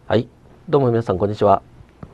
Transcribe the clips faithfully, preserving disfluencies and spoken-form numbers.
はい、どうも皆さんこんにちは。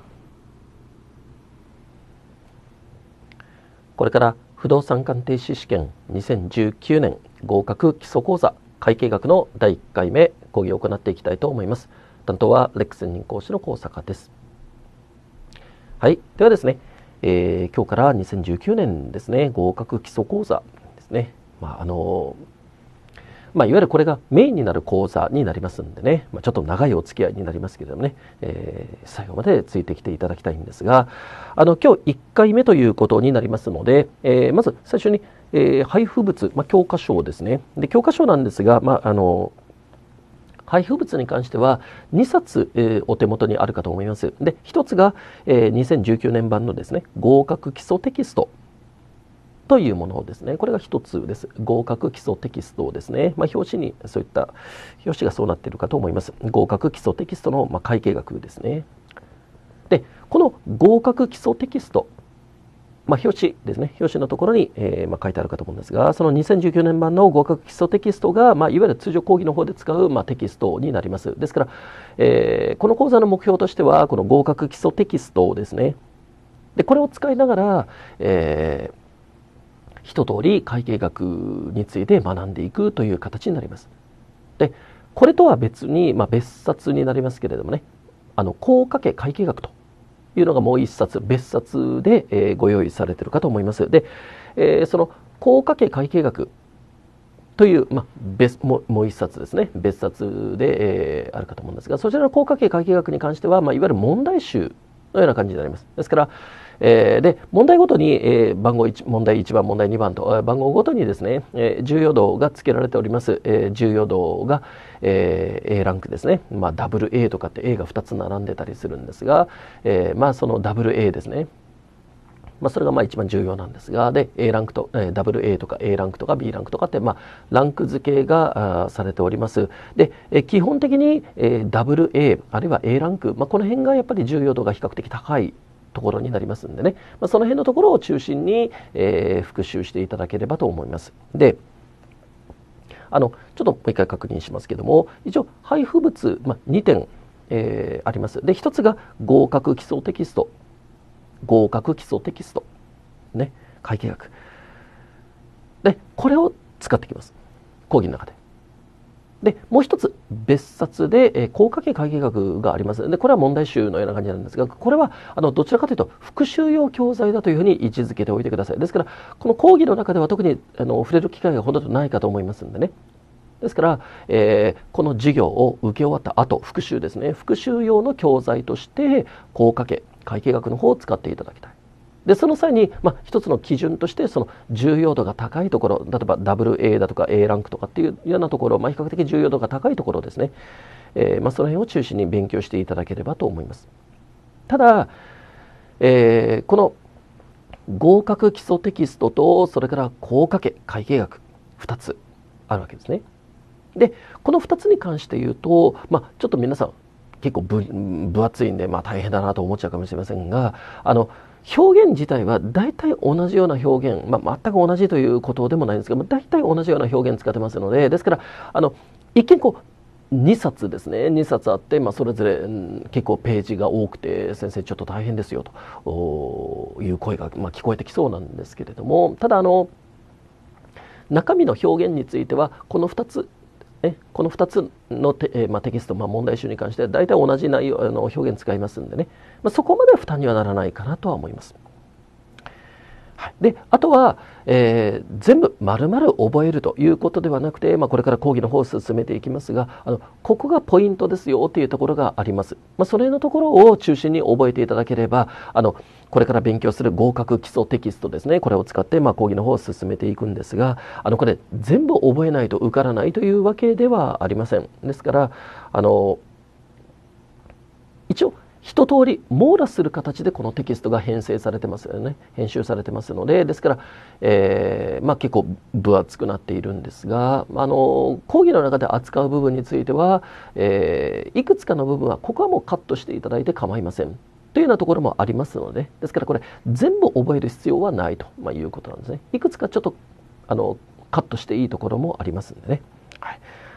これから不動産鑑定士試験にせんじゅうきゅうねん合格基礎講座会計学のだいいっかいめ講義を行っていきたいと思います。担当はレック専任講師の高坂です。はい、ではですね、えー、今日からにせんじゅうきゅうねんですね、合格基礎講座ですね。まああのまあ、いわゆるこれがメインになる講座になりますんでね、まあ、ちょっと長いお付き合いになりますけれどもね、えー、最後までついてきていただきたいんですが、あの今日いっかいめということになりますので、えー、まず最初に、えー、配布物、まあ、教科書ですね。で教科書なんですが、まあ、あの配布物に関してはにさつ、えー、お手元にあるかと思います。でひとつが、えー、にせんじゅうきゅうねん版のですね、合格基礎テキストというものですね。これが一つです。合格基礎テキストですね。まあ、表紙にそういった表紙がそうなっているかと思います。合格基礎テキストの、まあ、会計学ですね。で、この合格基礎テキスト、まあ、表紙ですね。表紙のところに、えーまあ、書いてあるかと思うんですが、そのにせんじゅうきゅうねん版の合格基礎テキストが、まあ、いわゆる通常講義の方で使う、まあ、テキストになります。ですから、えー、この講座の目標としては、この合格基礎テキストですね。で、これを使いながら、えー一通り会計学について学んでいくという形になります。で、これとは別に、まあ、別冊になりますけれどもね、あの高家会計学というのがもう一冊別冊で、えー、ご用意されているかと思います。で、えー、その高家会計学という、まあ、別ももう一冊ですね、別冊で、えー、あるかと思うんですが、そちらの高家会計学に関しては、まあ、いわゆる問題集のような感じになります。ですから、えー、で問題ごとに、えー、番号いち問題いちばん問題にばんと番号ごとにですね、えー、重要度が付けられております。えー、重要度が、えー、A ランクですね、まあ、ダブル A とかって A がふたつ並んでたりするんですが、えー、まあそのダブル A ですね、まあ、それがまあ一番重要なんですが、で A ランクと、えー、ダブル A とか A ランクとか B ランクとかって、まあ、ランク付けがされております。で、えー、基本的に、えー、ダブル A あるいは A ランク、まあ、この辺がやっぱり重要度が比較的高いところになりますんでね、まあ、その辺のところを中心に、えー、復習していただければと思います。で、あのちょっともう一回確認しますけども、一応配布物、まあ、にてん、えー、あります。で、ひとつが合格基礎テキスト、合格基礎テキスト、ね、会計学で、これを使ってきます、講義の中で。でもう一つ別冊で、えー、高家会計学があります。でこれは問題集のような感じなんですが、これはあのどちらかというと復習用教材だというふうに位置づけておいてください。ですからこの講義の中では特にあの触れる機会がほとんどないかと思いますんでね。ですから、えー、この授業を受け終わった後、復習ですね、復習用の教材として高家計会計学の方を使っていただきたい。でその際に、まあ、一つの基準としてその重要度が高いところ、例えば ダブルエー だとか A ランクとかっていうようなところ、まあ、比較的重要度が高いところですね、えーまあ、その辺を中心に勉強していただければと思います。ただ、えー、この合格基礎テキストとそれから高家計会計学ふたつあるわけですね。でこのふたつに関して言うと、まあ、ちょっと皆さん結構分厚いんで、まあ、大変だなと思っちゃうかもしれませんが、あの表現自体は大体同じような表現、まあ、全く同じということでもないんですが、大体同じような表現使ってますので、ですからあの一見こうにさつですね、にさつあって、まあ、それぞれ、うん、結構ページが多くて先生ちょっと大変ですよという声が、まあ、聞こえてきそうなんですけれども、ただあの中身の表現についてはこのふたつこのふたつの テ,、えーまあ、テキスト、まあ、問題集に関しては大体同じ内容あの表現使いますんでね、まあ、そこまでは負担にはならないかなとは思います。はい、であとは、えー、全部丸々覚えるということではなくて、まあ、これから講義の方を進めていきますが、あのここがポイントですよというところがあります。まあ、それのところを中心に覚えていただければ、あのこれから勉強する合格基礎テキストですね、これを使って、まあ、講義の方を進めていくんですが、あのこれ全部覚えないと受からないというわけではありません。ですからあの一応一通り網羅する形でこのテキストが編成されてますよね、編集されてますので、ですから、えーまあ、結構分厚くなっているんですが、あの講義の中で扱う部分については、えー、いくつかの部分はここはもうカットしていただいて構いませんというようなところもありますので、ですからこれ全部覚える必要はないと、まあ、いうことなんですね。いくつかちょっとあのカットしていいところもありますんでね。はい、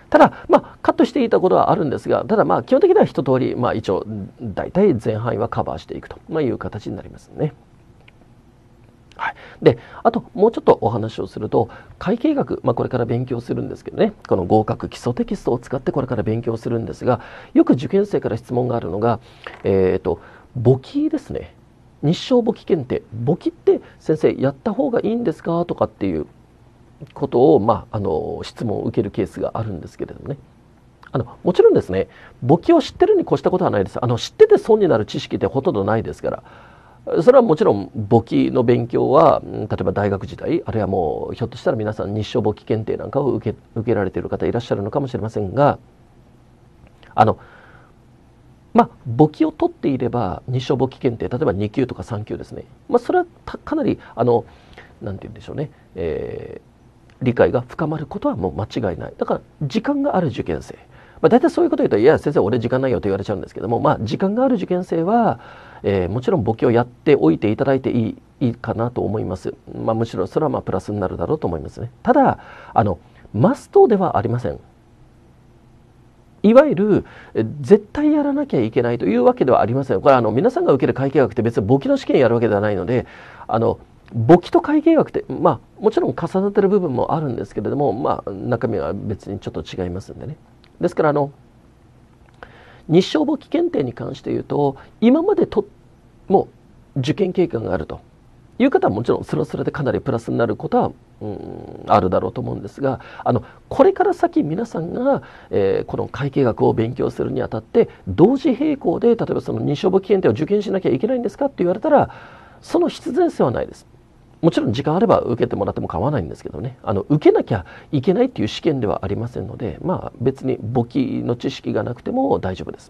ただ、まあ、カットしていたことはあるんですが、ただ、まあ、基本的には一通り、まあ、一応、大体前半はカバーしていくと、まあ、いう形になりますね。はい、であともうちょっとお話をすると、会計学、まあ、これから勉強するんですけどね、この合格基礎テキストを使ってこれから勉強するんですが、よく受験生から質問があるのが、えーと、簿記ですね。日照簿記検定、簿記って先生やった方がいいんですかとかっていうことを、まあ、あの質問を受けるケースがあるんですけれどもね、あのもちろんですね、簿記を知ってるに越したことはないです。あの知ってて損になる知識ってほとんどないですから。それはもちろん簿記の勉強は例えば大学時代、あるいはもうひょっとしたら皆さん日照簿記検定なんかを受け受けられている方いらっしゃるのかもしれませんが、あのまあ簿記を取っていれば日照簿記検定、例えばに級とかさん級ですね、まあ、それはかなりあのなんて言うんでしょうね、えー、理解が深まることはもう間違いない。だから時間がある受験生、まあ、大体そういうこと言うと、いや先生俺時間ないよと言われちゃうんですけども、まあ、時間がある受験生は、えー、もちろん簿記をやっておいていただいていい、いいかなと思います。まあ、むしろそれはまあプラスになるだろうと思いますね。ただあのマストではありません。いわゆる絶対やらなきゃいけないというわけではありません。これはあの皆さんが受ける会計学って別に簿記の試験やるわけではないので、あの簿記と会計学って、まあ、もちろん重なっている部分もあるんですけれども、まあ、中身は別にちょっと違いますんでね。ですからあの日照簿記検定に関して言うと、今までともう受験経験があるという方はもちろんそれはそれでかなりプラスになることは、うん、あるだろうと思うんですが、あのこれから先皆さんが、えー、この会計学を勉強するにあたって同時並行で例えばその日照簿記検定を受験しなきゃいけないんですかって言われたら、その必然性はないです。もちろん時間あれば受けてもらっても構わないんですけどね、あの受けなきゃいけないっていう試験ではありませんので、まあ別に簿記の知識がなくても大丈夫です。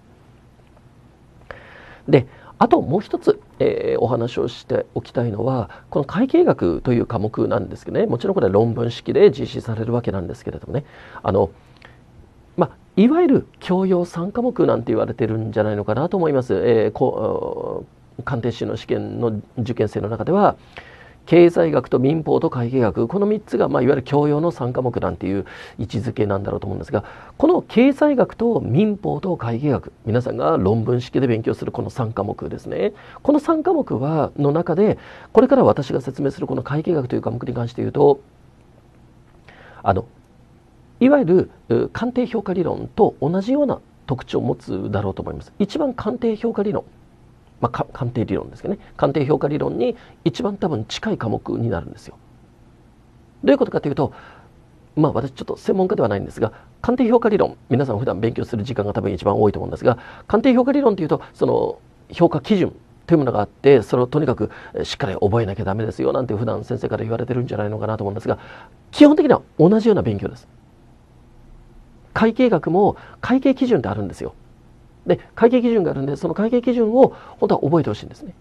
で、あともう一つ、えー、お話をしておきたいのは、この会計学という科目なんですけどね、もちろんこれは論文式で実施されるわけなんですけれどもね、あのまあ、いわゆる教養さん科目なんて言われてるんじゃないのかなと思います。えー、こ鑑定士の試験の受験生の中では、経済学と民法と会計学、このみっつが、まあ、いわゆる教養のさん科目なんていう位置づけなんだろうと思うんですが、この経済学と民法と会計学、皆さんが論文式で勉強するこのさん科目ですね。このさん科目はの中で、これから私が説明するこの会計学という科目に関して言うと、あのいわゆる鑑定評価理論と同じような特徴を持つだろうと思います。一番鑑定評価理論、まあ、鑑定理論ですけどね、鑑定評価理論に一番多分近い科目になるんですよ。どういうことかというと、まあ私ちょっと専門家ではないんですが、鑑定評価理論、皆さん普段勉強する時間が多分一番多いと思うんですが、鑑定評価理論というと、その評価基準というものがあって、それをとにかくしっかり覚えなきゃダメですよなんて普段先生から言われてるんじゃないのかなと思うんですが、基本的には同じような勉強です。会計学も会計基準ってあるんですよ。で、会計基準があるんで、その会計基準を本当は覚えてほしいんですね。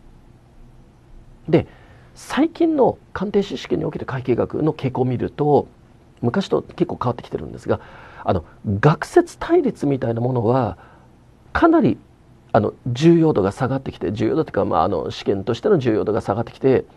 で、最近の鑑定士試験における会計学の傾向を見ると、昔と結構変わってきてるんですが、あの学説対立みたいなものはかなりあの重要度が下がってきて、重要度というか、まあ、あの試験としての重要度が下がってきて、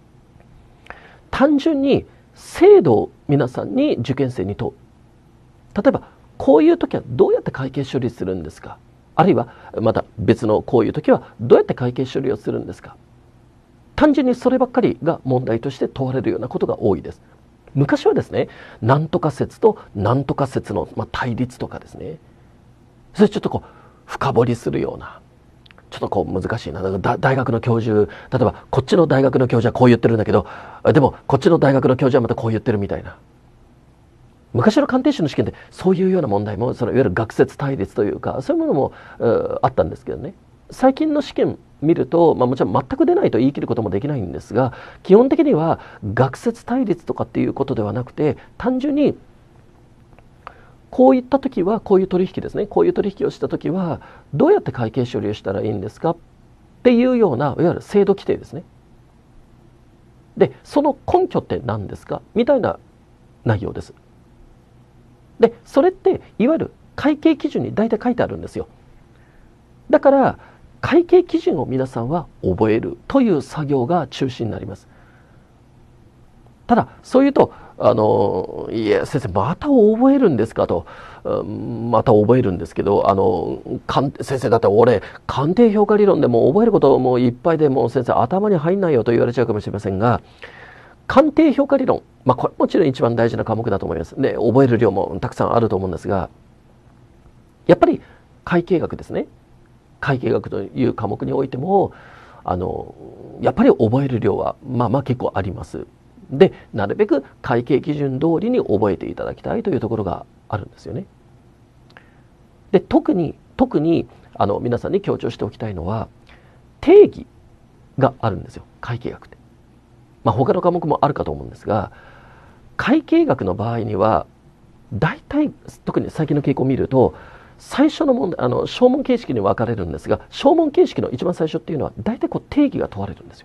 単純に制度を皆さんに受験生に問う。例えばこういう時はどうやって会計処理するんですか、あるいはまた別のこういう時はどうやって会計処理をするんですか。単純にそればっかりが問題として問われるようなことが多いです。昔はですね、なんとか説となんとか説の、まあ、対立とかですね、それちょっとこう深掘りするような、ちょっとこう難しいな、だ大学の教授、例えばこっちの大学の教授はこう言ってるんだけど、でもこっちの大学の教授はまたこう言ってるみたいな。昔の鑑定士の試験でそういうような問題も、そのいわゆる学説対立というか、そういうものもあったんですけどね、最近の試験見ると、まあ、もちろん全く出ないと言い切ることもできないんですが、基本的には学説対立とかっていうことではなくて、単純にこういった時はこういう取引ですね、こういう取引をした時はどうやって会計処理をしたらいいんですかっていうような、いわゆる制度規定ですね。で、その根拠って何ですかみたいな内容です。で、それっていわゆる会計基準に大体書いてあるんですよ。だから会計基準を皆さんは覚えるという作業が中心になります。ただそういうと、 あのいや先生また覚えるんですかと、また覚えるんですけど、あの先生だって俺鑑定評価理論でも覚えることもいっぱいでもう先生頭に入んないよと言われちゃうかもしれませんが、鑑定評価理論、まあ、これもちろん一番大事な科目だと思います。で覚える量もたくさんあると思うんですが、やっぱり会計学ですね。会計学という科目においてもあのやっぱり覚える量はまあまあ結構あります。でなるべく会計基準通りに覚えていただきたいというところがあるんですよね。で特に特にあの皆さんに強調しておきたいのは定義があるんですよ、会計学って。まあ他の科目もあるかと思うんですが、会計学の場合には大体特に最近の傾向を見ると最初の問題、あの小問形式に分かれるんですが、小問形式の一番最初っていうのは大体こう定義が問われるんですよ。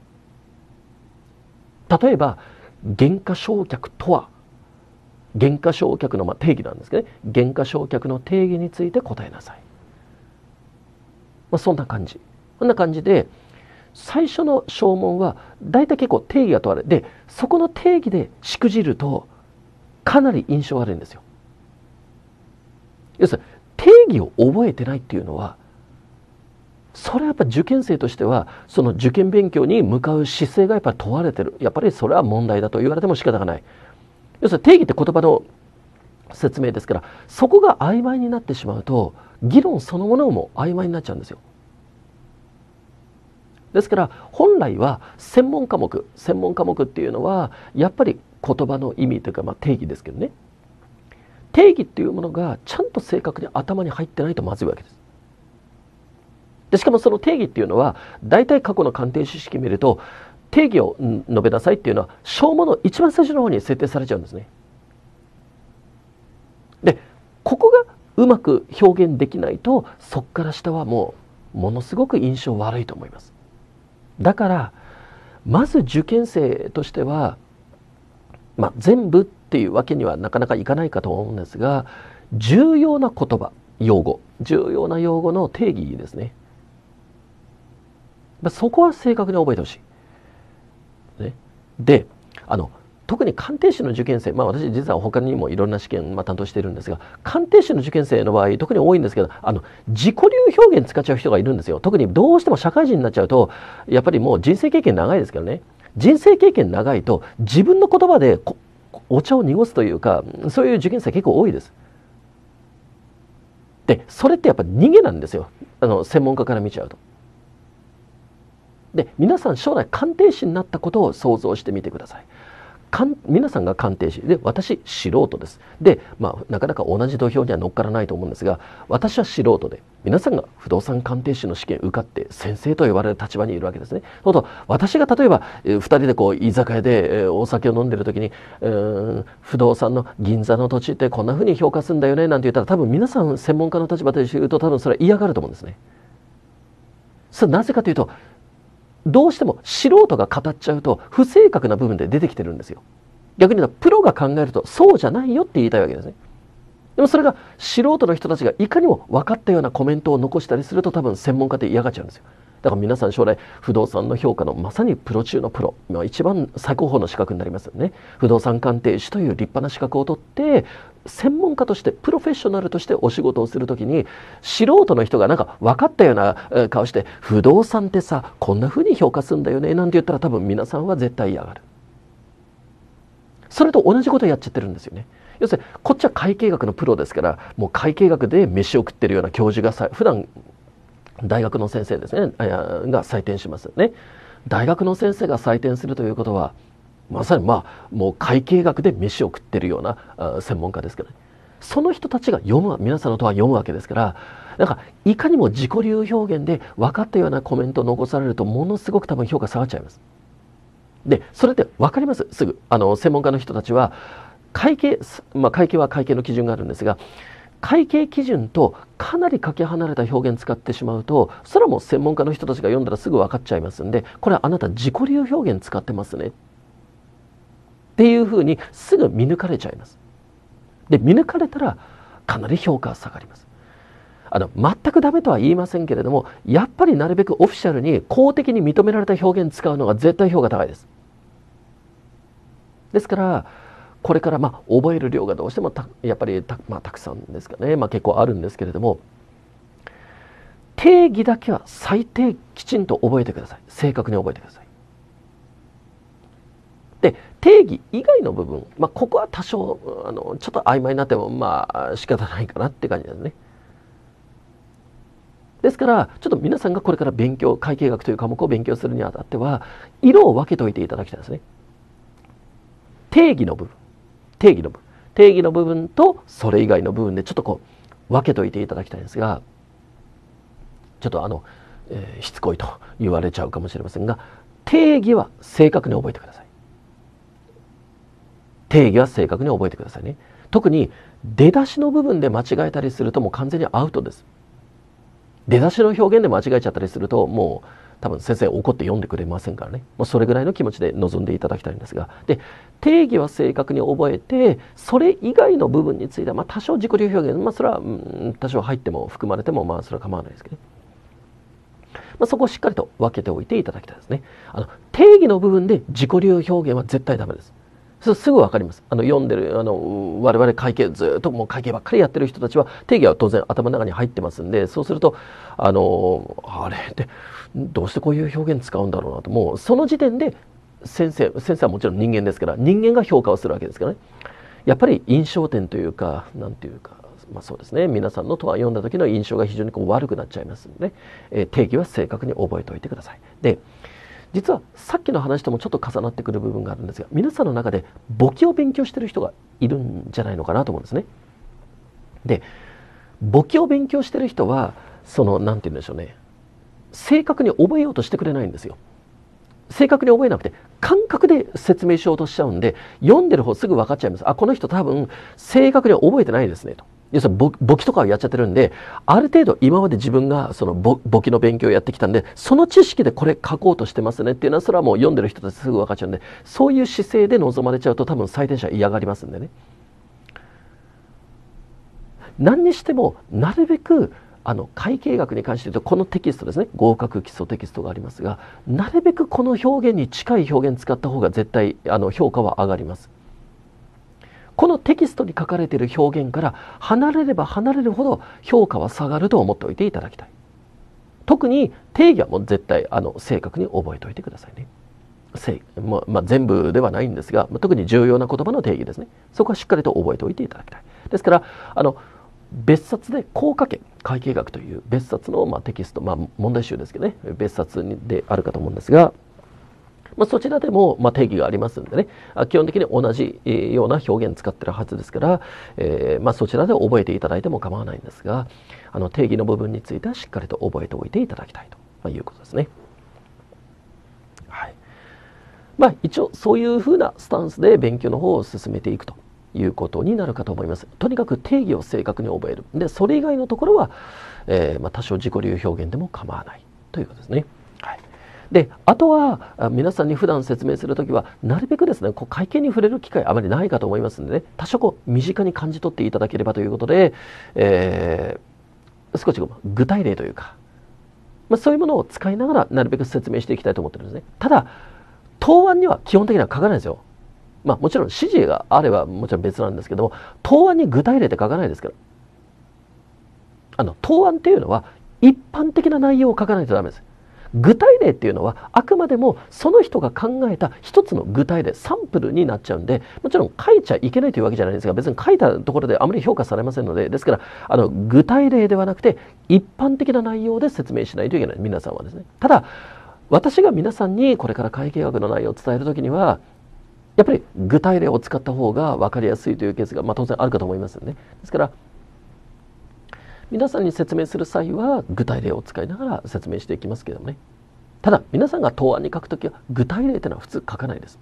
例えば減価償却とは、減価償却のまあ定義なんですけどね、減価償却の定義について答えなさい。まあ、そんな感じそんな感じで最初の小問は大体結構定義が問われで、そこの定義でしくじるとかなり印象悪いんですよ。要するに定義を覚えてないっていうのは、それはやっぱ受験生としてはその受験勉強に向かう姿勢がやっぱり問われてる。やっぱりそれは問題だと言われても仕方がない。要するに定義って言葉の説明ですから、そこが曖昧になってしまうと議論そのものも曖昧になっちゃうんですよ。ですから本来は専門科目専門科目っていうのはやっぱり言葉の意味というか、まあ定義ですけどね、定義っていうものがちゃんと正確に頭に入ってないとまずいわけです。でしかもその定義っていうのは大体過去の鑑定士式見ると定義を述べなさいっていうのは小問の一番最初の方に設定されちゃうんですね。でここがうまく表現できないとそこから下はもうものすごく印象悪いと思います。だからまず受験生としては、まあ、全部っていうわけにはなかなかいかないかと思うんですが、重要な言葉用語重要な用語の定義ですね。そこは正確に覚えてほしい、ね、であの特に鑑定士の受験生、まあ、私実は他にもいろんな試験、まあ、担当しているんですが、鑑定士の受験生の場合特に多いんですけど、あの自己流表現使っちゃう人がいるんですよ。特にどうしても社会人になっちゃうとやっぱりもう人生経験長いですからね、人生経験長いと自分の言葉でお茶を濁すというか、そういう受験生結構多いです。でそれってやっぱ逃げなんですよ、あの専門家から見ちゃうと。で皆さん将来鑑定士になったことを想像してみてください。皆さんが鑑定士で、私素人です。で、まあ、なかなか同じ土俵には乗っからないと思うんですが、私は素人で皆さんが不動産鑑定士の試験受かって先生と呼ばれる立場にいるわけですね。そうすると私が例えばふたりでこう居酒屋でお酒を飲んでる時に、うーん不動産の銀座の土地ってこんなふうに評価するんだよねなんて言ったら、多分皆さん専門家の立場で言うと多分それは嫌がると思うんですね。それなぜかというと、どうしても素人が語っちゃうと不正確な部分で出てきてるんですよ。逆に言うとプロが考えるとそうじゃないよって言いたいわけですね。でもそれが素人の人たちがいかにも分かったようなコメントを残したりすると多分専門家って嫌がっちゃうんですよ。だから皆さん将来不動産の評価のまさにプロ中のプロ、一番最高峰の資格になりますよね。不動産鑑定士という立派な資格を取って専門家としてプロフェッショナルとしてお仕事をするときに、素人の人がなんか分かったような顔して不動産ってさこんな風に評価するんだよねなんて言ったら多分皆さんは絶対嫌がる。それと同じことをやっちゃってるんですよね。要するにこっちは会計学のプロですから、もう会計学で飯を食ってるような教授がさ普段大学の先生ですねが採点しますよね。大学の先生が採点するということはまさにまあもう会計学で飯を食ってるような専門家ですから、ね、その人たちが読む皆さんのとは読むわけですから、なんかいかにも自己流表現で分かったようなコメントを残されるとものすごく多分評価下がっちゃいます。でそれって分かります。すぐあの専門家の人たちは会計、まあ、会計は会計の基準があるんですが、会計基準とかなりかけ離れた表現使ってしまうと、それはもう専門家の人たちが読んだらすぐ分かっちゃいますんで、これはあなた自己流表現使ってますねっていうふうにすぐ見抜かれちゃいます。で見抜かれたらかなり評価が下がります。あの全くダメとは言いませんけれども、やっぱりなるべくオフィシャルに公的に認められた表現使うのが絶対評価高いです。ですからこれからまあ覚える量がどうしてもたやっぱりた、まあ、たくさんですかね、まあ、結構あるんですけれども、定義だけは最低きちんと覚えてください。正確に覚えてください。で、定義以外の部分、まあ、ここは多少あのちょっと曖昧になってもまあ仕方ないかなって感じですね。ですからちょっと皆さんがこれから勉強、会計学という科目を勉強するにあたっては色を分けておいていただきたいですね。定義の部分、定義の部分、定義の部分とそれ以外の部分でちょっとこう分けておいていただきたいんですが、ちょっとあの、えー、しつこいと言われちゃうかもしれませんが、定義は正確に覚えてください。定義は正確に覚えてくださいね。特に出だしの部分で間違えたりするともう完全にアウトです。出だしの表現で間違えちゃったりするともう多分先生怒って読んでくれませんからね。もうそれぐらいの気持ちで臨んでいただきたいんですが、で定義は正確に覚えて、それ以外の部分については、まあ、多少自己流表現、まあ、それは、うん、多少入っても含まれてもまあそれは構わないですけど、ね、まあ、そこをしっかりと分けておいていただきたいですね。あの定義の部分で自己流表現は絶対ダメです。それすぐ分かります。あの読んでるあの我々会計ずっともう会計ばっかりやってる人たちは定義は当然頭の中に入ってますんで、そうするとあのあれってどうしてこういう表現使うんだろうなと、もうその時点で先生先生はもちろん人間ですから、人間が評価をするわけですからね。やっぱり印象点というかなんていうか、まあ、そうですね、皆さんのとは読んだ時の印象が非常にこう悪くなっちゃいますので、ね、えー、定義は正確に覚えておいてください。で実はさっきの話ともちょっと重なってくる部分があるんですが、皆さんの中で簿記を勉強している人がいるんじゃないのかなと思うんですね。で簿記を勉強している人はそのなんて言うんでしょうね、正確に覚えようとしてくれないんですよ。正確に覚えなくて感覚で説明しようとしちゃうんで、読んでる方すぐ分かっちゃいます。あ、この人多分正確に覚えてないですねと。要するに簿記とかをやっちゃってるんで、ある程度今まで自分がその簿記の勉強をやってきたんで、その知識でこれ書こうとしてますねっていうのは、それはもう読んでる人たちすぐ分かっちゃうんで、そういう姿勢で臨まれちゃうと多分採点者嫌がりますんでね。何にしてもなるべくあの会計学に関して言うと、このテキストですね、合格基礎テキストがありますが、なるべくこの表現に近い表現使った方が絶対あの評価は上がります。このテキストに書かれている表現から離れれば離れるほど評価は下がると思っておいていただきたい。特に定義はもう絶対あの正確に覚えておいてくださいね。正まあまあ、全部ではないんですが、特に重要な言葉の定義ですね。そこはしっかりと覚えておいていただきたい。ですからあの別冊で効果家会計学という別冊のまあテキスト、まあ、問題集ですけどね、別冊であるかと思うんですが、まあ、そちらでもまあ定義がありますんでね、基本的に同じような表現使ってるはずですから、えー、まあそちらで覚えていただいても構わないんですが、あの定義の部分についてはしっかりと覚えておいていただきたいということですね。はい。まあ一応そういうふうなスタンスで勉強の方を進めていくということになるかと思います。とにかく定義を正確に覚える。で、それ以外のところは、えーまあ、多少自己流表現でも構わないということですね。はい。で、あとは皆さんに普段説明するときはなるべくですね、こう会計に触れる機会あまりないかと思いますのでね、多少こう身近に感じ取っていただければということで、えー、少し具体例というか、まあ、そういうものを使いながらなるべく説明していきたいと思ってるんですね。ただ答案には基本的には書かないですよ。まあもちろん指示があればもちろん別なんですけども、答案に具体例って書かないですから。あの答案っていうのは一般的な内容を書かないとダメです。具体例っていうのはあくまでもその人が考えた一つの具体例、サンプルになっちゃうんで、もちろん書いちゃいけないというわけじゃないんですが、別に書いたところであまり評価されませんので、ですからあの具体例ではなくて一般的な内容で説明しないといけない、皆さんはですね。ただ私が皆さんにこれから会計学の内容を伝えるときには、やっぱり具体例を使った方が分かりやすいというケースが、まあ、当然あるかと思いますよね。ですから皆さんに説明する際は具体例を使いながら説明していきますけどもね。ただ皆さんが答案に書くときは具体例というのは普通書かないです。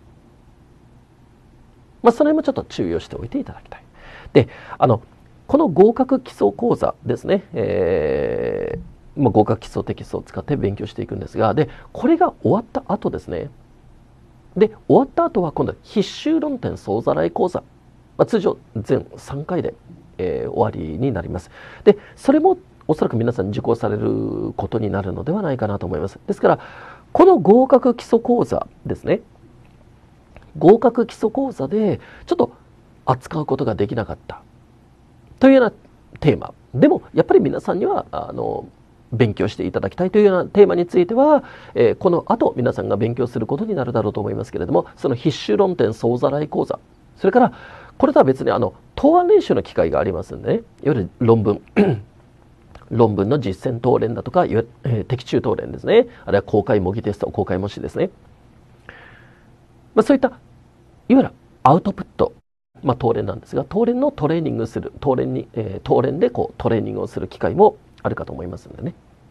まあその辺もちょっと注意をしておいていただきたい。で、あのこの合格基礎講座ですね、えーまあ、合格基礎テキストを使って勉強していくんですが、でこれが終わった後ですね、で終わった後は今度は必修論点総ざらい講座、まあ、通常全さんかいでえー、終わりになります。で、それもおそらく皆さん受講されることになるのではないかなと思います。ですから、この合格基礎講座ですね。合格基礎講座で、ちょっと扱うことができなかったというようなテーマでも、やっぱり皆さんにはあの勉強していただきたいというようなテーマについては、えー、この後皆さんが勉強することになるだろうと思いますけれども、その必修論点総ざらい講座、それからこれとは別にあの答案練習の機会がありますんでね、いわゆる論文論文の実践答練だとか、いわゆる、えー、的中答練ですね、あるいは公開模擬テスト、公開模試ですね、まあ、そういったいわゆるアウトプット、まあ、答練なんですが、答練のトレーニングする、答練に、えー、答練でこうトレーニングをする機会もあるかと思いますのでね。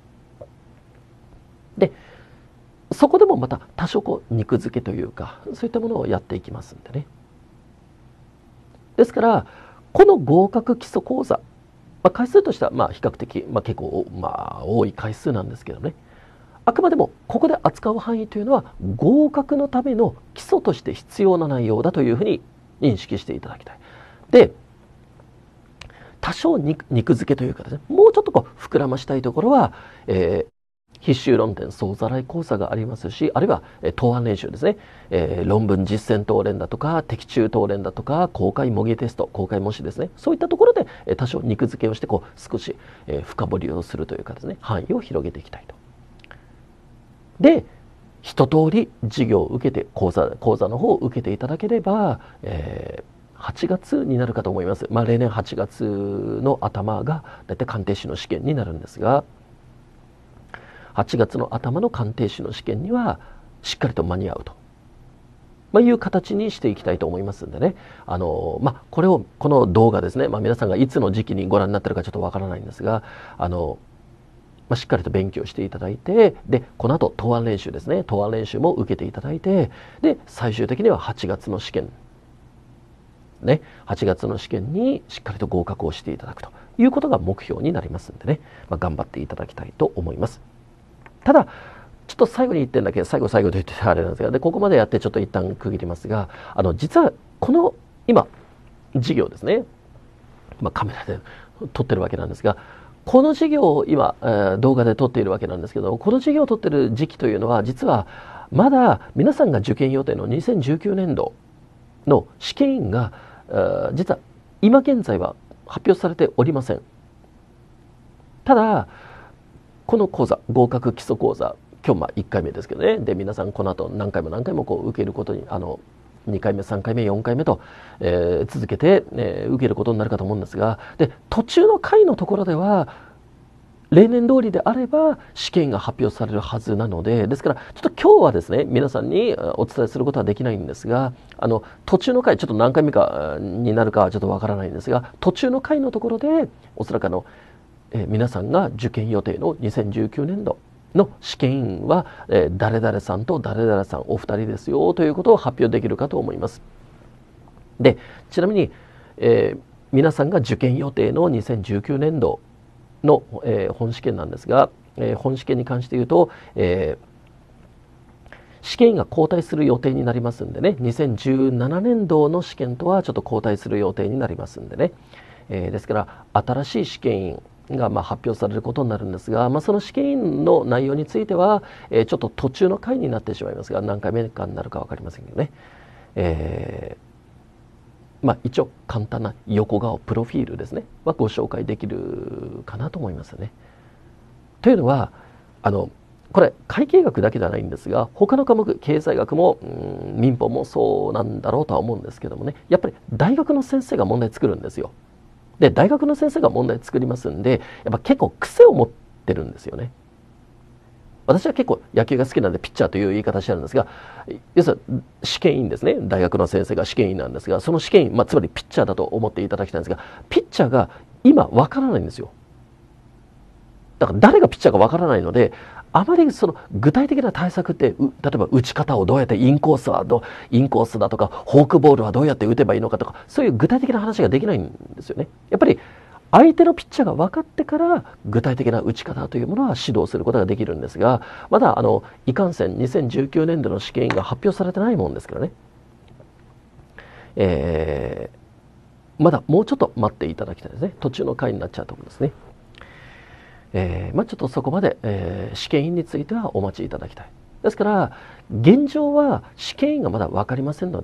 で、そこでもまた多少こう肉付けというか、そういったものをやっていきますんでね。ですからこの合格基礎講座、まあ、回数としてはまあ比較的、まあ、結構まあ多い回数なんですけどね、あくまでもここで扱う範囲というのは合格のための基礎として必要な内容だというふうに認識していただきたい。で、多少 肉, 肉付けというかですね、もうちょっとこう膨らましたいところは、えー、必修論点総ざらい講座がありますし、あるいは、えー、答案練習ですね、えー、論文実践答練だとか的中答練だとか公開模擬テスト、公開模試ですね、そういったところで、えー、多少肉付けをしてこう少し、えー、深掘りをするというかですね、範囲を広げていきたいと。で、一通り授業を受けて講座、講座の方を受けていただければ、えーはちがつになるかと思います。まあ、例年はちがつの頭がだいたい鑑定士の試験になるんですが、はちがつの頭の鑑定士の試験にはしっかりと間に合うと、まあ、いう形にしていきたいと思いますんでね、あの、まあ、これをこの動画ですね、まあ、皆さんがいつの時期にご覧になってるかちょっとわからないんですが、あの、まあ、しっかりと勉強していただいて、でこの後答案練習ですね、答案練習も受けていただいて、で最終的にははちがつの試験ね、はちがつの試験にしっかりと合格をしていただくということが目標になりますんでね、まあ、頑張っていただきたいと思います。ただちょっと最後にいってんだけ、最後最後と言ってあれなんですが、でここまでやってちょっと一旦区切りますが、あの実はこの今授業ですね、まあ、カメラで撮ってるわけなんですが、この授業を今、えー、動画で撮っているわけなんですけど、この授業を撮っている時期というのは実はまだ皆さんが受験予定のにせんじゅうきゅうねんどの試験員が実は今現在は発表されておりません。ただこの講座、合格基礎講座、今日まあいっかいめですけどね、で皆さんこの後何回も何回もこう受けることに、あのにかいめさんかいめよんかいめと、えー、続けて、えー、受けることになるかと思うんですが、で途中の回のところでは例年通りであれば試験が発表されるはずなので、ですからちょっと今日はですね皆さんにお伝えすることはできないんですが、あの途中の回、ちょっと何回目かになるかはちょっとわからないんですが、途中の回のところでおそらくあの、えー、皆さんが受験予定のにせんじゅうきゅうねんどの試験員は、えー、誰々さんと誰々さんお二人ですよということを発表できるかと思います。でちなみに、えー、皆さんが受験予定のにせんじゅうきゅうねんどの、えー、本試験なんですが、えー、本試験に関して言うと、えー、試験員が交代する予定になりますんでね、にせんじゅうななねんどの試験とはちょっと交代する予定になりますんでね、えー、ですから新しい試験員がまあ発表されることになるんですが、まあ、その試験員の内容については、えー、ちょっと途中の回になってしまいますが、何回目かになるか分かりませんけどね、えーまあ、一応簡単な横顔プロフィールですねはご紹介できるかなと思いますね。というのはあのこれ会計学だけではないんですが、他の科目経済学もうん民法もそうなんだろうとは思うんですけどもね、やっぱり大学の先生が問題作るんですよ。で大学の先生が問題作りますんで、やっぱ結構癖を持ってるんですよね。私は結構野球が好きなんでピッチャーという言い方してるんですが、要するに試験員ですね、大学の先生が試験員なんですが、その試験員、まあ、つまりピッチャーだと思っていただきたいんですが、ピッチャーが今わからないんですよ。だから誰がピッチャーかわからないので、あまりその具体的な対策って、例えば打ち方をどうやって、インコースはどうインコースだとかフォークボールはどうやって打てばいいのかとか、そういう具体的な話ができないんですよね。やっぱり相手のピッチャーが分かってから具体的な打ち方というものは指導することができるんですが、まだあのいかんせんにせんじゅうきゅうねんどの試験員が発表されてないもんですからね、えー、まだもうちょっと待っていただきたいですね。途中の回になっちゃうと思うんですね。えーまあ、ちょっとそこまで、えー、試験員についてはお待ちいただきたい。ですから現状は試験員がまだ分かりませんのでね、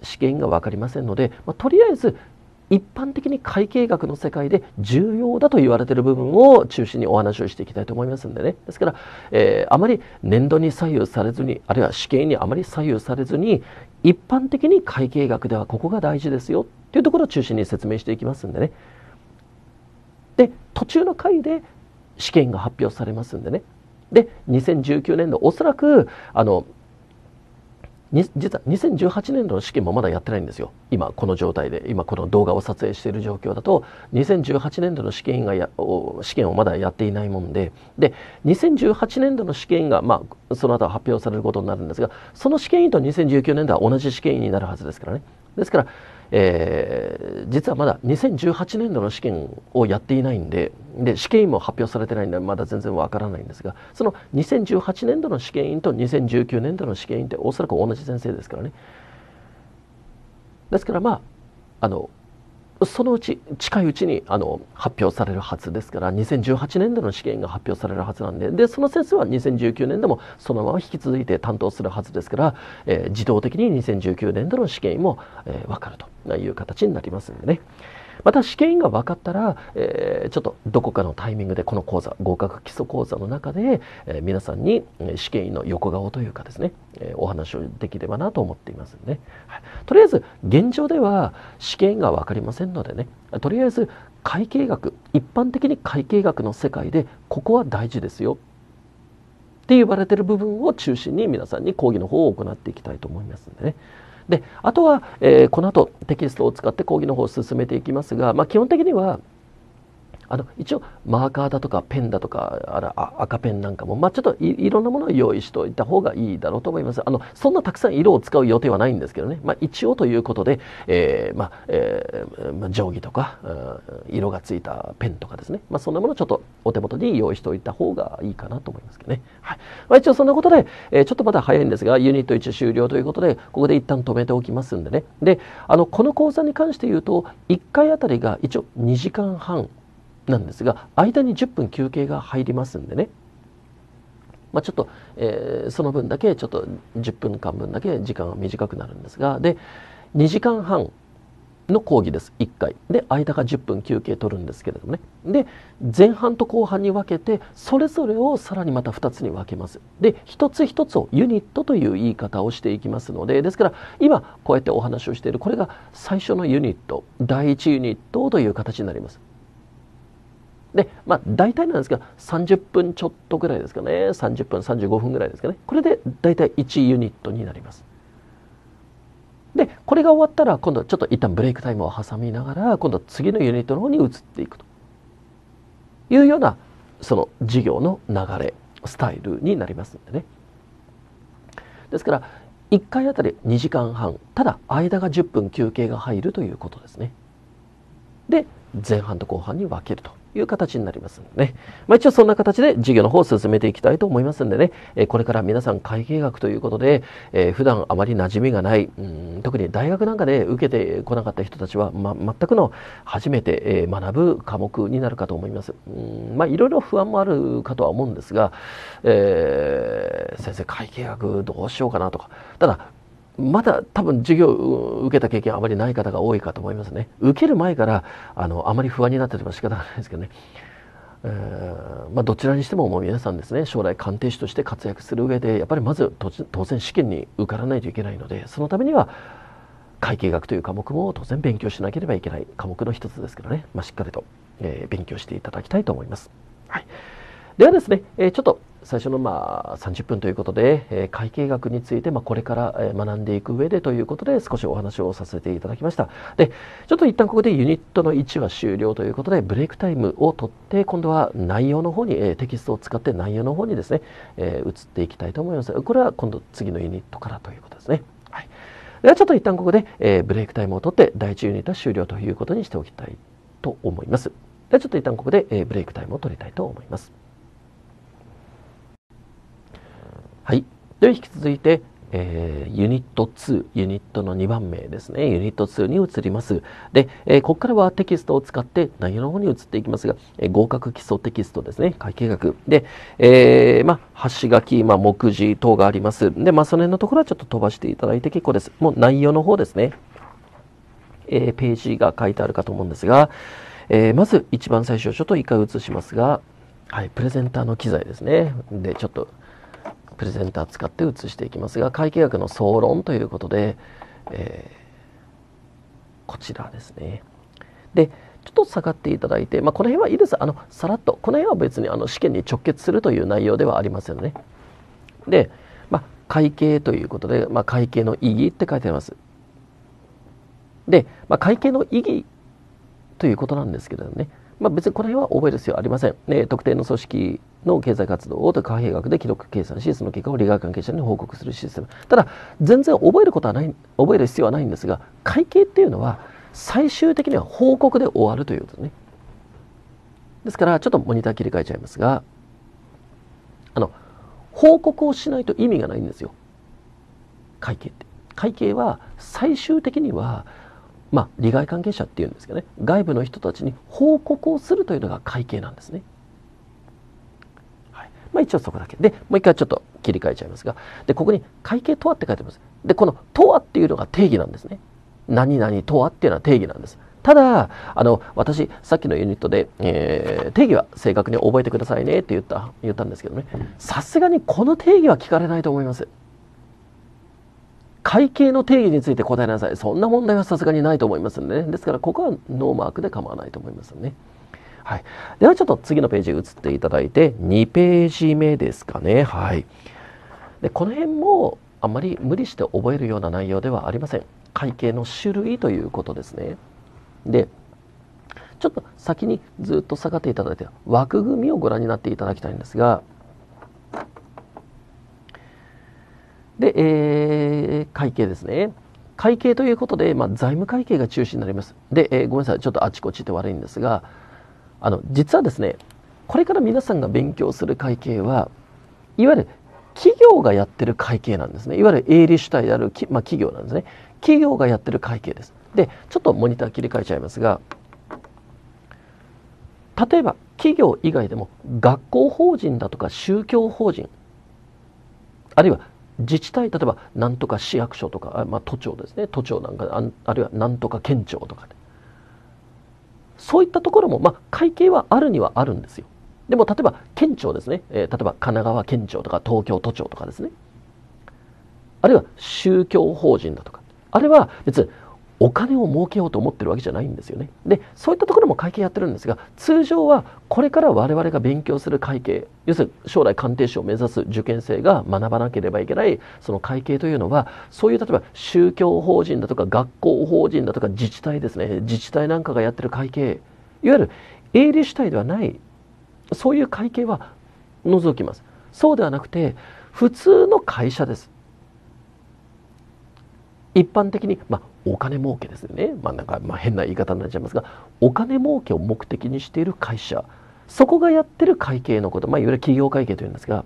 試験が分かりませんので、まあ、とりあえず一般的に会計学の世界で重要だと言われている部分を中心にお話をしていきたいと思いますんでね。ですから、えー、あまり年度に左右されずに、あるいは試験にあまり左右されずに、一般的に会計学ではここが大事ですよというところを中心に説明していきますんでね。で、途中の回で試験が発表されますんでね。で、にせんじゅうきゅうねんど、おそらく、あの、実はにせんじゅうはちねんどの試験もまだやってないんですよ。今この状態で、今この動画を撮影している状況だと、にせんじゅうはちねんどの試験がや試験をまだやっていないもんで、で、にせんじゅうはちねんどの試験が、まあ、その後発表されることになるんですが、その試験員とにせんじゅうきゅうねんどは同じ試験員になるはずですからね。ですから、えー、実はまだにせんじゅうはちねんどの試験をやっていないんで、で試験員も発表されてないんでまだ全然わからないんですが、そのにせんじゅうはちねんどの試験員とにせんじゅうきゅうねんどの試験員っておそらく同じ先生ですからね。ですからまああのそのうち近いうちにあの発表されるはずですから、にせんじゅうはちねんどの試験が発表されるはずなんで、でその先生はにせんじゅうきゅうねんどもそのまま引き続いて担当するはずですから、えー、自動的ににせんじゅうきゅうねんどの試験も、えー、分かるという形になりますんでね。また試験が分かったら、えー、ちょっとどこかのタイミングでこの講座、合格基礎講座の中で、えー、皆さんに試験員の横顔というかですね、えー、お話をできればなと思っていますので、ね、はい、とりあえず現状では試験が分かりませんのでね、とりあえず会計学、一般的に会計学の世界でここは大事ですよって言われている部分を中心に皆さんに講義の方を行っていきたいと思いますのでね。であとは、えー、この後テキストを使って講義の方を進めていきますが、まあ、基本的にはあの一応マーカーだとかペンだとかあらあ赤ペンなんかも、まあ、ちょっと い, いろんなものを用意しておいた方がいいだろうと思います。あのそんなたくさん色を使う予定はないんですけどね、まあ、一応ということで、えーまあえーまあ、定規とか色がついたペンとかですね、まあ、そんなものをちょっとお手元に用意しておいた方がいいかなと思いますけどね。はい、まあ、一応そんなことで、えー、ちょっとまだ早いんですがユニットいち終了ということでここで一旦止めておきますんでね。であのこの講座に関して言うといっかいあたりが一応にじかんはんなんですが、間にじゅっぷん休憩が入りますんでね、まあ、ちょっと、えー、その分だけちょっとじゅっぷんかんぶんだけ時間が短くなるんですが、でにじかんはんの講義です。いっかいで間がじゅっぷん休憩取るんですけれどもね、で前半と後半に分けてそれぞれをさらにまたふたつに分けます。で一つ一つをユニットという言い方をしていきますので、ですから今こうやってお話をしているこれが最初のユニット、だいいちユニットという形になります。でまあ大体なんですがさんじゅっぷんちょっとぐらいですかね、さんじゅっぷんさんじゅうごふんぐらいですかね、これで大体いちユニットになります。でこれが終わったら今度ちょっと一旦ブレイクタイムを挟みながら今度次のユニットの方に移っていくというようなその授業の流れスタイルになりますんでね。ですからいっかいあたりにじかんはん、ただ間がじゅっぷん休憩が入るということですね。で前半と後半に分けるという形になりますのでね、まあ、一応そんな形で授業の方を進めていきたいと思いますんでね、えこれから皆さん会計学ということで、えー、普段あまり馴染みがない、うん、特に大学なんかで受けてこなかった人たちは、ま、全くの初めて、えー、学ぶ科目になるかと思います。うん、まあいろいろ不安もあるかとは思うんですが、えー、先生会計学どうしようかなとか、ただまだ多分授業を受けた経験あまりない方が多いかと思いますね。受ける前からあのあまり不安になってても仕方ないですけどね、えーまあ、どちらにしてももう皆さんですね、将来鑑定士として活躍する上でやっぱりまず当然試験に受からないといけないので、そのためには会計学という科目も当然勉強しなければいけない科目の一つですからね、まあ、しっかりと、えー、勉強していただきたいと思います。はい、ではですね、えー、ちょっと最初のまあさんじゅっぷんということで、えー、会計学についてまあこれから学んでいく上でということで少しお話をさせていただきました。で、ちょっと一旦ここでユニットのいちは終了ということでブレイクタイムを取って今度は内容の方に、えー、テキストを使って内容の方にですね、えー、移っていきたいと思います。これは今度次のユニットからということですね。はい、ではちょっと一旦ここで、えー、ブレイクタイムを取ってだいいちユニットは終了ということにしておきたいと思います。ではちょっと一旦ここで、えー、ブレイクタイムを取りたいと思います。はい。では引き続いてえー、ユニットツー、ユニットのにばんめですね。ユニットツーに移ります。で、えー、ここからはテキストを使って内容の方に移っていきますが、えー、合格基礎テキストですね。会計学。で、えー、まあ、箸書き、まあ、目次等があります。で、まあ、その辺のところはちょっと飛ばしていただいて結構です。もう内容の方ですね。えー、ページが書いてあるかと思うんですが、えー、まず一番最初、ちょっと一回移しますが、はい、プレゼンターの機材ですね。で、ちょっと、プレゼンター使って移していきますが、会計学の総論ということで、えー、こちらですね。で、ちょっと下がっていただいて、まあ、この辺はいいです。あの、さらっと、この辺は別にあの試験に直結するという内容ではありませんね。で、まあ、会計ということで、まあ、会計の意義って書いてあります。で、まあ、会計の意義ということなんですけれどもね、まあ、別にこの辺は覚える必要はありません。ね、特定の組織の経済活動を貨幣学で記録計算し、その結果を利害関係者に報告するシステム。ただ、全然覚えることはない、覚える必要はないんですが、会計っていうのは最終的には報告で終わるということですね。ですから、ちょっとモニター切り替えちゃいますが、あの、報告をしないと意味がないんですよ。会計って。会計は最終的には、まあ、利害関係者っていうんですけどね、外部の人たちに報告をするというのが会計なんですね。はい、まあ、一応そこだけで、もう一回ちょっと切り替えちゃいますが、でここに会計とはって書いてます。でこのとはっていうのが定義なんですね。何々とはっていうのは定義なんです。ただあの私さっきのユニットで、えー、定義は正確に覚えてくださいねって言った言ったんですけどね、さすがにこの定義は聞かれないと思います。会計の定義について答えなさい。そんな問題はさすがにないと思いますので、ね、ですからここはノーマークで構わないと思いますね。はい、ではちょっと次のページ移っていただいてにページ目ですかね。はい、でこの辺もあんまり無理して覚えるような内容ではありません。会計の種類ということですね。でちょっと先にずっと下がっていただいて枠組みをご覧になっていただきたいんですが、で、えー、会計ですね。会計ということで、まあ、財務会計が中心になります。で、えー、ごめんなさい、ちょっとあちこちって悪いんですが、あの実はですね、これから皆さんが勉強する会計はいわゆる企業がやってる会計なんですね。いわゆる営利主体である、まあ、企業なんですね。企業がやってる会計です。で、ちょっとモニター切り替えちゃいますが、例えば企業以外でも学校法人だとか宗教法人、あるいは自治体、例えばなんとか市役所とか、まあ、都庁ですね、都庁なんか あ, あるいはなんとか県庁とか、ね、そういったところも、まあ、会計はあるにはあるんですよ。でも例えば県庁ですね、えー、例えば神奈川県庁とか東京都庁とかですね、あるいは宗教法人だとか、あれは別にお金を儲けようと思ってるわけじゃないんですよね。でそういったところも会計やってるんですが、通常はこれから我々が勉強する会計、要するに将来鑑定士を目指す受験生が学ばなければいけないその会計というのは、そういう例えば宗教法人だとか学校法人だとか自治体ですね、自治体なんかがやってる会計、いわゆる営利主体ではないそういう会計は除きます。そうではなくて普通の会社です。一般的に、まあ、お金儲けですよね。まあ、なんか、まあ、変な言い方になっちゃいますが、お金儲けを目的にしている会社、そこがやってる会計のこと、まあ、いわゆる企業会計というんですが、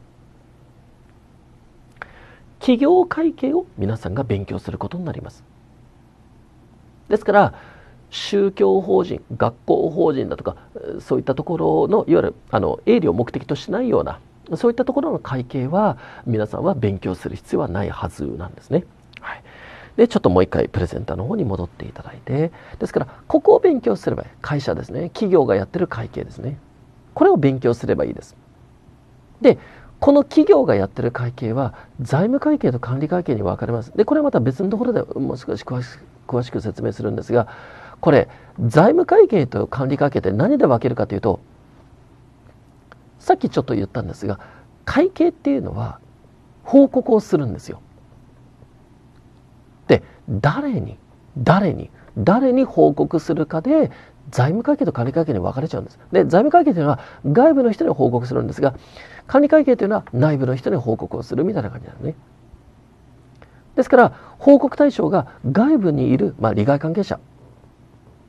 企業会計を皆さんが勉強することになります。ですから、宗教法人、学校法人だとか、そういったところの、いわゆるあの営利を目的としないような、そういったところの会計は、皆さんは勉強する必要はないはずなんですね。はい。でちょっともう一回プレゼンターの方に戻っていただいて、ですからここを勉強すればいい。会社ですね、企業がやってる会計ですね、これを勉強すればいいです。でこの企業がやってる会計は財務会計と管理会計に分かれます。でこれはまた別のところでもう少し詳しく詳しく説明するんですが、これ財務会計と管理会計って何で分けるかというと、さっきちょっと言ったんですが、会計っていうのは報告をするんですよ。で誰に誰に誰に報告するかで財務会計と管理会計に分かれちゃうんです。で財務会計というのは外部の人に報告するんですが、管理会計というのは内部の人に報告をするみたいな感じなんですね。ですから報告対象が外部にいる、まあ、利害関係者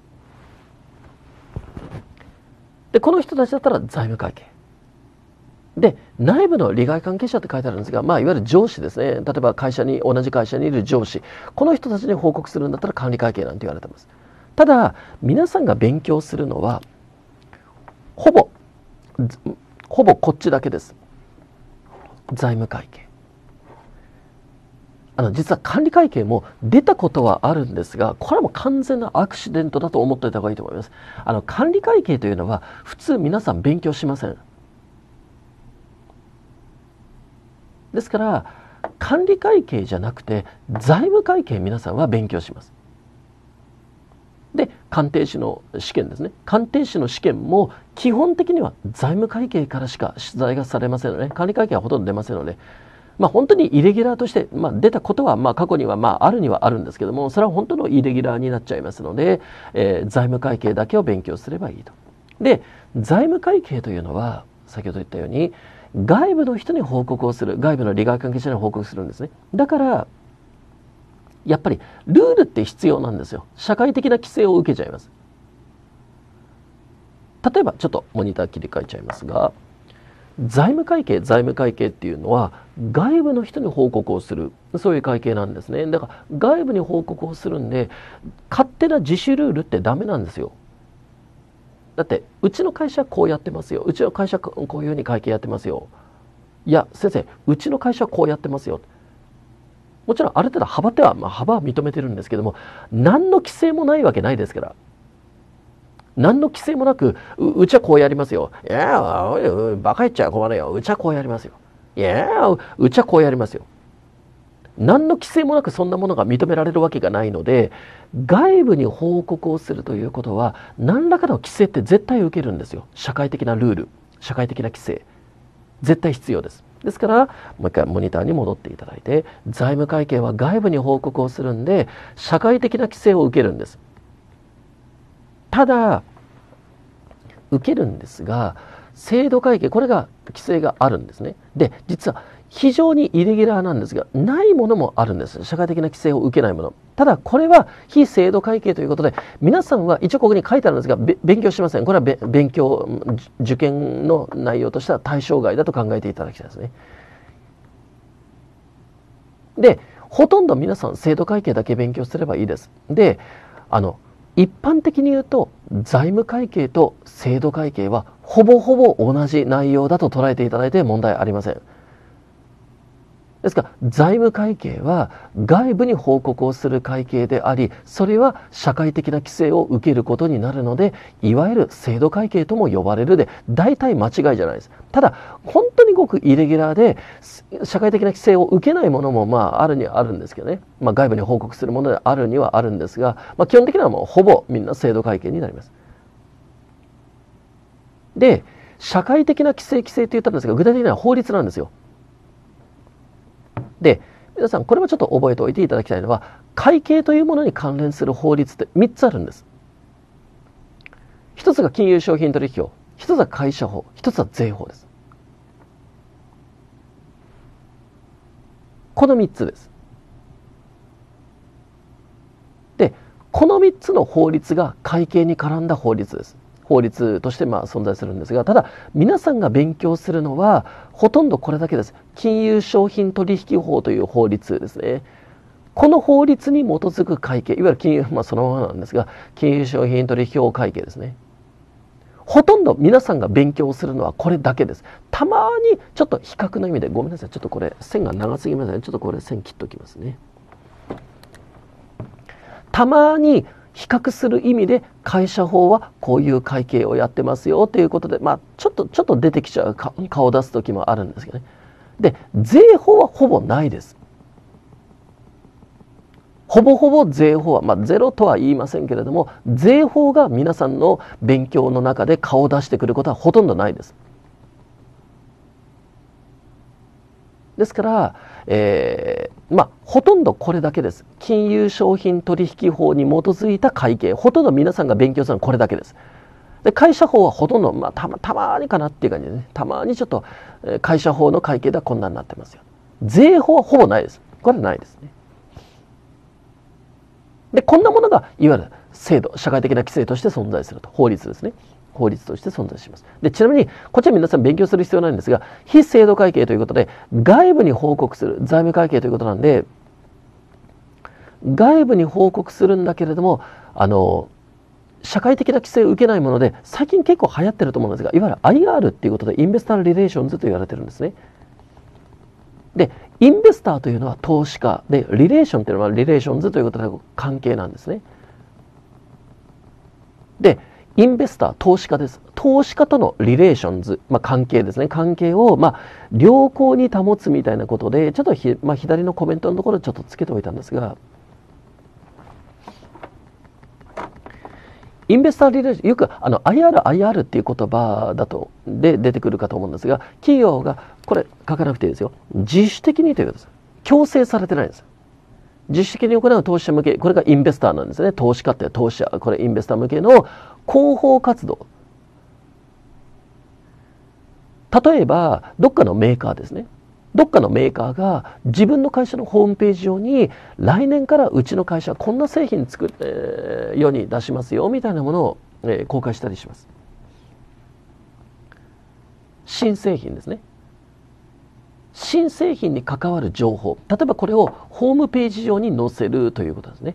で、この人たちだったら財務会計で、内部の利害関係者って書いてあるんですが、まあ、いわゆる上司ですね。例えば会社に、同じ会社にいる上司。この人たちに報告するんだったら管理会計なんて言われてます。ただ、皆さんが勉強するのは、ほぼ、ほぼこっちだけです。財務会計。あの、実は管理会計も出たことはあるんですが、これはもう完全なアクシデントだと思っておいた方がいいと思います。あの、管理会計というのは、普通皆さん勉強しません。ですから、管理会計じゃなくて、財務会計皆さんは勉強します。で、鑑定士の試験ですね。鑑定士の試験も基本的には財務会計からしか出題がされませんので、管理会計はほとんど出ませんので、まあ本当にイレギュラーとして、まあ、出たことはまあ過去にはまああるにはあるんですけども、それは本当のイレギュラーになっちゃいますので、えー、財務会計だけを勉強すればいいと。で、財務会計というのは、先ほど言ったように、外部の人に報告をする、外部の利害関係者に報告するんですね。だから、やっぱりルールって必要なんですよ。社会的な規制を受けちゃいます。例えば、ちょっとモニター切り替えちゃいますが、財務会計、財務会計っていうのは、外部の人に報告をする、そういう会計なんですね。だから、外部に報告をするんで、勝手な自主ルールってダメなんですよ。だって、うちの会社こうやってますよ。うちの会社こういうふうに会計やってますよ。いや、先生、うちの会社はこうやってますよ。もちろん、ある程度幅っては、まあ、幅は認めてるんですけども、何の規制もないわけないですから。何の規制もなく、う, うちはこうやりますよ。いや、バカ言っちゃ困るよ。うちはこうやりますよ。いや、うちはこうやりますよ。何の規制もなくそんなものが認められるわけがないので、外部に報告をするということは、何らかの規制って絶対受けるんですよ。社会的なルール、社会的な規制。絶対必要です。ですから、もう一回モニターに戻っていただいて、財務会計は外部に報告をするんで、社会的な規制を受けるんです。ただ、受けるんですが、制度会計、これが規制があるんですね。で、実は非常にイレギュラーなんですが、ないものもあるんです。社会的な規制を受けないもの。ただ、これは非制度会計ということで、皆さんは一応ここに書いてあるんですが、勉強しません。これは勉強、受験の内容としては対象外だと考えていただきたいですね。で、ほとんど皆さん制度会計だけ勉強すればいいです。で、あの、一般的に言うと、財務会計と制度会計はほぼほぼ同じ内容だと捉えていただいて問題ありません。ですから、財務会計は外部に報告をする会計であり、それは社会的な規制を受けることになるので、いわゆる制度会計とも呼ばれるで、大体間違いじゃないです。ただ、本当にごくイレギュラーで、社会的な規制を受けないものも、まあ、あるにはあるんですけどね。まあ、外部に報告するものであるにはあるんですが、まあ、基本的にはもうほぼみんな制度会計になります。で、社会的な規制、規制って言ったんですが、具体的には法律なんですよ。で、皆さんこれもちょっと覚えておいていただきたいのは、会計というものに関連する法律ってみっつあるんです。一つが金融商品取引法、一つは会社法、一つは税法です。このみっつです。で、このみっつの法律が会計に絡んだ法律です。法律としてまあ存在するんですが、ただ皆さんが勉強するのはほとんどこれだけです。金融商品取引法という法律ですね。この法律に基づく会計、いわゆる金融、まあそのままなんですが、金融商品取引法会計ですね。ほとんど皆さんが勉強するのはこれだけです。たまにちょっと比較の意味で、ごめんなさい、ちょっとこれ線が長すぎますね。ちょっとこれ線切っときますね。たまに比較する意味で会社法はこういう会計をやってますよということで、まあちょっとちょっと出てきちゃうか顔を出す時もあるんですけどね。で、税法はほぼないです。ほぼほぼ税法は、まあゼロとは言いませんけれども、税法が皆さんの勉強の中で顔を出してくることはほとんどないです。ですから、えー、まあ、ほとんどこれだけです。金融商品取引法に基づいた会計。ほとんど皆さんが勉強するのはこれだけです。で、会社法はほとんど、まあ、たま、たまにかなっていう感じでね。たまにちょっと、会社法の会計ではこんなになってますよ。税法はほぼないです。これはないですね。で、こんなものが、いわゆる制度、社会的な規制として存在すると。法律ですね。 法律として存在します。で、ちなみに、こちら皆さん勉強する必要ないんですが、非制度会計ということで、外部に報告する財務会計ということなんで、外部に報告するんだけれども、あの、社会的な規制を受けないもので、最近結構流行ってると思うんですが、いわゆる アイアール っていうことで、インベスターリレーションズと言われてるんですね。で、インベスターというのは投資家で、リレーションというのはリレーションズということで関係なんですね。で、インベスター、投資家です。投資家とのリレーションズ、まあ、関係ですね。関係を、まあ、良好に保つみたいなことで、ちょっとひ、まあ、左のコメントのところちょっとつけておいたんですが、インベスターリレーション、よくあの アイアール、アイアール っていう言葉だと、で出てくるかと思うんですが、企業が、これ書かなくていいですよ。自主的にということです。強制されてないんです。自主的に行う投資者向け、これがインベスターなんですね。投資家って投資者、これインベスター向けの広報活動。例えば、どっかのメーカーですね。どっかのメーカーが自分の会社のホームページ上に来年からうちの会社はこんな製品作る、えー、世に出しますよみたいなものを、えー、公開したりします。新製品ですね。新製品に関わる情報、例えばこれをホームページ上に載せるということですね。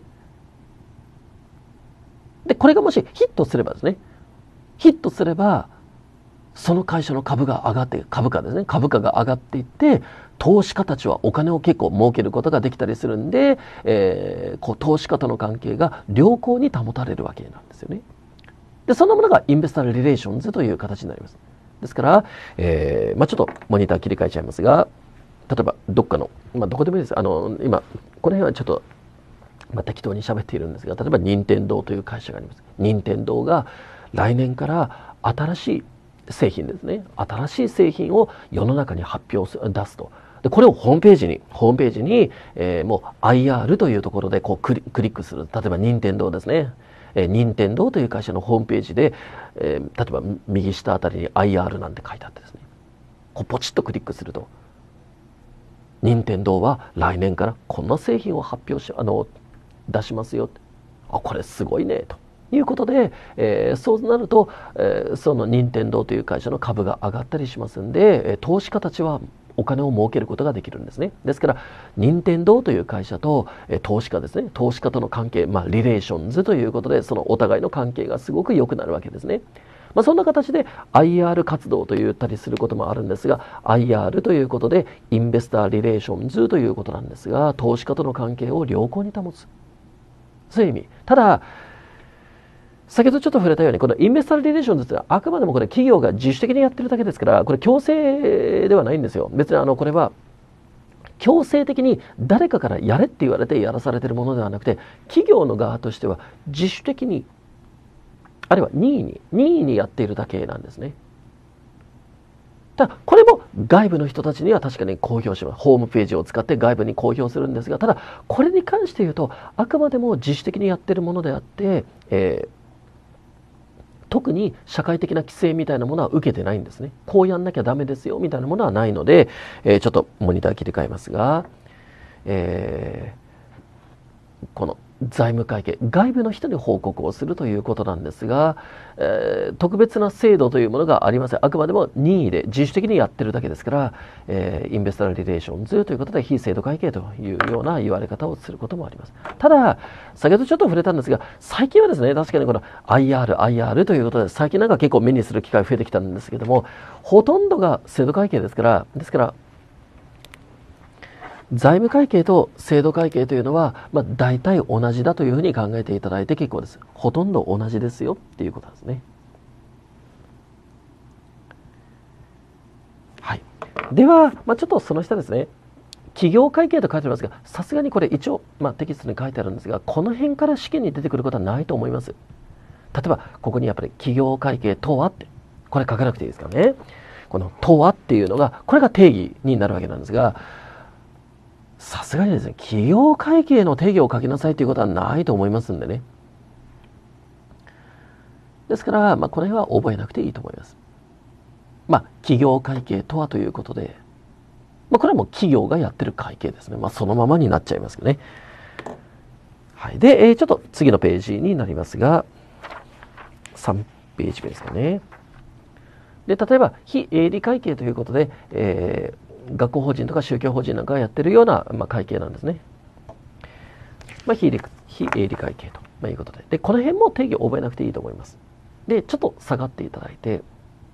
で、これがもしヒットすればですね、ヒットすればその会社の株が上がって、株価ですね、株価が上がっていって、投資家たちはお金を結構儲けることができたりするんで、えー、こう投資家との関係が良好に保たれるわけなんですよね。で、そんなものがインベスターリレーションズという形になります。ですから、えー、まあちょっとモニター切り替えちゃいますが、例えばどっかの、まあどこでもいいです。あの、今、この辺はちょっと、まあ、適当に喋っているんですが、例えば任天堂という会社があります。任天堂が来年から新しい製品ですね。新しい製品を世の中に発表する、出すと。で、これをホームページに、ホームページに、えー、もう アイアール というところでこうクリクリックする。例えば任天堂ですね。えー、任天堂という会社のホームページで、えー、例えば右下あたりに アイアール なんて書いてあってですね。こうポチッとクリックすると、任天堂は来年からこんな製品を発表し、あの、出しますよ。あ、これすごいね、と。いうことで、えー、そうなると、えー、その任天堂という会社の株が上がったりしますんで、投資家たちはお金を儲けることができるんですね。ですから任天堂という会社と、えー、投資家ですね、投資家との関係、まあリレーションズということで、そのお互いの関係がすごく良くなるわけですね。まあ、そんな形で アイアール 活動と言ったりすることもあるんですが、 アイアール ということでインベスターリレーションズということなんですが、投資家との関係を良好に保つ、そういう意味。ただ先ほどちょっと触れたように、このインベスターリレーションズってあくまでもこれ企業が自主的にやってるだけですから、これ強制ではないんですよ。別にあのこれは強制的に誰かからやれって言われてやらされているものではなくて、企業の側としては自主的に、あるいは任意に任意にやっているだけなんですね。ただこれも外部の人たちには確かに公表します。ホームページを使って外部に公表するんですが、ただこれに関して言うとあくまでも自主的にやっているものであって、えー特に社会的な規制みたいなものは受けてないんですね。こうやんなきゃダメですよみたいなものはないので、えー、ちょっとモニター切り替えますが、えー、この財務会計、外部の人に報告をするということなんですが、えー、特別な制度というものがありません。あくまでも任意で自主的にやってるだけですから、えー、インベスターリレーションズということで非制度会計というような言われ方をすることもあります。ただ、先ほどちょっと触れたんですが、最近はですね、確かにこの アイアール、アイアール ということで、最近なんか結構目にする機会増えてきたんですけども、ほとんどが制度会計ですから、ですから、財務会計と制度会計というのは、まあ、大体同じだというふうに考えていただいて結構です。ほとんど同じですよっていうことですね。はい。では、まあ、ちょっとその下ですね。企業会計と書いてありますが、さすがにこれ一応、まあ、テキストに書いてあるんですが、この辺から試験に出てくることはないと思います。例えば、ここにやっぱり企業会計とはって、これ書かなくていいですからね。このとはっていうのが、これが定義になるわけなんですが、さすがにですね、企業会計の定義を書きなさいということはないと思いますんでね。ですから、まあ、この辺は覚えなくていいと思います。まあ、企業会計とはということで、まあ、これはもう企業がやってる会計ですね。まあ、そのままになっちゃいますけどね。はい。で、えー、ちょっと次のページになりますが、さんピーエイチピー ですかね。で、例えば、非営利会計ということで、えー、学校法人とか宗教法人なんかがやってるような、まあ、会計なんですね。まあ、非営利、非営利会計と、まあ、いうことで。で、この辺も定義を覚えなくていいと思います。で、ちょっと下がっていただいて、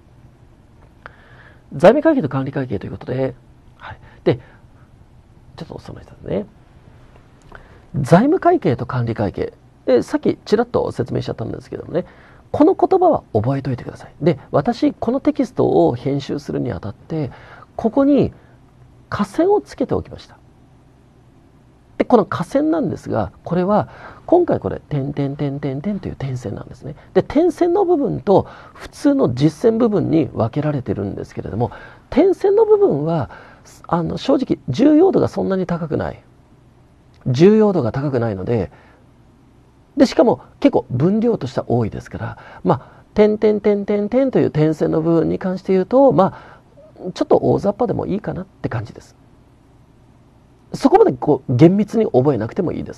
財務会計と管理会計ということで、はい。で、ちょっとその人ですね。財務会計と管理会計。で、さっきちらっと説明しちゃったんですけどもね、この言葉は覚えておいてください。で、私、このテキストを編集するにあたって、ここに下線をつけておきました。で、この下線なんですが、これは、今回これ、点点点点点という点線なんですね。で、点線の部分と普通の実線部分に分けられてるんですけれども、点線の部分は、あの、正直、重要度がそんなに高くない。重要度が高くないので、で、しかも結構分量としては多いですから、まあ、点点点点点という点線の部分に関して言うと、まあ、ちょっと大雑把でもいいかなって感じです。そこまでこう厳密に覚えなくてもいいです。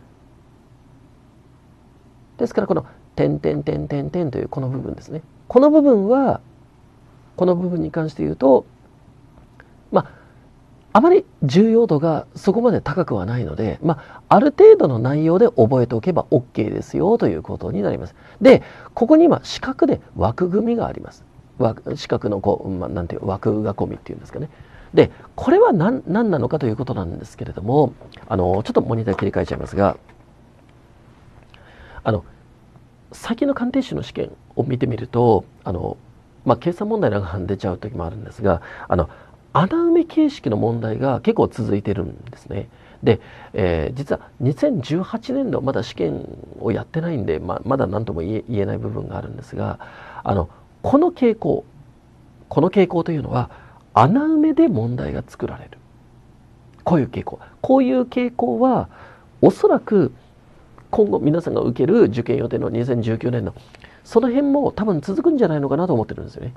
ですからこの点点点点点というこの部分ですね。この部分は、この部分に関して言うと、まあ、あまり重要度がそこまで高くはないので、まあ、ある程度の内容で覚えておけば OK ですよということになります。で、ここに今四角で枠組みがあります。四角のこう、まあ、なんていう枠囲みっていうんですかね。で、これは何、何なのかということなんですけれども、あの、ちょっとモニター切り替えちゃいますが、あの、先の鑑定士の試験を見てみると、あの、まあ、計算問題なんか出ちゃう時もあるんですが、あの、穴埋め形式の問題が結構続いてるんですね。で、えー、実はにせんじゅうはちねんどまだ試験をやってないんで、まあ、まだ何とも言え、言えない部分があるんですが、あの、この傾向、この傾向というのは、穴埋めで問題が作られる。こういう傾向。こういう傾向は、おそらく今後皆さんが受ける受験予定のにせんじゅうきゅうねんの、その辺も多分続くんじゃないのかなと思ってるんですよね。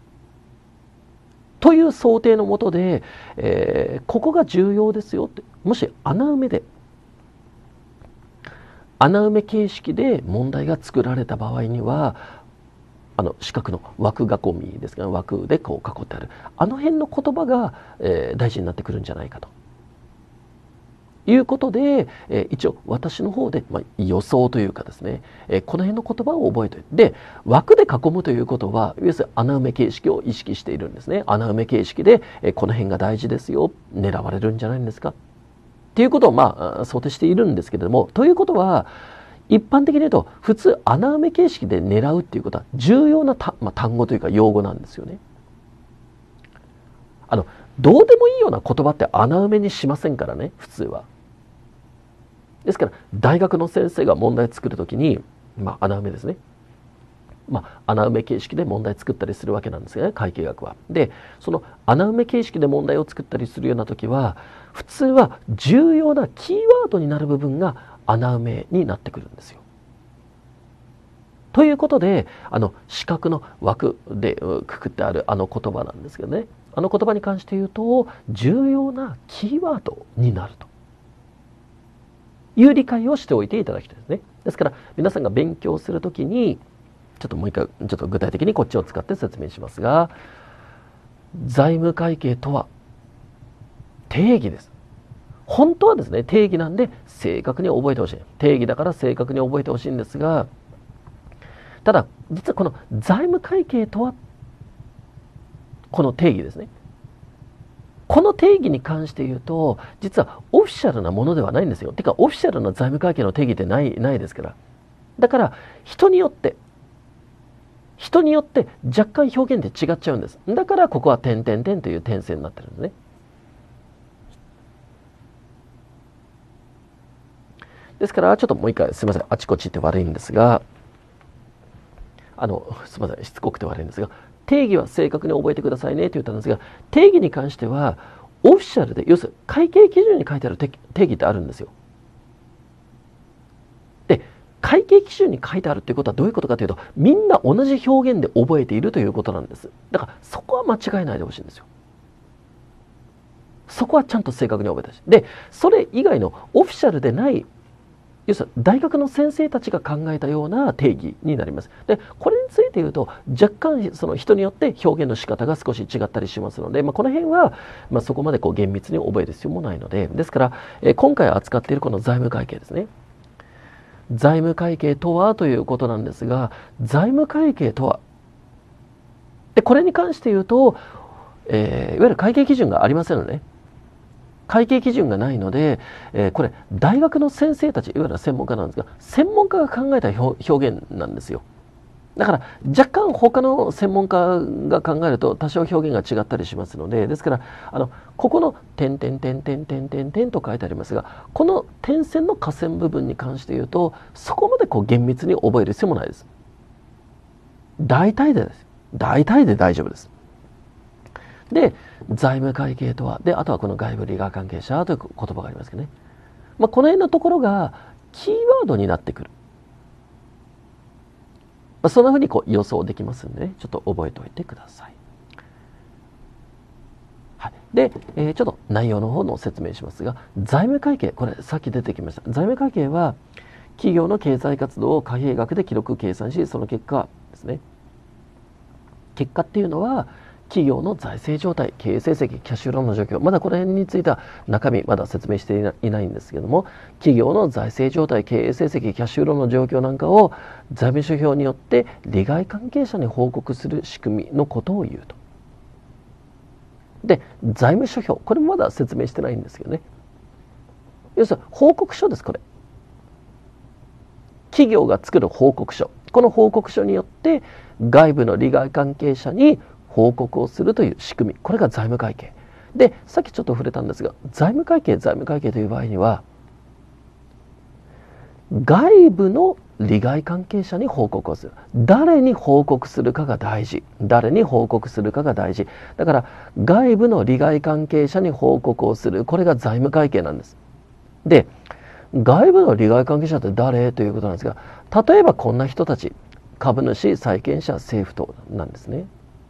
という想定のもとで、えー、ここが重要ですよって。もし穴埋めで、穴埋め形式で問題が作られた場合には、あの四角の枠囲みですが、枠でこう囲ってある。あの辺の言葉が、えー、大事になってくるんじゃないかと。いうことで、えー、一応私の方で、まあ、予想というかですね、えー、この辺の言葉を覚えておいて、で、枠で囲むということは、要するに穴埋め形式を意識しているんですね。穴埋め形式で、えー、この辺が大事ですよ、狙われるんじゃないんですかっていうことを、まあ、想定しているんですけれども、ということは、一般的に言うと、普通穴埋め形式で狙うっていうことは、重要なた、まあ、単語というか用語なんですよね。あの、どうでもいいような言葉って穴埋めにしませんからね、普通は。ですから、大学の先生が問題作るときに、まあ、穴埋めですね。まあ、穴埋め形式で問題作ったりするわけなんですよね、会計学は。で、その穴埋め形式で問題を作ったりするようなときは、普通は重要なキーワードになる部分が穴埋めになってくるんですよ。ということで、あの、四角の枠でくくってあるあの言葉なんですけどね。あの言葉に関して言うと、重要なキーワードになるという理解をしておいていただきたいですね。ですから、皆さんが勉強するときに、ちょっともう一回、ちょっと具体的にこっちを使って説明しますが、財務会計とは定義です。本当はですね、定義なんで正確に覚えてほしい。定義だから正確に覚えてほしいんですが、ただ、実はこの財務会計とは、この定義ですね。この定義に関して言うと、実はオフィシャルなものではないんですよ。てか、オフィシャルな財務会計の定義ってない、ないですから。だから、人によって、人によって若干表現って違っちゃうんです。だから、ここは点々点という点線になってるんですね。ですから、ちょっともう一回、すみません。あちこちって悪いんですが、あの、すみません。しつこくて悪いんですが、定義は正確に覚えてくださいねと言ったんですが、定義に関しては、オフィシャルで、要するに会計基準に書いてある定義ってあるんですよ。で、会計基準に書いてあるということはどういうことかというと、みんな同じ表現で覚えているということなんです。だから、そこは間違えないでほしいんですよ。そこはちゃんと正確に覚えてほしい。で、それ以外のオフィシャルでない、 要するに大学の先生たちが考えたような定義になります。で、これについて言うと若干その人によって表現の仕方が少し違ったりしますので、まあ、この辺はまあそこまでこう厳密に覚える必要もないので、ですから、えー、今回扱っているこの財務会計ですね。財務会計とはということなんですが、財務会計とは、でこれに関して言うと、えー、いわゆる会計基準がありませんのでね。会計基準がないので、えー、これ大学の先生たち、いわゆる専門家なんですが、専門家が考えた表現なんですよ。だから若干他の専門家が考えると多少表現が違ったりしますので、ですからあのここの点点点点点点点と書いてありますが、この点線の下線部分に関して言うとそこまでこう厳密に覚える必要もないです。大体でです。大体で大丈夫です。で、財務会計とは、で、あとはこの外部利害関係者という言葉がありますけどね。まあ、この辺のところがキーワードになってくる。まあ、そんなふうにこう予想できますんでね、ちょっと覚えておいてください。はい、で、えー、ちょっと内容の方の説明しますが、財務会計、これさっき出てきました。財務会計は、企業の経済活動を貨幣額で記録計算し、その結果ですね。結果っていうのは、企業の財政状態、経営成績、キャッシュフローの状況、まだこの辺については中身まだ説明していないんですけども、企業の財政状態、経営成績、キャッシュフローの状況なんかを財務諸表によって利害関係者に報告する仕組みのことを言うと。で、財務諸表、これもまだ説明してないんですけどね。要するに報告書です、これ。企業が作る報告書。この報告書によって外部の利害関係者に報告をするという仕組み、これが財務会計で、さっきちょっと触れたんですが、財務会計財務会計という場合には外部の利害関係者に報告をする。誰に報告するかが大事。誰に報告するかが大事。だから外部の利害関係者に報告をする、これが財務会計なんです。で、外部の利害関係者って誰ということなんですが、例えばこんな人たち、株主、債権者、政府等なんですね。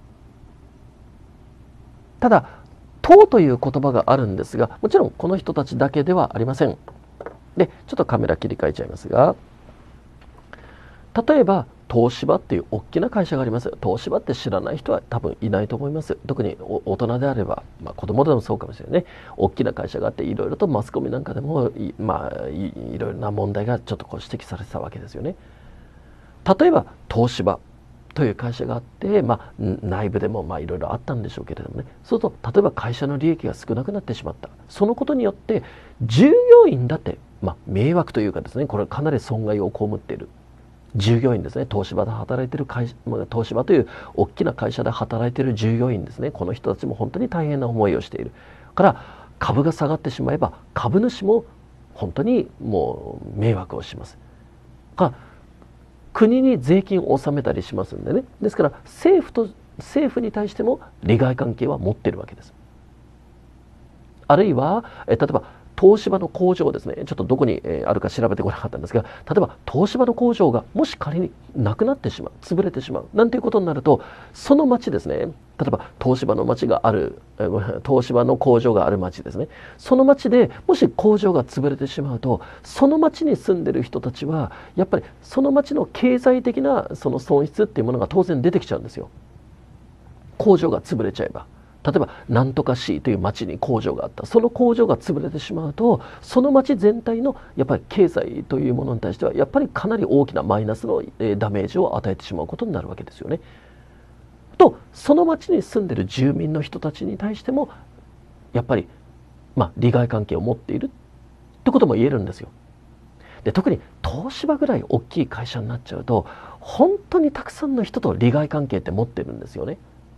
ただ、党という言葉があるんですが、もちろんこの人たちだけではありません。で、ちょっとカメラ切り替えちゃいますが、例えば東芝っていう大きな会社があります。東芝って知らない人は多分いないと思います。特に大人であれば、まあ、子供でもそうかもしれないね。大きな会社があって、いろいろとマスコミなんかでもい、まあ、い, いろいろな問題がちょっとこう指摘されてたわけですよね。例えば東芝という会社があって、まあ、内部でもまあいろいろあったんでしょうけれどもね、そうすると例えば会社の利益が少なくなってしまった、そのことによって従業員だって、まあ、迷惑というかですね、これはかなり損害を被っている従業員ですね、東芝で働いている会社、東芝という大きな会社で働いている従業員ですね、この人たちも本当に大変な思いをしているから株が下がってしまえば株主も本当にもう迷惑をしますから国に税金を納めたりしますんでね。ですから政府と政府に対しても利害関係は持っているわけです。あるいはえ例えば東芝の工場ですね、ちょっとどこにあるか調べてこなかったんですが、例えば東芝の工場がもし仮になくなってしまう、潰れてしまうなんていうことになると、その町ですね、例えば東芝の町がある、東芝の工場がある町ですね、その町でもし工場が潰れてしまうと、その町に住んでる人たちはやっぱりその町の経済的なその損失っていうものが当然出てきちゃうんですよ。工場が潰れちゃえば。例えばなんとか市という町に工場があった、その工場が潰れてしまうと、その町全体のやっぱり経済というものに対してはやっぱりかなり大きなマイナスのダメージを与えてしまうことになるわけですよね。とその町に住んでいる住民の人たちに対してもやっぱり、まあ、利害関係を持っているってことも言えるんですよ。で、特に東芝ぐらい大きい会社になっちゃうと本当にたくさんの人と利害関係って持ってるんですよね。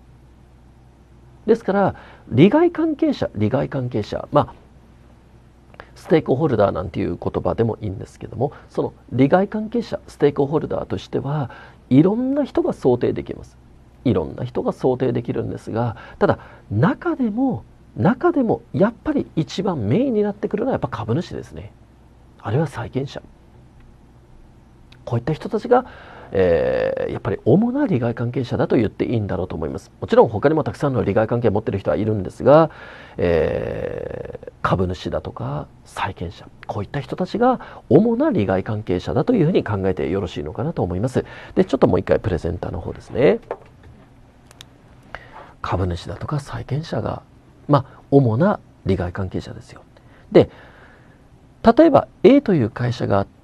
ですから利害関係者利害関係者、まあステークホルダーなんていう言葉でもいいんですけども、その利害関係者ステークホルダーとしてはいろんな人が想定できます。いろんな人が想定できるんですが、ただ中でも中でもやっぱり一番メインになってくるのはやっぱ株主ですね。あるいは債権者、こういった人たちがえー、やっぱり主な利害関係者だと言っていいんだろうと思います。もちろん他にもたくさんの利害関係を持っている人はいるんですが、えー、株主だとか債権者、こういった人たちが主な利害関係者だというふうに考えてよろしいのかなと思います。で、ちょっともう一回プレゼンターの方ですね。株主だとか債権者が、まあ、主な利害関係者ですよ。で、例えば A という会社があって、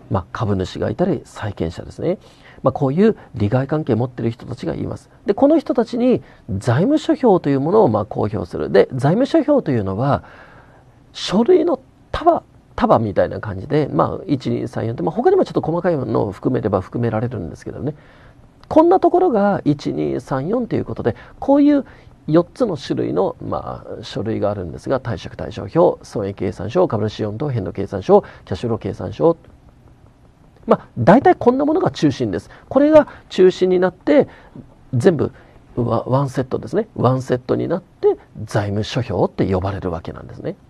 まあ、株主がいたり債権者ですね、まあ、こういう利害関係を持っている人たちがいます。で、この人たちに財務諸表というものをまあ公表する。で、財務諸表というのは書類の束束みたいな感じで、まあ、いちにさんよんって、まあ、他にもちょっと細かいのを含めれば含められるんですけどね、こんなところがいちにさんよんということで、こういうよっつの種類の、まあ、書類があるんですが、貸借対照表、損益計算書、株主用途変動計算書、キャッシュフロー計算書、まあ、大体こんなものが中心です。これが中心になって全部ワンセットですね。ワンセットになって財務諸表って呼ばれるわけなんですね。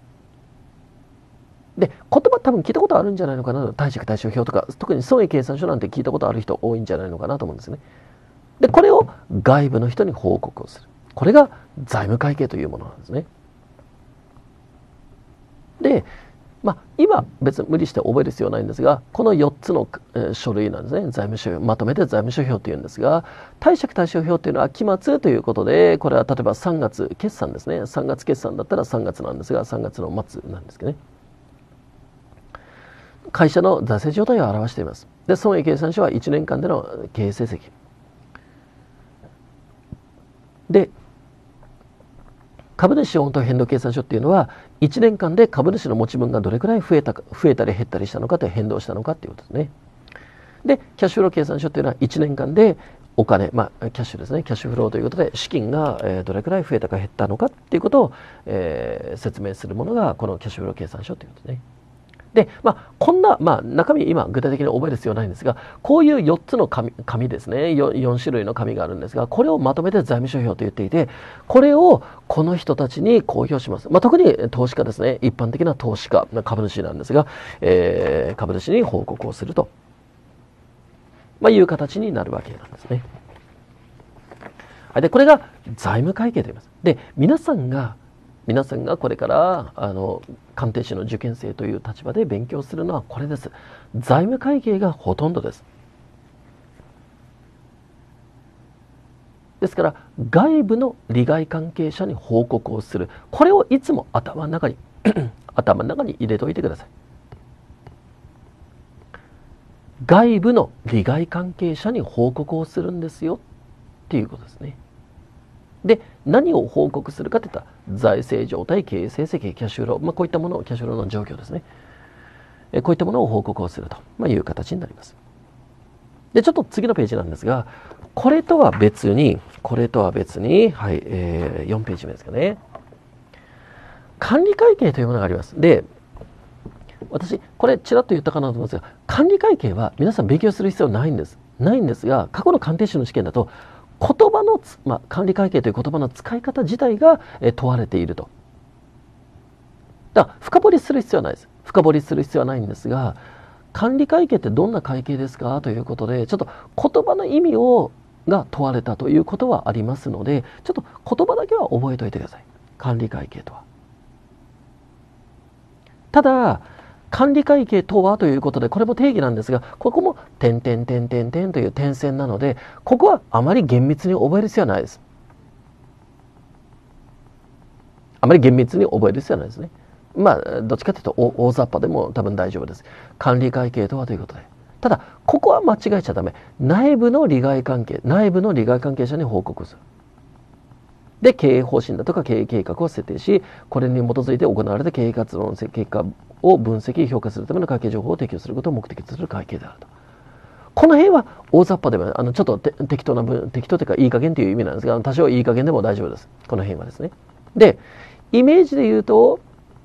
で、言葉多分聞いたことあるんじゃないのかな。貸借対照表とか、特に損益計算書なんて聞いたことある人多いんじゃないのかなと思うんですね。で、これを外部の人に報告をする。これが財務会計というものなんですね。で、まあ、今別に無理して覚える必要はないんですが、このよっつの、えー、書類なんですね。財務諸表、まとめて財務諸表というんですが、貸借対照表というのは期末ということで、これは例えばさんがつ決算ですね。さんがつ決算だったらさんがつなんですが、さんがつの末なんですけどね。会社の財政状態を表しています。で、損益計算書はいちねんかんでの経営成績。で、株主用途変動計算書っていうのはいちねんかんで株主の持ち分がどれくらい増えたか、増えたり減ったりしたのかという変動したのかっていうことですね。で、キャッシュフロー計算書っていうのはいちねんかんでお金、まあ、キャッシュですね、キャッシュフローということで資金がどれくらい増えたか減ったのかっていうことを、えー、説明するものがこのキャッシュフロー計算書ということですね。で、まあ、こんな、まあ、中身今具体的に覚える必要ないんですが、こういうよっつの紙、紙ですね、よん種類の紙があるんですが、これをまとめて財務諸表と言っていて、これをこの人たちに公表します。まあ、特に投資家ですね、一般的な投資家、株主なんですが、えー、株主に報告をすると、まあ、いう形になるわけなんですね。で、これが財務会計と言います。で、皆さんが皆さんがこれからあの鑑定士の受験生という立場で勉強するのはこれです。財務会計がほとんどです。ですから外部の利害関係者に報告をする。これをいつも頭の中に頭の中に入れておいてください。外部の利害関係者に報告をするんですよっていうことですね。で、何を報告するかといったら財政状態、経営成績、キャッシュフロー、まあ、こういったものをキャッシュフローの状況ですね。えこういったものを報告をすると、まあ、いう形になります。で、ちょっと次のページなんですが、これとは別に、これとは別に、はい、えー、よんページ目ですかね。管理会計というものがあります。で、私、これちらっと言ったかなと思うんですが、管理会計は皆さん勉強する必要ないんです。ないんですが、過去の鑑定士の試験だと、言葉の、まあ、管理会計という言葉の使い方自体が問われていると。だから深掘りする必要はないです。深掘りする必要はないんですが、管理会計ってどんな会計ですかということで、ちょっと言葉の意味をが問われたということはありますので、ちょっと言葉だけは覚えておいてください。管理会計とは。ただ、管理会計とはということで、これも定義なんですが、ここも点点点点点という点線なので、ここはあまり厳密に覚える必要はないです。あまり厳密に覚える必要はないですね。まあ、どっちかというと大雑把でも多分大丈夫です。管理会計とはということで。ただ、ここは間違えちゃダメ。内部の利害関係、内部の利害関係者に報告する。で、経営方針だとか経営計画を設定し、これに基づいて行われた経営活動の結果を分析、評価するための会計情報を提供することを目的とする会計であると。この辺は大雑把でもあのちょっと適当な分、適当というかいい加減という意味なんですが、多少いい加減でも大丈夫です。この辺はですね。で、イメージで言うと、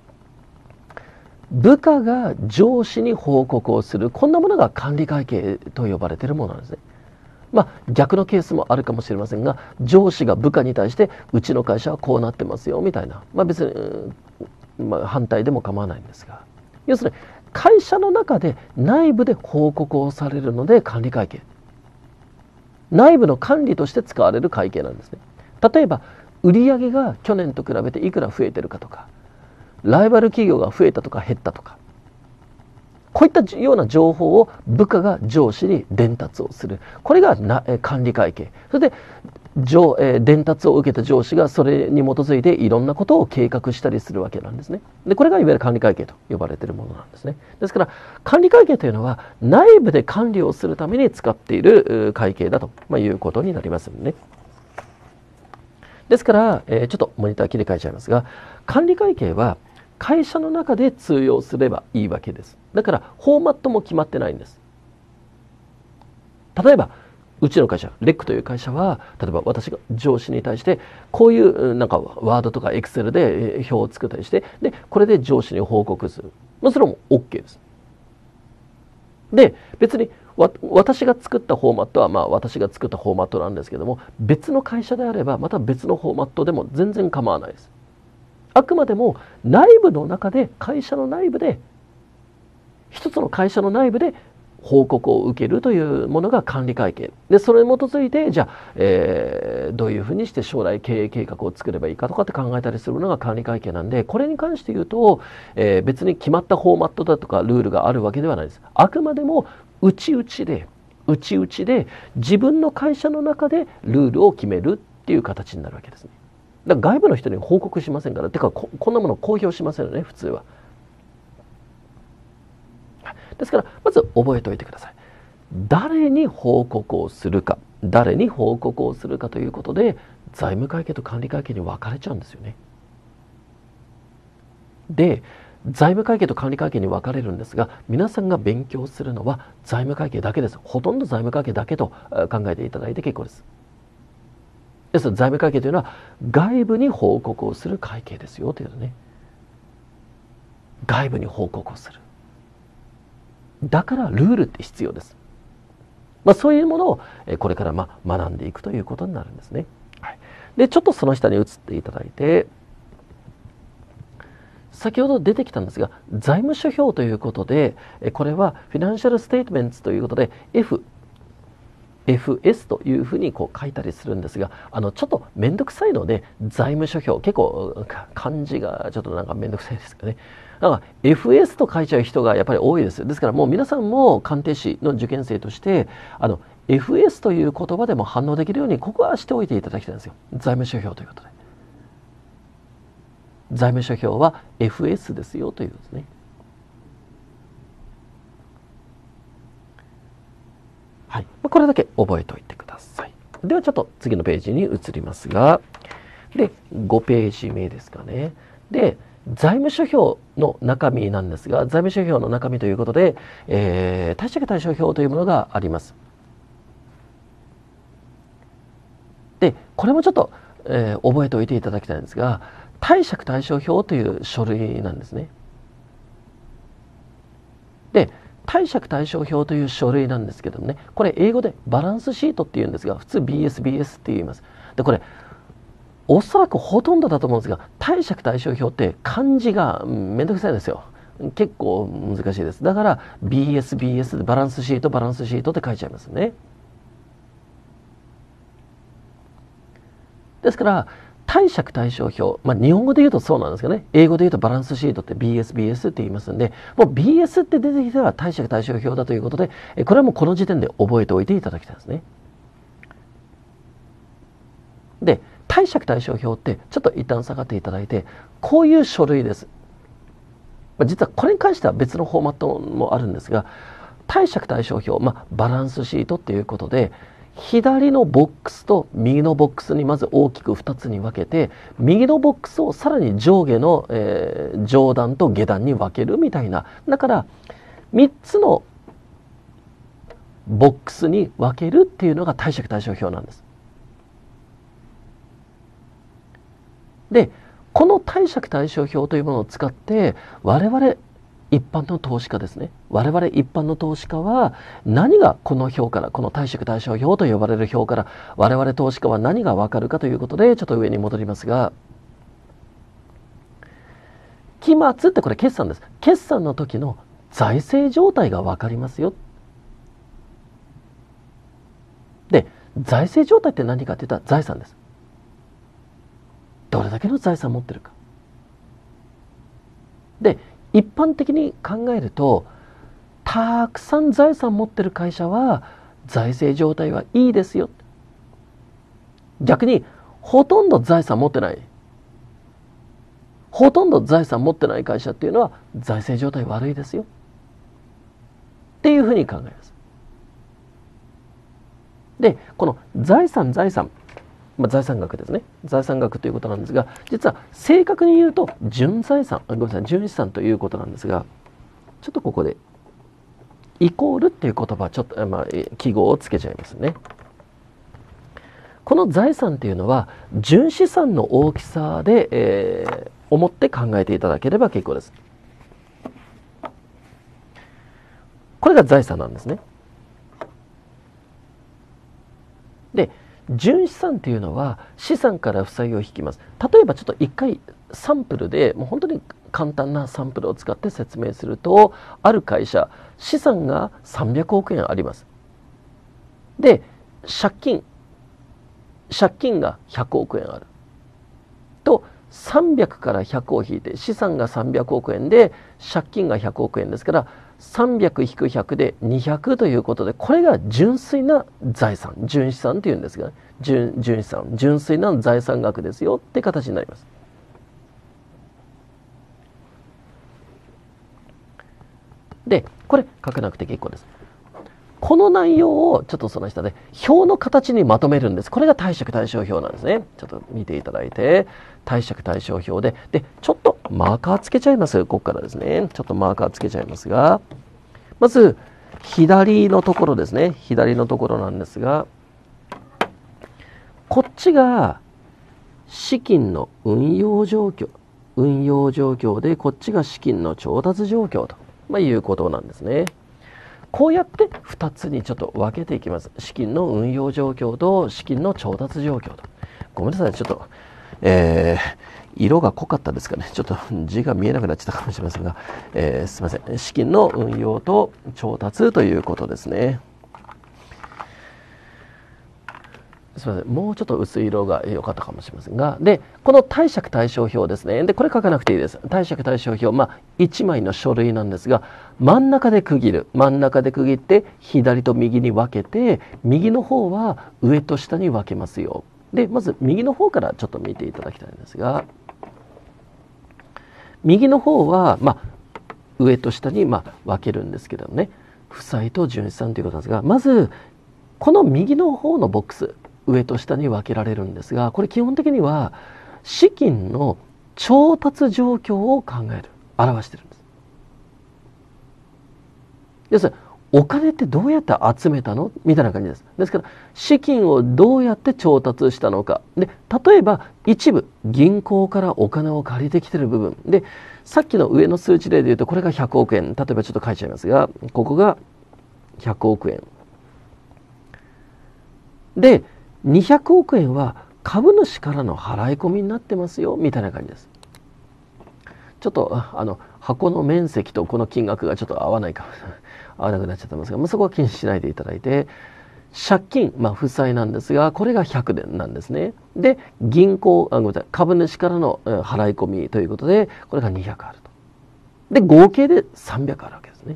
部下が上司に報告をする、こんなものが管理会計と呼ばれているものなんですね。まあ、逆のケースもあるかもしれませんが、上司が部下に対してうちの会社はこうなってますよみたいな、まあ、別に、まあ、反対でも構わないんですが、要するに会社の中で内部で報告をされるので管理会計。内部の管理として使われる会計なんですね。例えば売上が去年と比べていくら増えてるかとか、ライバル企業が増えたとか減ったとか、こういったような情報を部下が上司に伝達をする。これがな管理会計。それで上、えー、伝達を受けた上司がそれに基づいていろんなことを計画したりするわけなんですね。で、これがいわゆる管理会計と呼ばれているものなんですね。ですから管理会計というのは内部で管理をするために使っている会計だと、まあ、いうことになりますよね。ですから、えー、ちょっとモニター切り替えちゃいますが、管理会計は会社の中で通用すればいいわけです。だからフォーマットも決まってないんです。例えばうちの会社、レックという会社は、例えば私が上司に対してこういうなんかワードとかエクセルで表を作ったりして、でこれで上司に報告する。まあ、それも OK です。で別にわ私が作ったフォーマットはまあ私が作ったフォーマットなんですけども、別の会社であればまた別のフォーマットでも全然構わないです。あくまでも内部の中で、会社の内部で、一つの会社の内部で報告を受けるというものが管理会計で、それに基づいてじゃあ、えー、どういうふうにして将来経営計画を作ればいいかとかって考えたりするのが管理会計なんで、これに関して言うと、えー、別に決まったフォーマットだとかルールがあるわけではないです。あくまでも内々で内々で自分の会社の中でルールを決めるっていう形になるわけですね。だから外部の人に報告しませんから。てか こ, こんなものを公表しませんよね、普通は。ですからまず覚えておいてください。誰に報告をするか、誰に報告をするかということで、財務会計と管理会計に分かれちゃうんですよね。で、財務会計と管理会計に分かれるんですが、皆さんが勉強するのは財務会計だけです。ほとんど財務会計だけと考えていただいて結構です。ですから財務会計というのは外部に報告をする会計ですよというのね。外部に報告をする。だからルールって必要です。まあ、そういうものをこれからまあ学んでいくということになるんですね。はい、でちょっとその下に移っていただいて、先ほど出てきたんですが、財務諸表ということで、これはフィナンシャルステートメントということで Fエフエス というふうにこう書いたりするんですが、あのちょっと面倒くさいので財務諸表、結構漢字がちょっとなんか面倒くさいですかね。だから エフエス と書いちゃう人がやっぱり多いです。ですからもう皆さんも鑑定士の受験生としてあの エフエス という言葉でも反応できるようにここはしておいていただきたいんですよ。財務諸表ということで。財務諸表は エフエス ですよというですね。はい、これだけ覚えておいてください。ではちょっと次のページに移りますが、でごページ目ですかね。で財務諸表の中身なんですが、財務諸表の中身ということで、えー、貸借対照表というものがあります。でこれもちょっと、えー、覚えておいていただきたいんですが、貸借対照表という書類なんですね。で貸借対照表という書類なんですけどもね、これ英語でバランスシートっていうんですが、普通 ビーエスビーエス って言います。でこれおそらくほとんどだと思うんですが、貸借対照表って漢字がめんどくさいんですよ。結構難しいです。だから ビーエスビーエス でバランスシートバランスシートって書いちゃいますね。ですから貸借対照表、まあ、日本語で言うとそうなんですけどね、英語で言うとバランスシートって ビーエスビーエス って言いますんで、もう ビーエス って出てきたら貸借対照表だということで、これはもうこの時点で覚えておいていただきたいですね。で貸借対照表ってちょっと一旦下がっていただいて、こういう書類です。実はこれに関しては別のフォーマットもあるんですが、貸借対照表、まあ、バランスシートっていうことで、左のボックスと右のボックスにまず大きくふたつに分けて、右のボックスをさらに上下の、えー、上段と下段に分けるみたいな。だからみっつのボックスに分けるっていうのが貸借対照表なんです。でこの貸借対照表というものを使って我々一般の投資家ですね。我々一般の投資家は何がこの表から、この貸借対照表と呼ばれる表から我々投資家は何が分かるかということで、ちょっと上に戻りますが、期末ってこれ決算です。決算の時の財政状態が分かりますよ。で、財政状態って何かって言ったら財産です。どれだけの財産を持ってるか。で、一般的に考えると、たくさん財産を持ってる会社は財政状態はいいですよ。逆にほとんど財産持ってない、ほとんど財産持ってない会社っていうのは財政状態悪いですよっていうふうに考えます。で、この財産財産、まあ、財産額ですね。財産額ということなんですが、実は正確に言うと純財産、ごめんなさい、純資産ということなんですが、ちょっとここでイコールっていう言葉、ちょっと、まあ、記号をつけちゃいますね。この財産っていうのは純資産の大きさで、えー、思って考えていただければ結構です。これが財産なんですね。で、純資産っていうのは資産から負債を引きます。例えばちょっと一回サンプルで、もう本当に簡単なサンプルを使って説明すると、ある会社、資産がさんびゃくおくえんあります。で、借金、借金がひゃくおくえんある。と、さんびゃくからひゃくを引いて、資産がさんびゃくおくえんで、借金がひゃくおくえんですから、さんびゃく引くひゃくでにひゃくということで、これが純粋な財産、純資産というんですが、純、純資産、純粋な財産額ですよって形になります。で、これ書かなくて結構です。この内容をちょっとその下で表の形にまとめるんです。これが貸借対照表なんですね。ちょっと見ていただいて、貸借対照表で、で、ちょっとマーカーつけちゃいます。ここからですね。ちょっとマーカーつけちゃいますが、まず、左のところですね。左のところなんですが、こっちが資金の運用状況。運用状況で、こっちが資金の調達状況と、まあ、いうことなんですね。こうやってふたつにちょっと分けていきます。資金の運用状況と資金の調達状況と。ごめんなさい、ちょっと、えー、色が濃かったですかね。ちょっと字が見えなくなっちゃったかもしれませんが、えー、すみません。資金の運用と調達ということですね。すみません。もうちょっと薄い色が良かったかもしれませんが、で、この貸借対照表ですね。で、これ書かなくていいです。貸借対照表、まあ、いちまいの書類なんですが、真ん中で区切る。真ん中で区切って、左と右に分けて、右の方は上と下に分けますよ。で、まず右の方からちょっと見ていただきたいんですが、右の方は、まあ、上と下にまあ分けるんですけどね、負債と純資産ということなんですが、まず、この右の方のボックス、上と下に分けられるんですが、これ基本的には資金の調達状況を考える、表してるんです。要するにお金ってどうやって集めたのみたいな感じです。ですから資金をどうやって調達したのか。で、例えば一部銀行からお金を借りてきてる部分で、さっきの上の数値例で言うとこれがひゃくおくえん。例えばちょっと書いちゃいますが、ここがひゃくおくえん。で、にひゃくおくえんは株主からの払い込みになってますよみたいな感じです。ちょっとあの箱の面積とこの金額がちょっと合わないか合わなくなっちゃってますが、まあ、そこは気にしないでいただいて、借金、まあ、負債なんですが、これがひゃくえんなんですね。で、銀行あごめんなさい、株主からの払い込みということで、これがにひゃくあると。で、合計でさんびゃくあるわけですね。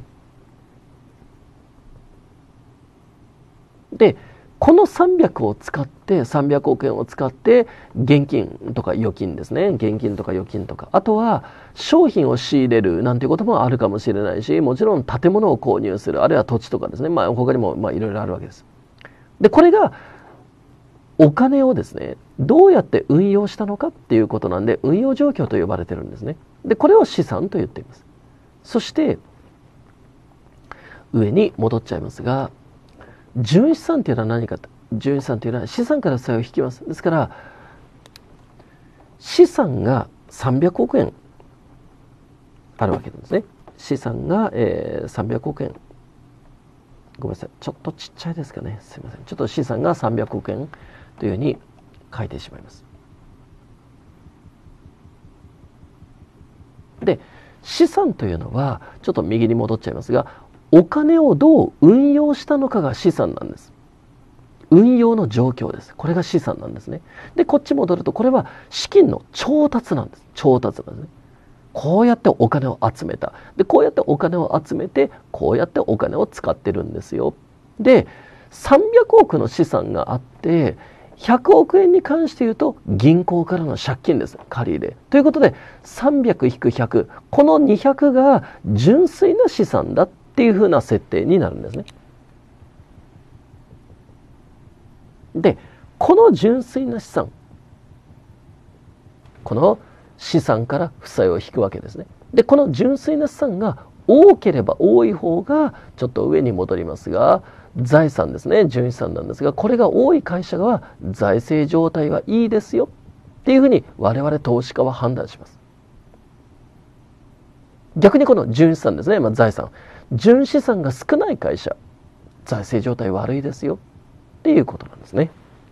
で、このさんびゃくを使って、さんびゃくおくえんを使って、現金とか預金ですね。現金とか預金とか。あとは、商品を仕入れるなんていうこともあるかもしれないし、もちろん建物を購入する、あるいは土地とかですね。まあ、他にもまあいろいろあるわけです。で、これが、お金をですね、どうやって運用したのかっていうことなんで、運用状況と呼ばれてるんですね。で、これを資産と言っています。そして、上に戻っちゃいますが、純資産というのは何か。純資産というのは資産から負債を引きます。ですから、資産がさんびゃくおくえんあるわけなんですね。資産が、えー、さんびゃくおくえん。ごめんなさい。ちょっとちっちゃいですかね。すいません。ちょっと資産がさんびゃくおくえんというふうに書いてしまいます。で、 資産というのはちょっと右に戻っちゃいますが、お金をどう運用したのかが資産なんです。運用の状況です。これが資産なんですね。で、こっち戻ると、これは資金の調達なんです。調達なんですね。こうやってお金を集めた。で、こうやってお金を集めて、こうやってお金を使ってるんですよ。で、さんびゃくおくの資産があって、ひゃくおくえんに関して言うと、銀行からの借金です。借り入れ。ということで、さんびゃくひくひゃく。このにひゃくが純粋な資産だっていうふうな設定になるんですね。で、この純粋な資産、この資産から負債を引くわけですね。で、この純粋な資産が多ければ多い方が、ちょっと上に戻りますが、財産ですね、純資産なんですが、これが多い会社は財政状態はいいですよっていうふうに我々投資家は判断します。逆にこの純資産ですね、まあ、財産。純資産が少ない会社、財政状態悪いですよっていうことなんですね。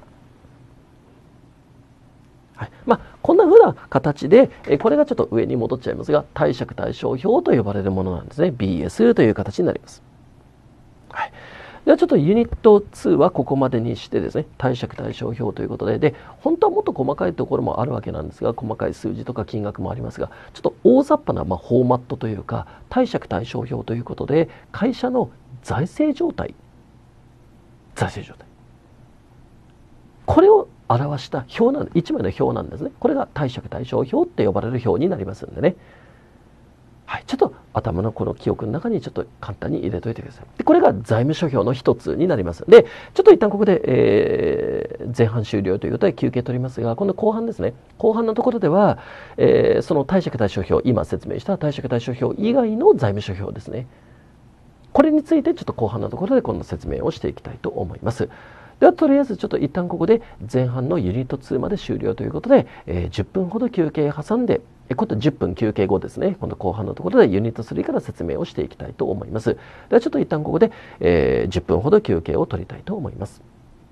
はい、まあ、こんな風な形で、これがちょっと上に戻っちゃいますが、貸借対照表と呼ばれるものなんですね。ビーエス という形になります。はい、ではちょっとユニットツーはここまでにしてですね、貸借対照表ということで、で、本当はもっと細かいところもあるわけなんですが、細かい数字とか金額もありますが、ちょっと大雑把なまあフォーマットというか、貸借対照表ということで、会社の財政状態、財政状態。これを表した表なん、一枚の表なんですね。これが貸借対照表って呼ばれる表になりますんでね。はい、ちょっと頭のこの記憶の中にちょっと簡単に入れといてください。で、これが財務諸表の一つになります。で、ちょっと一旦ここで、えー、前半終了ということで休憩取りますが、今度後半ですね。後半のところでは、えー、その貸借対照表、今説明した貸借対照表以外の財務諸表ですね。これについてちょっと後半のところで今度説明をしていきたいと思います。ではとりあえずちょっと一旦ここで前半のユニットツーまで終了ということで、えー、じゅっぷんほど休憩挟んで、今度じゅっぷん休憩後ですね、今度後半のところでユニットスリーから説明をしていきたいと思います。ではちょっと一旦ここで、えー、じゅっぷんほど休憩を取りたいと思います。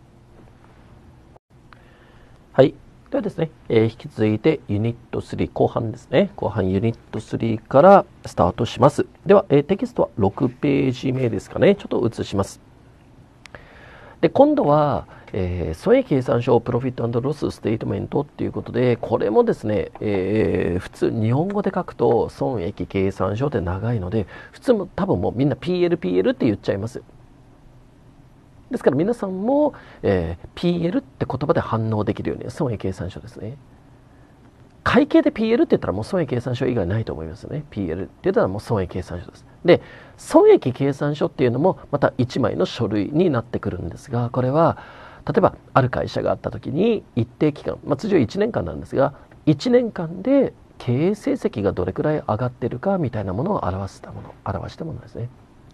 はい。ではですね、えー、引き続いてユニットスリー後半ですね。後半ユニットスリーからスタートします。では、えー、テキストはろくページ目ですかね。ちょっと移します。で今度は、えー、損益計算書プロフィット&ロスステートメントっていうことで、これもですね、えー、普通日本語で書くと損益計算書って長いので、普通も多分もうみんな ピーエルピーエル って言っちゃいます。ですから皆さんも、えー、ピーエル って言葉で反応できるように損益計算書ですね。会計で ピーエル って言ったらもう損益計算書以外ないと思いますよね。ピーエル って言ったらもう損益計算書です。で、損益計算書っていうのもまたいちまいの書類になってくるんですが、これは例えばある会社があった時に一定期間、まあ、通常いちねんかんなんですが、いちねんかんで経営成績がどれくらい上がってるかみたいなものを表したもの、表したものですね。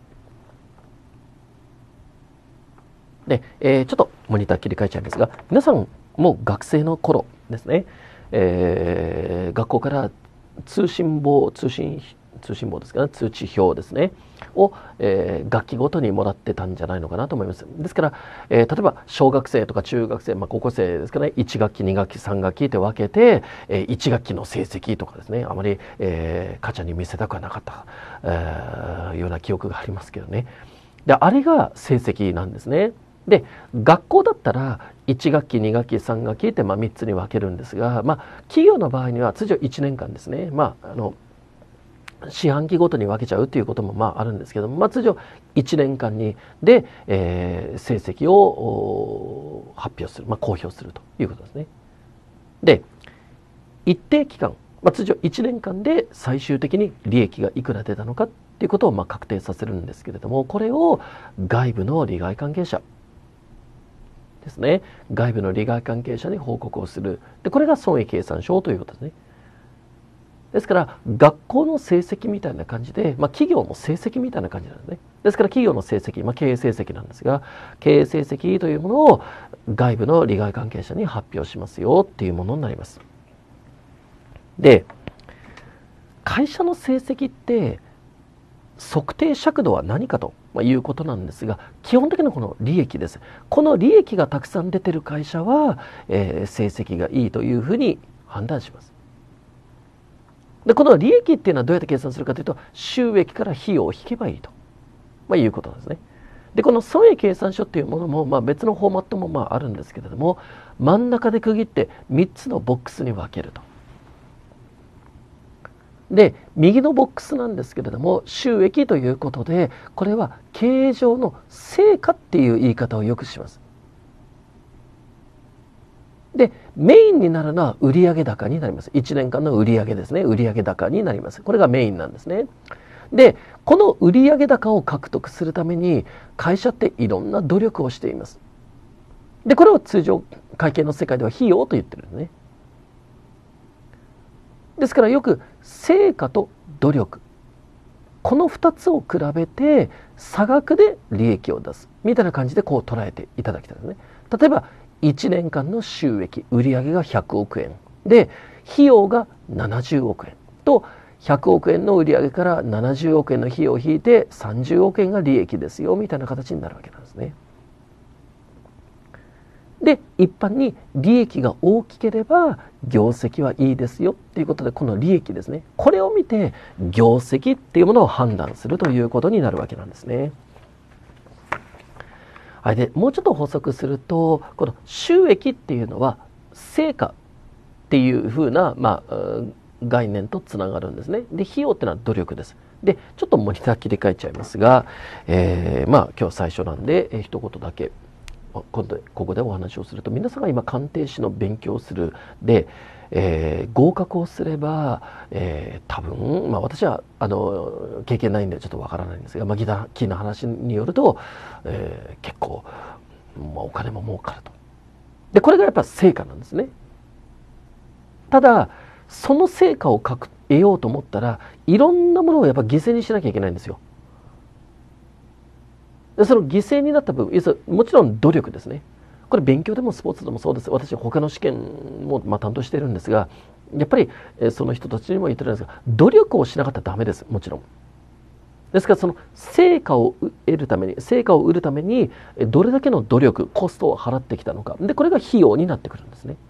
で、えー、ちょっとモニター切り替えちゃいますが、皆さんも学生の頃ですね、えー、学校から通信簿、通信、通信簿ですかね、通知表ですね、を、えー、学期ごとにもらってたんじゃないのかなと思います。ですから、えー、例えば小学生とか中学生、まあ、高校生ですかね、いち学期、に学期、さん学期って分けて、えー、いち学期の成績とかですね、あまり、えー、母ちゃんに見せたくはなかった、えー、ような記憶がありますけどね。で、あれが成績なんですね。で、学校だったらいち学期、に学期、さん学期ってまあみっつに分けるんですが、まあ、企業の場合には通常いちねんかんですね。まあ、あの四半期ごとに分けちゃうということもまああるんですけども、まあ、通常いちねんかんにで、えー、成績を発表する、まあ、公表するということですね。で、一定期間、まあ、通常いちねんかんで最終的に利益がいくら出たのかということをまあ確定させるんですけれども、これを外部の利害関係者ですね、外部の利害関係者に報告をする。で、これが損益計算書ということですね。ですから学校の成績みたいな感じで、まあ、企業も成績みたいな感じなんですね。ですから企業の成績、まあ、経営成績なんですが、経営成績というものを外部の利害関係者に発表しますよっていうものになります。で、会社の成績って測定尺度は何かということなんですが、基本的なこの利益です。この利益がたくさん出てる会社は、えー、成績がいいというふうに判断します。 でこの利益っていうのはどうやって計算するかというと、収益から費用を引けばいいと、まあ、いうことなんですね。でこの損益計算書っていうものも、まあ、別のフォーマットもまああるんですけれども、真ん中で区切ってみっつのボックスに分けると。で右のボックスなんですけれども、収益ということで、これは経営上の成果っていう言い方をよくします。でメインになるのは売上高になります。いちねんかんの売上ですね。売上高になります。これがメインなんですね。でこの売上高を獲得するために会社っていろんな努力をしています。でこれを通常会計の世界では費用と言ってるんですね。ですからよく成果と努力、このふたつを比べて差額で利益を出すみたいな感じでこう捉えていただきたいですね。例えばいちねんかんの収益、売上がひゃくおくえんで費用がななじゅうおくえんと、ひゃくおくえんの売上からななじゅうおくえんの費用を引いてさんじゅうおくえんが利益ですよみたいな形になるわけなんですね。で一般に利益が大きければ業績はいいですよっていうことで、この利益ですね、これを見て業績っていうものを判断するということになるわけなんですね。はい、でもうちょっと補足すると、この収益っていうのは成果っていうふうな、まあ、概念とつながるんですね。で費用っていうのは努力です。でちょっとモニター切り替えちゃいますが、えー、まあ今日最初なんで、えー、一言だけ今度ここでお話をすると、皆さんが今鑑定士の勉強をするで、えー、合格をすれば、えー、多分、まあ、私はあの経験ないんでちょっとわからないんですが、まあ、聞いた話によると、えー、結構、まあ、お金も儲かると。でこれがやっぱ成果なんですね。ただその成果を得ようと思ったら、いろんなものをやっぱ犠牲にしなきゃいけないんですよ。でその犠牲になった分、もちろん努力ですね。これ勉強でもスポーツでもそうです。私他の試験もまあ担当しているんですが、やっぱりその人たちにも言ってるんですが、努力をしなかったらダメです。もちろん。ですからその成果を得るために、成果を売るためにどれだけの努力、コストを払ってきたのか。でこれが費用になってくるんですね。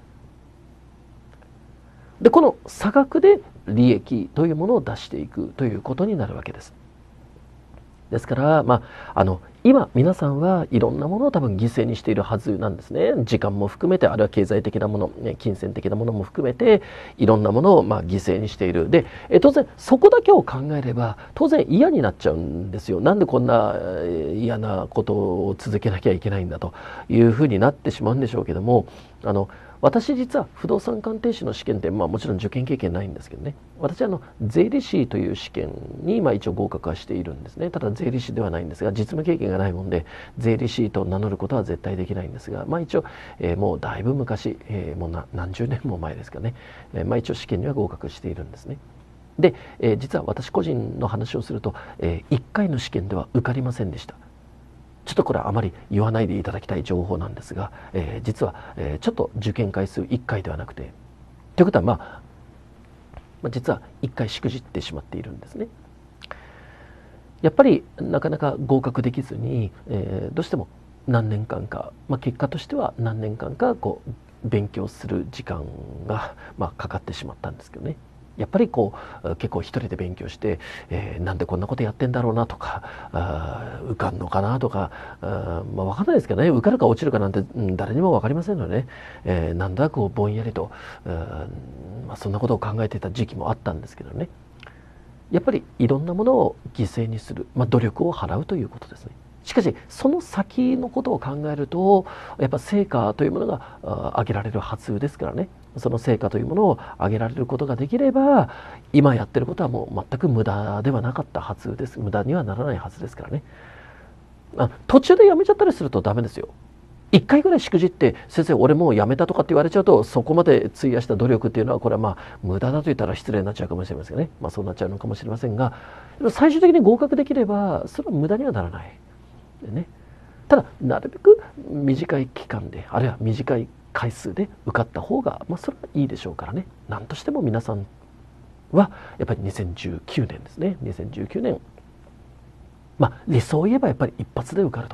でこの差額で利益というものを出していくということになるわけです。ですから、まあ、あの今皆さんはいろんなものを多分犠牲にしているはずなんですね。時間も含めて、あるいは経済的なもの、金銭的なものも含めて、いろんなものをまあ犠牲にしている。で当然そこだけを考えれば当然嫌になっちゃうんですよ。なんでこんな嫌なことを続けなきゃいけないんだというふうになってしまうんでしょうけども、あの私実は不動産鑑定士の試験って、まあ、もちろん受験経験ないんですけどね、私はあの税理士という試験にまあ一応合格はしているんですね。ただ税理士ではないんですが、実務経験がないもんで税理士と名乗ることは絶対できないんですが、まあ、一応、えー、もうだいぶ昔、えー、もうな何十年も前ですかね、えー、まあ、一応試験には合格しているんですね。で、えー、実は私個人の話をすると、えー、いっかいの試験では受かりませんでした。ちょっとこれはあまり言わないでいただきたい情報なんですが、えー、実は、えー、ちょっと受験回数いっかいではなくて、ということは、まあ、まあ実はいっかいしくじってしまっているんですね。やっぱりなかなか合格できずに、えー、どうしても何年間か、まあ、結果としては何年間かこう勉強する時間が、まあ、かかってしまったんですけどね。やっぱりこう結構一人で勉強して、えー、なんでこんなことやってんだろうなとか、あ受かんのかなとか、あまあ、分かんないですけどね、受かるか落ちるかなんて、うん、誰にも分かりませんのでね、えー、なんだこうぼんやりと、まあ、そんなことを考えていた時期もあったんですけどね。やっぱりいろんなものを犠牲にする、まあ、努力を払うということですね。しかしその先のことを考えると、やっぱ成果というものが上げられるはずですからね。その成果というものを上げられることができれば、今やってることはもう全く無駄ではなかったはずです。無駄にはならないはずですからね。あ、途中でやめちゃったりするとダメですよ。一回ぐらいしくじって先生俺もうやめたとかって言われちゃうと、そこまで費やした努力っていうのはこれはまあ無駄だと言ったら失礼になっちゃうかもしれませんがね、まあそうなっちゃうのかもしれませんが、最終的に合格できればそれは無駄にはならないでね。ただなるべく短い期間で、あるいは短い回数で受かった方がまあそれはいいでしょうからね。何としても皆さんはやっぱりにせんじゅうきゅうねんですね。にせんじゅうきゅうねん、まあ理想を言えばやっぱり一発で受かると。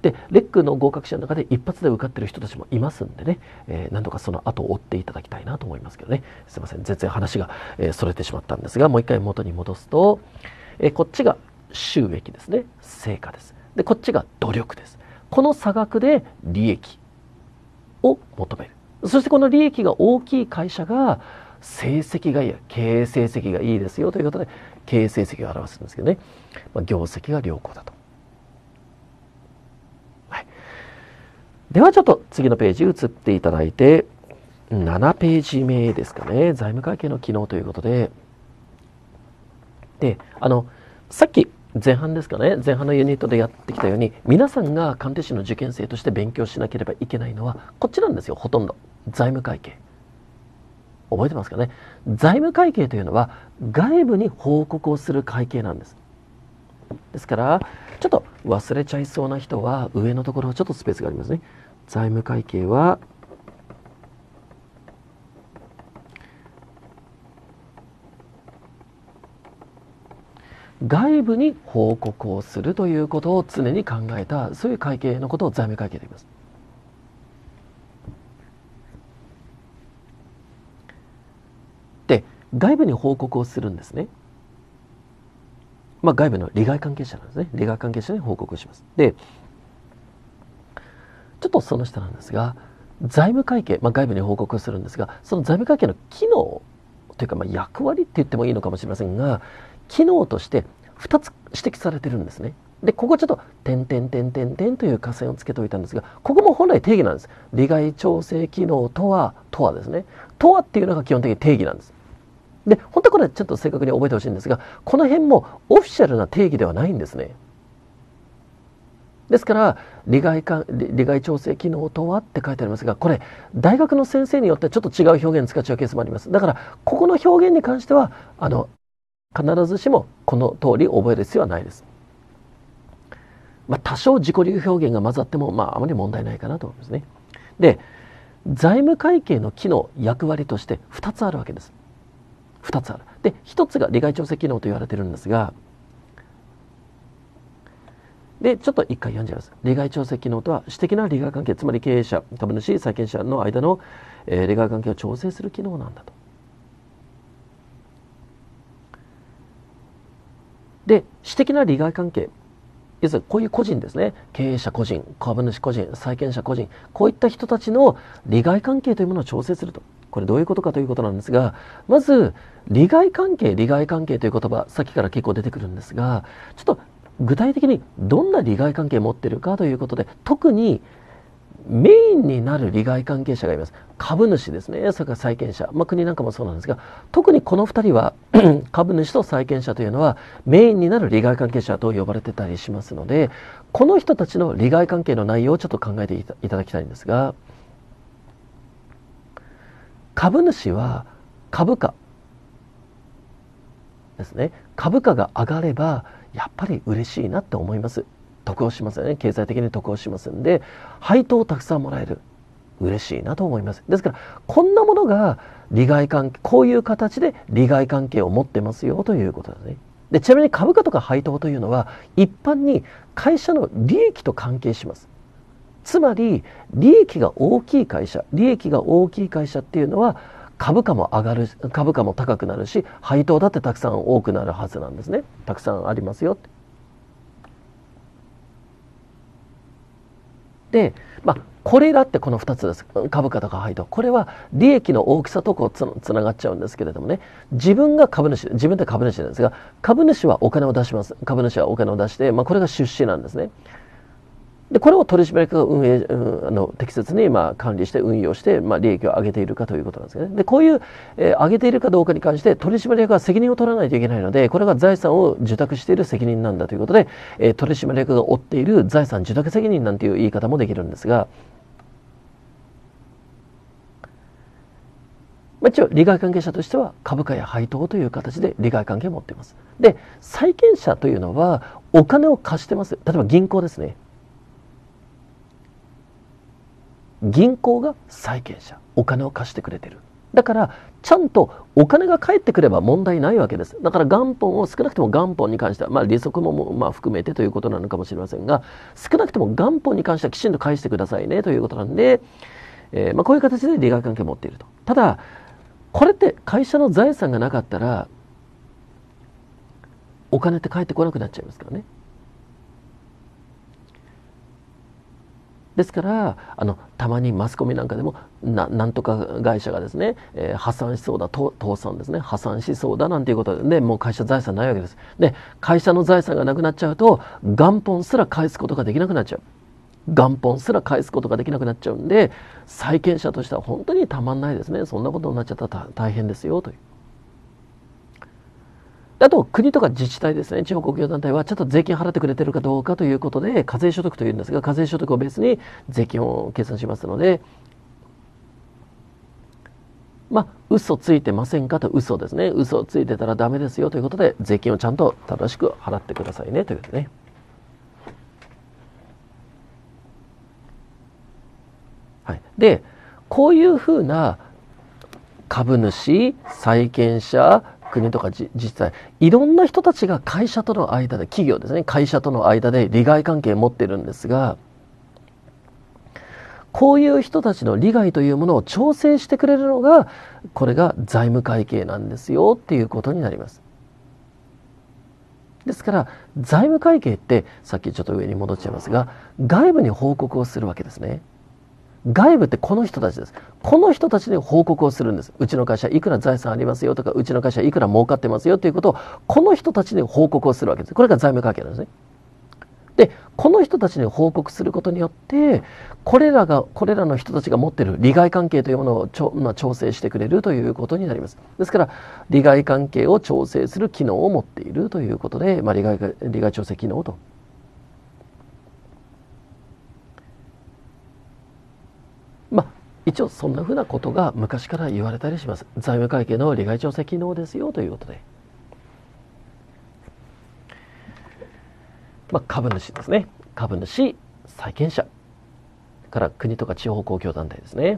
でレックの合格者の中で一発で受かってる人たちもいますんでね、えー、何とかその後を追っていただきたいなと思いますけどね。すいません、全然話が、えー、それてしまったんですが、もう一回元に戻すと、えー、こっちが収益ですね、成果です。でこっちが努力です。この差額で利益を求める。そしてこの利益が大きい会社が成績がいい、経営成績がいいですよということで経営成績を表すんですけどね、まあ、業績が良好だと。はい、ではちょっと次のページ移っていただいて、ななページ目ですかね、財務会計の機能ということで、であのさっき前半ですかね、前半のユニットでやってきたように、皆さんが鑑定士の受験生として勉強しなければいけないのはこっちなんですよ。ほとんど財務会計覚えてますかね。財務会計というのは外部に報告をする会計なんです。ですからちょっと忘れちゃいそうな人は上のところちょっとスペースがありますね。財務会計は外部に報告をするということを常に考えた、そういう会計のことを財務会計と言います。で外部に報告をするんですね。まあ外部の利害関係者なんですね。利害関係者に報告します。でちょっとその下なんですが、財務会計、まあ、外部に報告をするんですが、その財務会計の機能というか、まあ役割って言ってもいいのかもしれませんが、機能としてふたつ指摘されてるんですね。でここちょっと点点点点点という下線をつけておいたんですが、ここも本来定義なんです。利害調整機能とはとはですね、とはっていうのが基本的に定義なんです。で本当はこれちょっと正確に覚えてほしいんですが、この辺もオフィシャルな定義ではないんですね。ですから利害か利害調整機能とはって書いてありますが、これ大学の先生によってちょっと違う表現使っちゃうケースもあります。だからここの表現に関してはあの必ずしもこの通り覚える必要はないです。まあ、多少自己流表現が混ざっても、まあ、あまり問題ないかなと思いますね。で財務会計の機能役割としてふたつあるわけです。ふたつある。でひとつが利害調整機能と言われているんですが、でちょっと一回読んじゃいます。利害調整機能とは私的な利害関係、つまり経営者、株主、債権者の間の、えー、利害関係を調整する機能なんだと。で私的な利害関係、要するにこういう個人ですね、経営者個人、株主個人、債権者個人、こういった人たちの利害関係というものを調整すると。これどういうことかということなんですが、まず利害関係、利害関係という言葉、さっきから結構出てくるんですが、ちょっと具体的にどんな利害関係を持っているかということで、特にメインになる利害関係者がいます。株主ですね、それから債権者、まあ、国なんかもそうなんですが、特にこのふたりは株主と債権者というのはメインになる利害関係者と呼ばれてたりしますので、この人たちの利害関係の内容をちょっと考えていただきたいんですが、株主は株価ですね、株価が上がればやっぱり嬉しいなって思います。得をしますよね。経済的に得をしますんで、配当をたくさんもらえる、嬉しいなと思います。ですからこんなものが利害関係、こういう形で利害関係を持ってますよということですね。でちなみに株価とか配当というのは一般に会社の利益と関係します。つまり利益が大きい会社、利益が大きい会社っていうのは株価も上がる、株価も高くなるし、配当だってたくさん多くなるはずなんですね。たくさんありますよって。で、まあ、これらってこのふたつです。株価とか配当。これは利益の大きさとこうつ、つながっちゃうんですけれどもね。自分が株主、自分で株主なんですが、株主はお金を出します。株主はお金を出して、まあ、これが出資なんですね。でこれを取締役が運営、うん、あの適切にまあ管理して運用して、まあ、利益を上げているかということなんですね。でこういう、えー、上げているかどうかに関して取締役は責任を取らないといけないので、これが財産を受託している責任なんだということで、えー、取締役が負っている財産受託責任なんていう言い方もできるんですが、まあ、一応利害関係者としては株価や配当という形で利害関係を持っています。で債権者というのはお金を貸してます。例えば銀行ですね。銀行が債権者、お金を貸してくれてる。だからちゃんとお金が返ってくれば問題ないわけです。だから元本を、少なくとも元本に関しては、まあ利息もまあ含めてということなのかもしれませんが、少なくとも元本に関してはきちんと返してくださいねということなんで、えー、まあこういう形で利害関係を持っていると。ただ、これって会社の財産がなかったら、お金って返ってこなくなっちゃいますからね。ですからあのたまにマスコミなんかでも な, なんとか会社がですね、えー、破産しそうだ、倒産ですね、破産しそうだなんていうことで、ね、もう会社財産ないわけです。で、会社の財産がなくなっちゃうと元本すら返すことができなくなっちゃう。元本すら返すことができなくなっちゃうんで、債権者としては本当にたまんないですね。そんなことになっちゃったら大変ですよという。あと国とか自治体ですね、地方公共団体はちょっと税金払ってくれてるかどうかということで課税所得というんですが、課税所得をベースに税金を計算しますので、まあ嘘ついてませんかと、嘘ですね、嘘ついてたらダメですよということで、税金をちゃんと正しく払ってくださいねということね。はい、でこういうふうな株主、債権者、国とか自治体、いろんな人たちが会社との間で、企業ですね、会社との間で利害関係を持っているんですが、こういう人たちの利害というものを調整してくれるのが、これが財務会計なんですよっていうことになります。ですから財務会計ってさっきちょっと上に戻っちゃいますが、外部に報告をするわけですね。外部ってこの人たちです。この人たちに報告をするんです。うちの会社いくら財産ありますよとか、うちの会社いくら儲かってますよということをこの人たちに報告をするわけです。これが財務会計なんですね。で、この人たちに報告することによって、これらが、これらの人たちが持っている利害関係というものをちょ、まあ、調整してくれるということになります。ですから、利害関係を調整する機能を持っているということで、まあ、利害、利害調整機能と。まあ、一応そんなふうなことが昔から言われたりします。財務会計の利害調整機能ですよということで。まあ、株主ですね。株主、債権者から国とか地方公共団体ですね。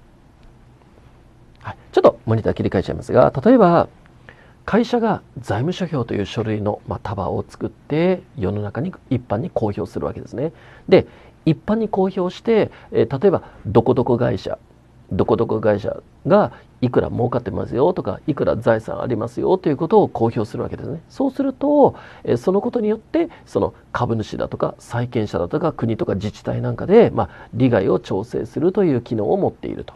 はい、ちょっとモニター切り替えちゃいますが、例えば会社が財務諸表という書類の、まあ、束を作って世の中に一般に公表するわけですね。で、一般に公表して、えー、例えばどこどこ会社どこどこ会社がいくら儲かってますよとか、いくら財産ありますよということを公表するわけですね。そうすると、えー、そのことによってその株主だとか債権者だとか国とか自治体なんかで、まあ、利害を調整するという機能を持っていると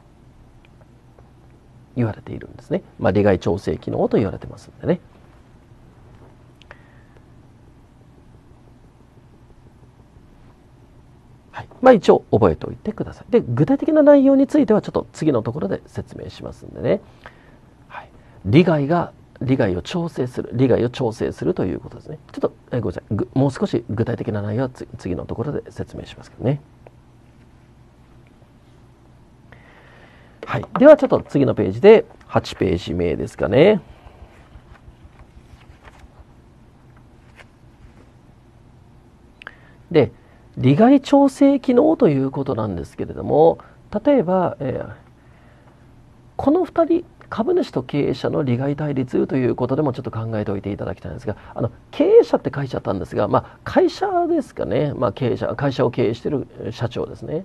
言われているんですね。まあ、利害調整機能と言われてますんでね。はい、まあ一応覚えておいてください。で、具体的な内容についてはちょっと次のところで説明しますんでね。はい、利害が利害を調整する、利害を調整するということですね。ちょっとえごめんなさい、もう少し具体的な内容は次のところで説明しますけどね。はい、ではちょっと次のページではちページ目ですかね。で、利害調整機能ということなんですけれども、例えば、えー、このふたり、株主と経営者の利害対立ということでもちょっと考えておいていただきたいんですが、あの経営者って書いちゃったんですが、まあ、会社ですかね、まあ、経営者、会社を経営している社長ですね。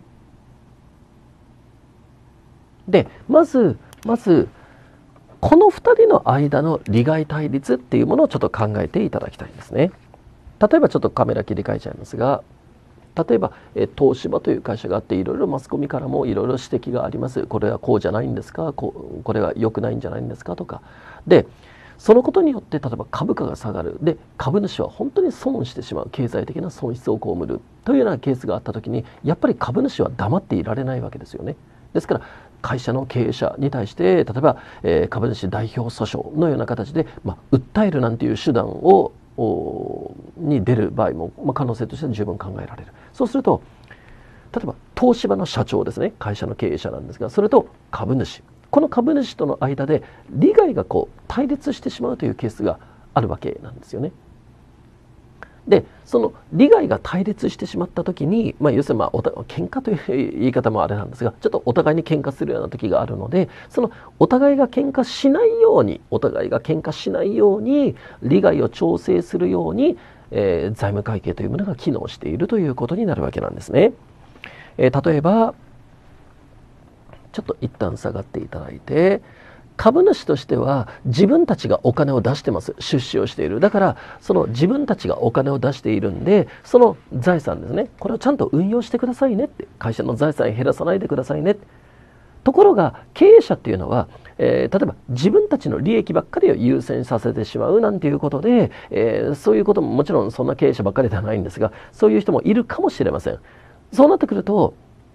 で、まず、まず、このふたりの間の利害対立っていうものをちょっと考えていただきたいんですね。例えばちょっとカメラ切り替えちゃいますが、例えば、え東芝という会社があって、いろいろマスコミからもいろいろ指摘があります。これはこうじゃないんですか、こうこれは良くないんじゃないんですかとか。で、そのことによって例えば株価が下がる。で、株主は本当に損してしまう。経済的な損失を被るというようなケースがあったときに、やっぱり株主は黙っていられないわけですよね。ですから、会社の経営者に対して、例えば、えー、株主代表訴訟のような形で、まあ、訴えるなんていう手段をに出る場合も、まあ、可能性としては十分考えられる。そうすると、例えば東芝の社長ですね、会社の経営者なんですが、それと株主、この株主との間で利害がこう対立してしまうというケースがあるわけなんですよね。 でその利害が対立してしまった時に、まあ、要するにまあおた喧嘩という言い方もあれなんですが、ちょっとお互いに喧嘩するような時があるので、そのお互いが喧嘩しないようにお互いが喧嘩しないように利害を調整するように、えー、財務会計というものが機能しているということになるわけなんですね。えー、例えばちょっと一旦下がっていただいて、株主としては自分たちがお金を出してます。出資をしている。だからその自分たちがお金を出しているんで、その財産ですね、これをちゃんと運用してくださいねって、会社の財産減らさないでくださいね。ところが経営者っていうのは、えー、例えば自分たちの利益ばっかりを優先させてしまうなんていうことで、えー、そういうことももちろんそんな経営者ばっかりではないんですが、そういう人もいるかもしれません。そうなってくると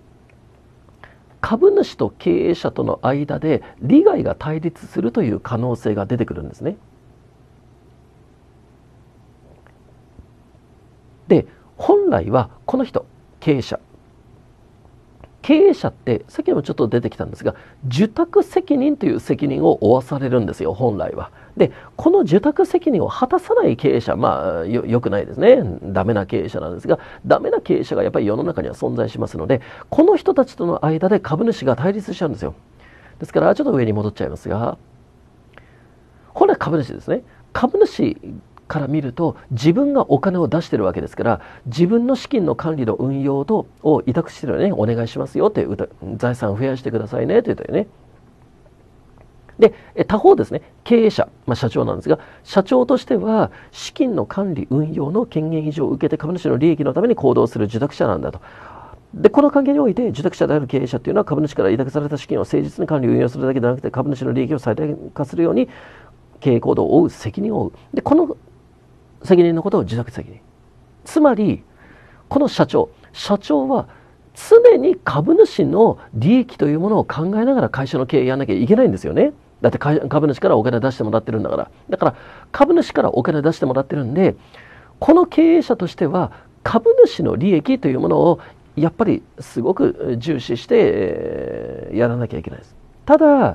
株主と経営者との間で利害が対立するという可能性が出てくるんですね。で、本来はこの人、経営者経営者ってさっきもちょっと出てきたんですが、受託責任という責任を負わされるんですよ、本来は。で、この受託責任を果たさない経営者、まあ よ, よくないですね、ダメな経営者なんですが、ダメな経営者がやっぱり世の中には存在しますので、この人たちとの間で株主が対立しちゃうんですよ。ですからちょっと上に戻っちゃいますが、本来株主ですね、株主から見ると自分がお金を出してるわけですから、自分の資金の管理の運用とを委託してるよね、お願いしますよって、財産を増やしてくださいねと言ったよね。で他方ですね、経営者、まあ、社長なんですが、社長としては資金の管理運用の権限以上を受けて株主の利益のために行動する受託者なんだと。でこの関係において受託者である経営者というのは株主から委託された資金を誠実に管理運用するだけではなくて、株主の利益を最大化するように経営行動を負う責任を負う。でこの責任のことを受託責任。つまりこの社長社長は常に株主の利益というものを考えながら会社の経営やらなきゃいけないんですよね。だって株主からお金出してもらってるんだから。だから株主からお金出してもらってるんで、この経営者としては株主の利益というものをやっぱりすごく重視してやらなきゃいけないです。ただ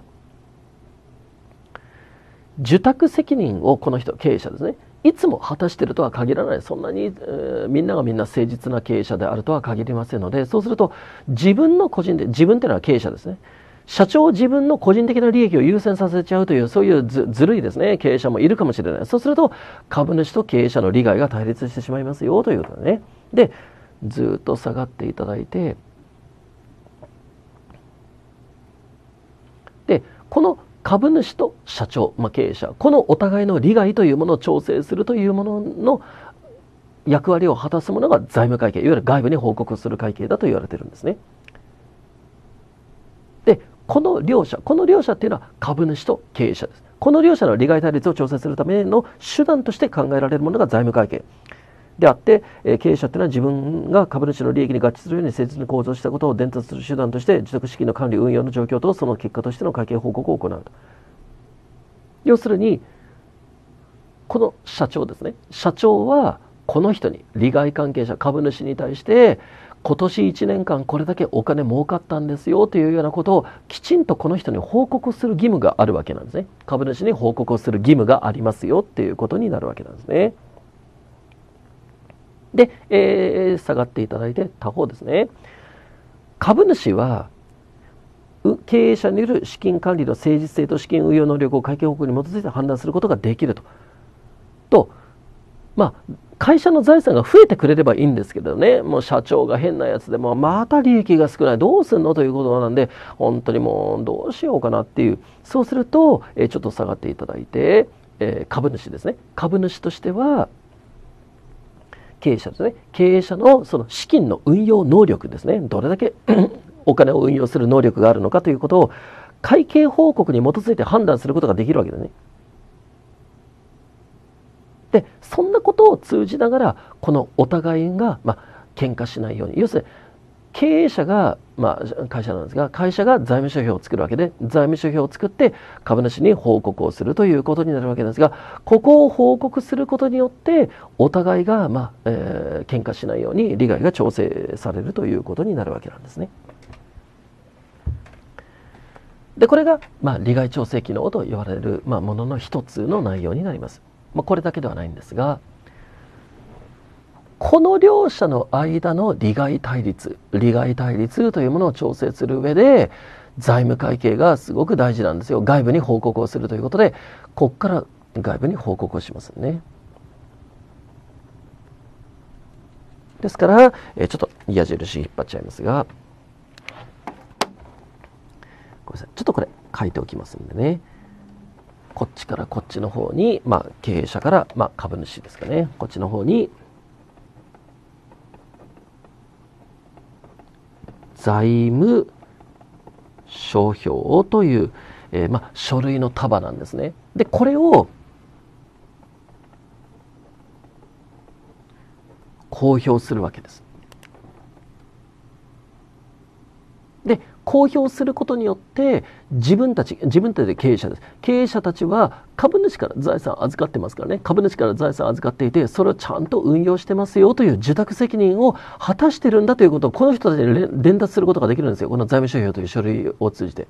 受託責任をこの人、経営者ですね、いつも果たしているとは限らない。そんなに、えー、みんながみんな誠実な経営者であるとは限りませんので、そうすると自分の個人で、自分というのは経営者ですね、社長自分の個人的な利益を優先させちゃうという、そういう ず, ずるいですね経営者もいるかもしれない。そうすると株主と経営者の利害が対立してしまいますよということでね。でずっと下がっていただいて、でこの株主と社長、まあ、経営者、このお互いの利害というものを調整するというものの役割を果たすものが財務会計、いわゆる外部に報告する会計だと言われているんですね。でこの両者、この両者っていうのは株主と経営者です。この両者の利害対立を調整するための手段として考えられるものが財務会計であって、経営者っていうのは自分が株主の利益に合致するように誠実に構造したことを伝達する手段として受託資金の管理運用の状況とその結果としての会計報告を行うと。要するにこの社長ですね、社長はこの人に、利害関係者株主に対して今年いちねんかんこれだけお金儲かったんですよというようなことをきちんとこの人に報告する義務があるわけなんですね。株主に報告をする義務がありますよっていうことになるわけなんですね。で、えー、下がっていただいて他方ですね、株主は経営者による資金管理の誠実性と資金運用能力を会計報告に基づいて判断することができると。と、まあ会社の財産が増えてくれればいいんですけどね、もう社長が変なやつでもまた利益が少ない、どうすんのということなんで、本当にもうどうしようかなっていう。そうすると、えー、ちょっと下がっていただいて、えー、株主ですね、株主としては経営者ですね、経営者のその資金の運用能力ですね、どれだけお金を運用する能力があるのかということを会計報告に基づいて判断することができるわけですね。でそんなことを通じながらこのお互いがまあ喧嘩しないように、要するに経営者が、まあ、会社なんですが、会社が財務諸表を作るわけで、財務諸表を作って株主に報告をするということになるわけですが、ここを報告することによってお互いが、まあえー、喧嘩しないように利害が調整されるということになるわけなんですね。でこれが、まあ、利害調整機能と言われる、まあ、ものの一つの内容になります。まあ、これだけではないんですが、 この両者の間の利害対立、利害対立というものを調整する上で、財務会計がすごく大事なんですよ。外部に報告をするということで、ここから外部に報告をしますね。ですから、えちょっと矢印引っ張っちゃいますが、ごめんなさい。ちょっとこれ書いておきますんでね。こっちからこっちの方に、まあ、経営者から、まあ、株主ですかね。こっちの方に、財務諸表という、えーまあ、書類の束なんですね。で、これを公表するわけです。で、公表することによって自分たち、自分たちで経営者です。経営者たちは株主から財産預かってますからね。株主から財産預かっていて、それをちゃんと運用してますよという受託責任を果たしてるんだということを、この人たちに伝達することができるんですよ。この財務諸表という書類を通じて。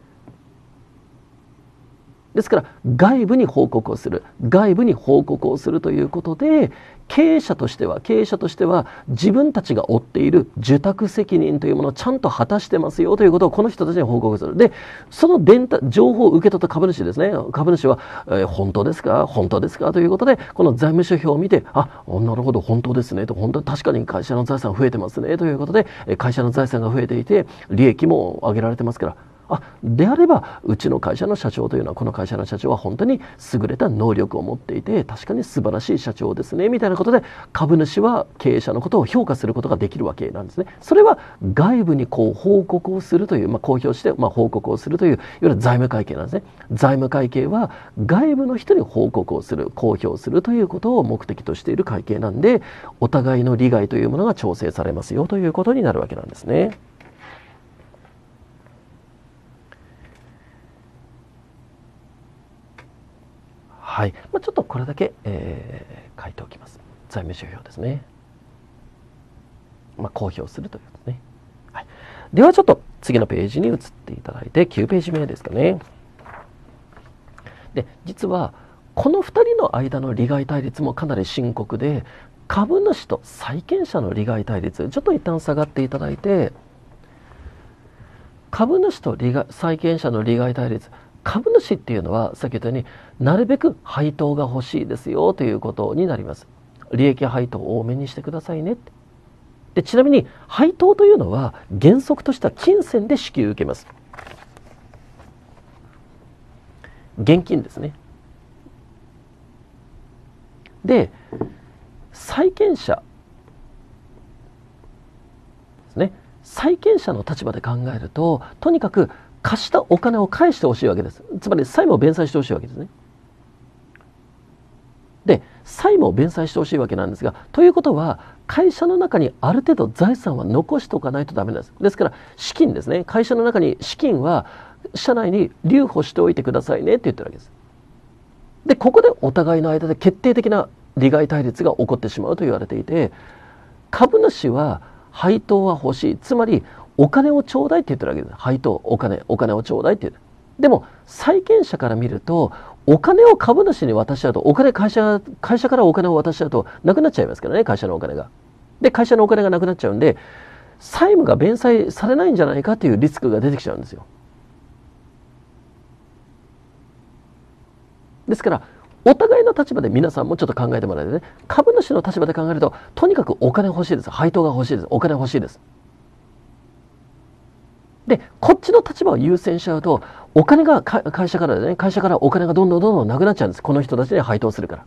ですから外部に報告をする、外部に報告をするということで、経営者としては経営者としては自分たちが負っている受託責任というものをちゃんと果たしてますよということをこの人たちに報告する。で、その伝達情報を受け取った株主ですね。株主は、えー、本当ですか本当ですかということで、この財務諸表を見て、あ、なるほど本当ですねと、本当に確かに会社の財産増えてますねということで、会社の財産が増えていて利益も上げられてますから。あ、であればうちの会社の社長というのは、この会社の社長は本当に優れた能力を持っていて確かに素晴らしい社長ですねみたいなことで、株主は経営者のことを評価することができるわけなんですね。それは外部にこう報告をするという、まあ、公表して、まあ、報告をするといういわゆる財務会計なんですね。財務会計は外部の人に報告をする、公表するということを目的としている会計なんで、お互いの利害というものが調整されますよということになるわけなんですね。はい、まあ、ちょっとこれだけ、えー、書いておきます。財務諸表ですね。まあ、公表するということですね。はい、ではちょっと次のページに移っていただいて、きゅうページ目ですかね。で、実はこのふたりの間の利害対立もかなり深刻で、株主と債権者の利害対立、ちょっと一旦下がっていただいて、株主と利害債権者の利害対立、株主っていうのは先ほど言ったようになるべく配当が欲しいですよということになります。利益配当を多めにしてくださいねって。で、ちなみに配当というのは原則としては金銭で支給受けます。現金ですね。で、債権者ですね。債権者の立場で考えると、とにかく貸したお金を返してほしいわけです。つまり債務を弁済してほしいわけですね。で、債務を弁済してほしいわけなんですが、ということは会社の中にある程度財産は残しておかないとダメなんです。ですから資金ですね。会社の中に資金は社内に留保しておいてくださいねって言ってるわけです。で、ここでお互いの間で決定的な利害対立が起こってしまうと言われていて、株主は配当は欲しい。つまりお金をちょうだいって言ってるわけです。配当、お金、お金をちょうだいって言ってる。でも債権者から見ると、お金を株主に渡しちゃうと、お金会社会社からお金を渡しちゃうとなくなっちゃいますからね、会社のお金が。で、会社のお金がなくなっちゃうんで、債務が弁済されないんじゃないかというリスクが出てきちゃうんですよ。ですからお互いの立場で皆さんもちょっと考えてもらえてね、株主の立場で考えると、とにかくお金欲しいです。配当が欲しいです。お金欲しいです。で、こっちの立場を優先しちゃうと、お金が会社からね、会社からお金がどんどんどんどんなくなっちゃうんです。この人たちに配当するから。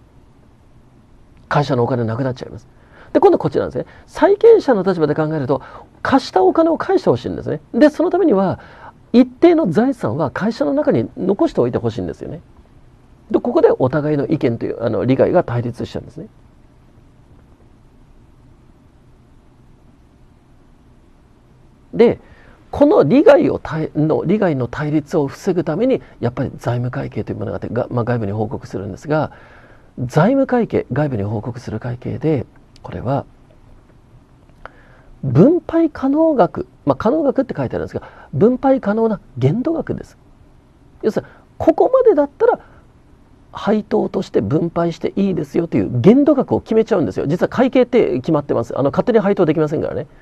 会社のお金なくなっちゃいます。で、今度こっちなんですね。債権者の立場で考えると、貸したお金を返してほしいんですね。で、そのためには、一定の財産は会社の中に残しておいてほしいんですよね。で、ここでお互いの意見という、あの、利害が対立しちゃうんですね。で、この利害をの利害の対立を防ぐためにやっぱり財務会計というものがあって、が、まあ、外部に報告するんですが、財務会計、外部に報告する会計で、これは分配可能額、まあ、可能額って書いてあるんですが、分配可能な限度額です。要するにここまでだったら配当として分配していいですよという限度額を決めちゃうんですよ。実は会計って決まってます。あの勝手に配当できませんからね。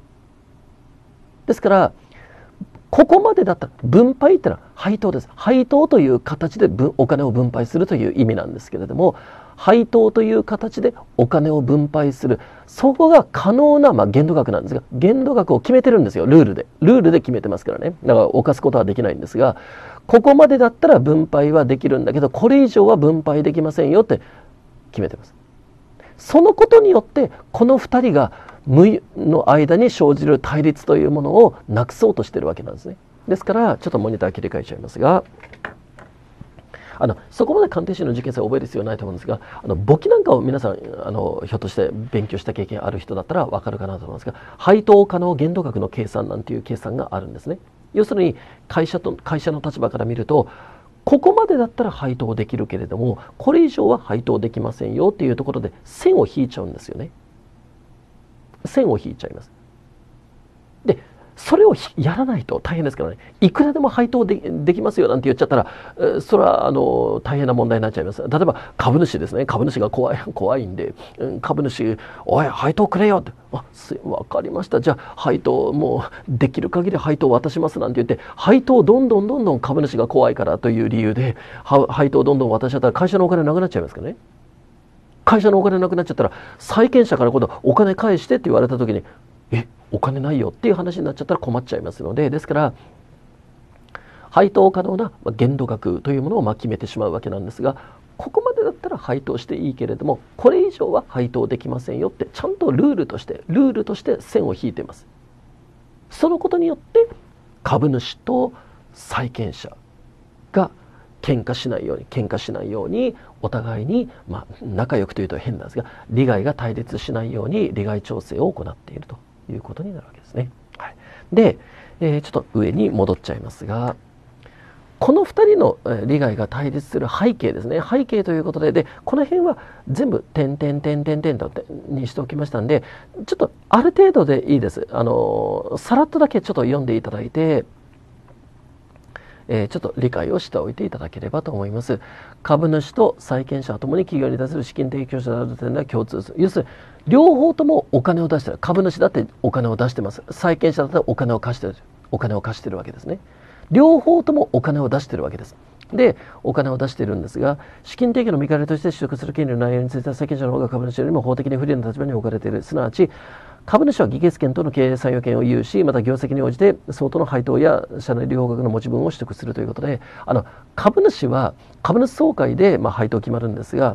ですからここまでだったら分配ってのは配当です。配当という形でお金を分配するという意味なんですけれども、配当という形でお金を分配する、そこが可能な、まあ、限度額なんですが、限度額を決めてるんですよ。ルールでルールで決めてますからね。だから犯すことはできないんですが、ここまでだったら分配はできるんだけど、これ以上は分配できませんよって決めてます。そのことによってこのふたりが無の間に生じる対立というものをなくそうとしているわけなんですね。ですからちょっとモニター切り替えちゃいますが、あのそこまで鑑定士の事件さえ覚える必要ないと思うんですが、あの簿記なんかを皆さんあのひょっとして勉強した経験ある人だったら分かるかなと思いますが、配当可能限度額の計算なんていう計算があるんですね。要するに会社と会社の立場から見ると、ここまでだったら配当できるけれどもこれ以上は配当できませんよっていうところで線を引いちゃうんですよね。線を引いちゃいます。でそれをやらないと大変ですからね。いくらでも配当 で, できますよなんて言っちゃったら、それはあの大変な問題になっちゃいます。例えば株主ですね。株主が怖い怖いんで、株主おい配当くれよって、あ分かりました、じゃあ配当もうできる限り配当渡しますなんて言って、配当どんどんどんどん株主が怖いからという理由で配当どんどん渡しちゃったら会社のお金なくなっちゃいますからね。会社のお金なくなっちゃったら債権者から今度お金返してって言われた時に、えお金ないよっていう話になっちゃったら困っちゃいますので、ですから配当可能な限度額というものをまあ決めてしまうわけなんですが、ここまでだったら配当していいけれどもこれ以上は配当できませんよってちゃんとルールとしてルールとして線を引いています。そのことによって株主と債権者が喧嘩しないように喧嘩しないようにお互いに、まあ、仲良くというと変なんですが、利害が対立しないように利害調整を行っているということになるわけですね。はい、で、えー、ちょっと上に戻っちゃいますが、このふたりの利害が対立する背景ですね。背景ということで、でこの辺は全部点点点点点とにしておきましたんで、ちょっとある程度でいいです。あのさらっとだけちょっと読んでいただいて、えー、ちょっと理解をしておいていただければと思います。株主と債権者はともに企業に対する資金提供者である点では共通する。要するに両方ともお金を出している。株主だってお金を出してます。債権者だってお金を貸している。お金を貸しているわけですね。両方ともお金を出しているわけです。で、お金を出しているんですが、資金提供の見返りとして取得する権利の内容については債権者の方が株主よりも法的に不利な立場に置かれている。すなわち株主は議決権との経営参与権を有し、また業績に応じて相当の配当や社内両方額の持ち分を取得するということで、あの株主は株主総会でまあ配当決まるんですが、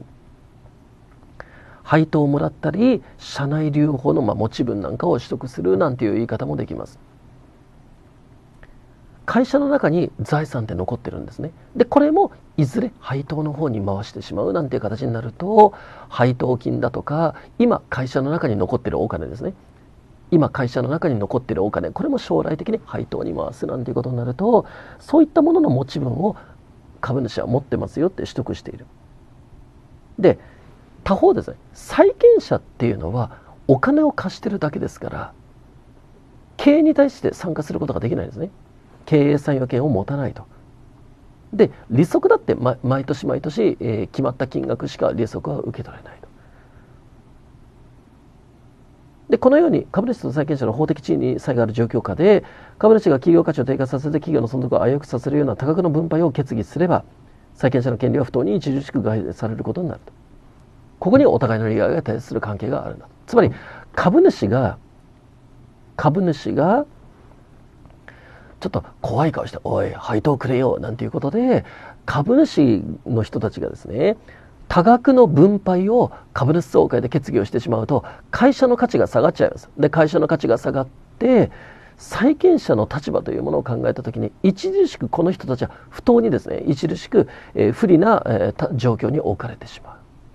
配当をもらったり社内留保のまあ持ち分なんかを取得するなんていう言い方もできます。会社の中に財産って残ってるんですね。でこれもいずれ配当の方に回してしまうなんていう形になると、配当金だとか今会社の中に残ってるお金ですね。今会社の中に残ってるお金、これも将来的に配当に回すなんていうことになると、そういったものの持ち分を株主は持ってますよって取得している。で他方ですね、債権者っていうのはお金を貸してるだけですから経営に対して参加することができないですね。経営参与権を持たないと。で利息だって、ま、毎年毎年、えー、決まった金額しか利息は受け取れないと。でこのように株主と債権者の法的地位に差異がある状況下で、株主が企業価値を低下させて企業の存続を危うくさせるような多額の分配を決議すれば、債権者の権利は不当に著しく害されることになると。ここにお互いの利害が対立する関係があるんだと。つまり株主が株主がちょっと怖い顔して「おい配当くれよ」なんていうことで、株主の人たちがですね多額の分配を株主総会で決議をしてしまうと会社の価値が下がっちゃいます。で会社の価値が下がって債権者の立場というものを考えたときに、著しくこの人たちは不当にですね著しく不利な状況に置かれてしまう。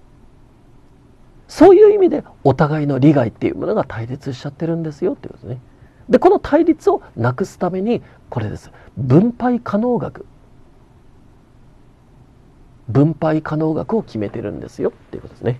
そういう意味でお互いの利害っていうものが対立しちゃってるんですよっていうことですね。でこの対立をなくすためにこれです。分配可能額分配可能額を決めてるんですよっていうことですね。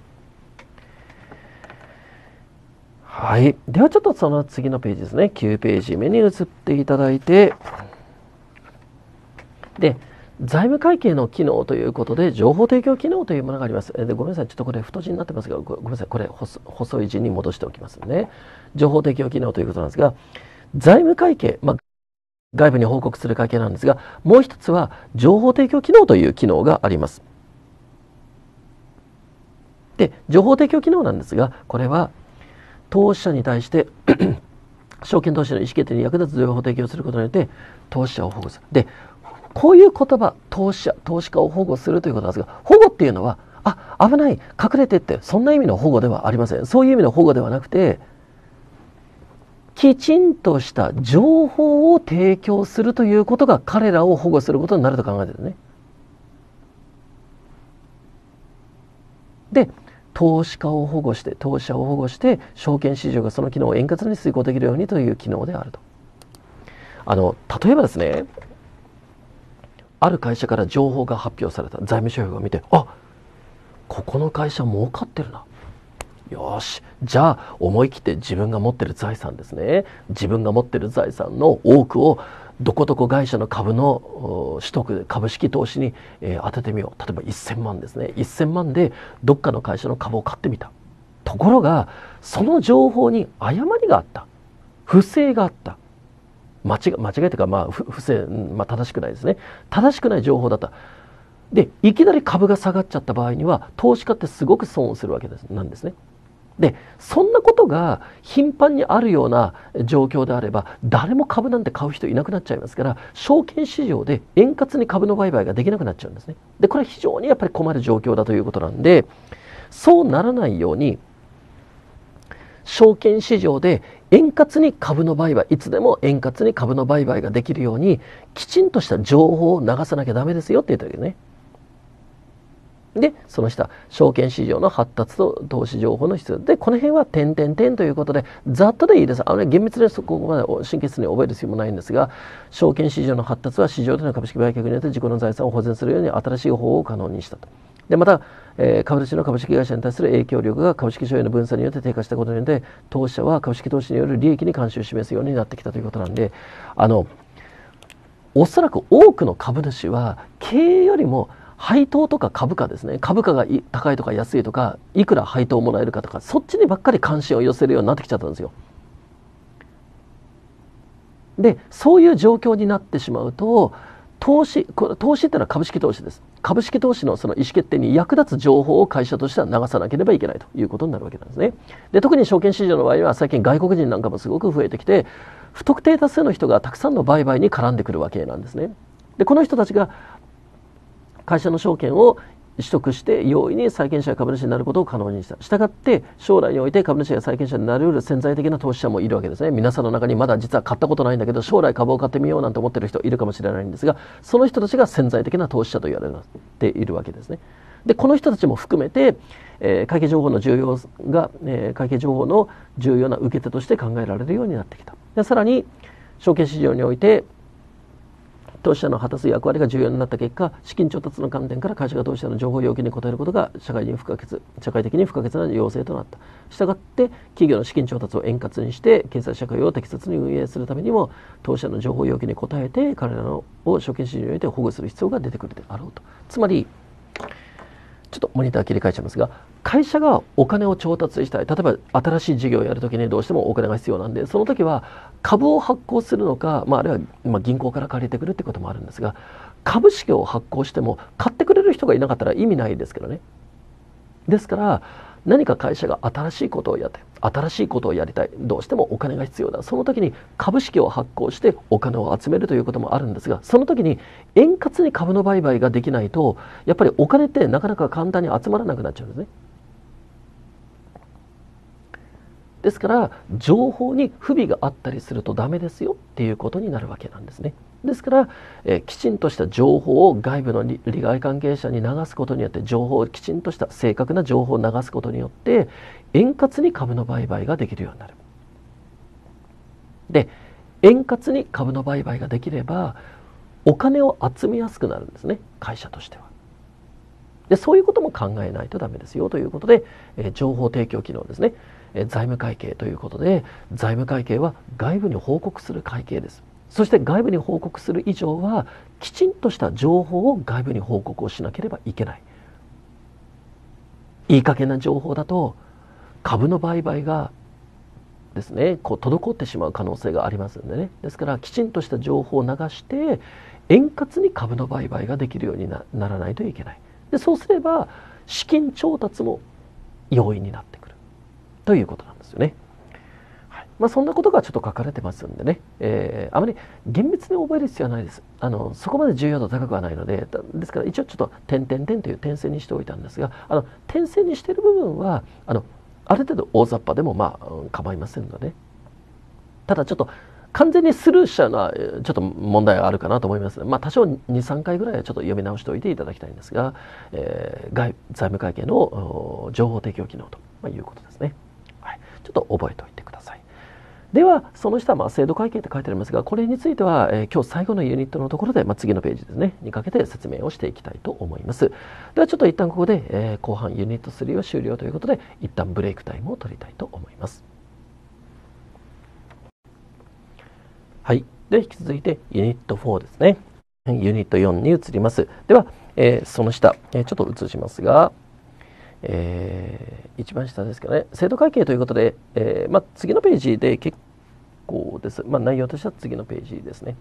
はい。ではちょっとその次のページですね。きゅうページ目に移っていただいて、で財務会計の機能ということで情報提供機能というものがあります。でごめんなさい、ちょっとこれ太字になってますが、ごめんなさい、これ 細, 細い字に戻しておきますね。情報提供機能ということなんですが、財務会計、まあ、外部に報告する会計なんですが、もう一つは情報提供機能という機能があります。で情報提供機能なんですが、これは投資者に対して証券投資の意思決定に役立つ情報を提供することによって投資者を保護する。でこういう言葉、投資者、投資家を保護するということなんですが、保護っていうのは、あ、危ない、隠れてって、そんな意味の保護ではありません。そういう意味の保護ではなくて、きちんとした情報を提供するということが彼らを保護することになると考えてるね。で、投資家を保護して、投資者を保護して、証券市場がその機能を円滑に遂行できるようにという機能であると。あの、例えばですね、ある会社から情報が発表された。財務諸表を見て、あ、ここの会社儲かってるな。よし、じゃあ思い切って自分が持ってる財産ですね。自分が持ってる財産の多くをどこどこ会社の株の取得、株式投資に、えー、当ててみよう。例えばせんまんですね。せんまんでどっかの会社の株を買ってみた。ところが、その情報に誤りがあった。不正があった。間違い、間違いというか、まあ、不正、まあ、正しくないですね。正しくない情報だった。で、いきなり株が下がっちゃった場合には、投資家ってすごく損をするわけです、なんですね。で、そんなことが頻繁にあるような状況であれば、誰も株なんて買う人いなくなっちゃいますから、証券市場で円滑に株の売買ができなくなっちゃうんですね。で、これは非常にやっぱり困る状況だということなんで、そうならないように、証券市場で円滑に株の売買、いつでも円滑に株の売買ができるように、きちんとした情報を流さなきゃダメですよって言ったわけですね。で、その下、証券市場の発達と投資情報の必要で、この辺は点々点ということで、ざっとでいいです。あのね、厳密にそこまで神経質に覚える必要もないんですが、証券市場の発達は市場での株式売却によって自己の財産を保全するように新しい方法を可能にしたと。で、また、えー、株主の株式会社に対する影響力が株式所有の分散によって低下したことによって、投資者は株式投資による利益に関心を示すようになってきたということなんで、あの、おそらく多くの株主は経営よりも配当とか株価ですね、株価が高いとか安いとか、いくら配当をもらえるかとか、そっちにばっかり関心を寄せるようになってきちゃったんですよ。で、そういう状況になってしまうと、投資、投資ってのは株式投資です。株式投資のその意思決定に役立つ情報を会社としては流さなければいけないということになるわけなんですね。で、特に証券市場の場合は最近外国人なんかもすごく増えてきて、不特定多数の人がたくさんの売買に絡んでくるわけなんですね。で、この人たちが会社の証券を取得して容易に債権者や株主になることを可能にした。したがって将来において株主や債権者になれる潜在的な投資者もいるわけですね。皆さんの中にまだ実は買ったことないんだけど将来株を買ってみようなんて思ってる人いるかもしれないんですが、その人たちが潜在的な投資者と言われているわけですね。で、この人たちも含めて、えー、会計情報の重要が、えー、会計情報の重要な受け手として考えられるようになってきた。で、さらに証券市場において投資者の果たす役割が重要になった結果、資金調達の観点から会社が投資者の情報要求に応えることが社会に不可欠、社会的に不可欠な要請となった。したがって企業の資金調達を円滑にして経済社会を適切に運営するためにも投資者の情報要求に応えて彼らのを証券市場において保護する必要が出てくるであろうと。つまりちょっとモニター切り替えちゃいますが、会社がお金を調達したい、例えば新しい事業をやるときにどうしてもお金が必要なんで、その時は株を発行するのか、まあ、あるいはまあ銀行から借りてくるってこともあるんですが、株式を発行しても買ってくれる人がいなかったら意味ないですけどね。ですから何か会社が新しいことをやって新しいことをやりたい、どうしてもお金が必要だ、その時に株式を発行してお金を集めるということもあるんですが、その時に円滑に株の売買ができないとやっぱりお金ってなかなか簡単に集まらなくなっちゃうんですね。ですから情報に不備があったりするとダメですよっていうことになるわけなんですね。ですから、えー、きちんとした情報を外部の利害関係者に流すことによって、情報をきちんとした正確な情報を流すことによって円滑に株の売買ができるようになる。で、円滑に株の売買ができればお金を集めやすくなるんですね、会社としては。で、そういうことも考えないとダメですよということで、えー、情報提供機能ですね、えー、財務会計ということで、財務会計は外部に報告する会計です。 そして外部に報告する以上はきちんとした情報を外部に報告をしなければいけない。いい加減な情報だと株の売買がですね、こう滞ってしまう可能性がありますんでね。ですからきちんとした情報を流して円滑に株の売買ができるように な, ならないといけない。でそうすれば資金調達も容易になってくるということなんですよね。はい、まあ、そんなことがちょっと書かれてますんでね、えー、あまり厳密に覚える必要はないです。あのそこまで重要度高くはないので、ですから一応ちょっと点々点という点線にしておいたんですが、あの点線にしている部分はあのある程度大雑把でもまあ構いませんので、ただちょっと完全にスルーしちゃうのはちょっと問題があるかなと思いますので、まあ、多少に、さんかいぐらいはちょっと読み直しておいていただきたいんですが、えー、外財務会計の情報提供機能ということですね。はい、ちょっと覚えておいてください。ではその下、まあ、制度会計って書いてありますが、これについては、えー、今日最後のユニットのところで、まあ、次のページですねにかけて説明をしていきたいと思います。ではちょっと一旦ここで、えー、後半ユニットスリーは終了ということで、一旦ブレイクタイムを取りたいと思います。はい、で引き続いてユニットフォーですね。ユニットよんに移ります。では、えー、その下、えー、ちょっと移しますが、えー、一番下ですかね、制度会計ということで、えーまあ、次のページで結構です、まあ、内容としては次のページですね。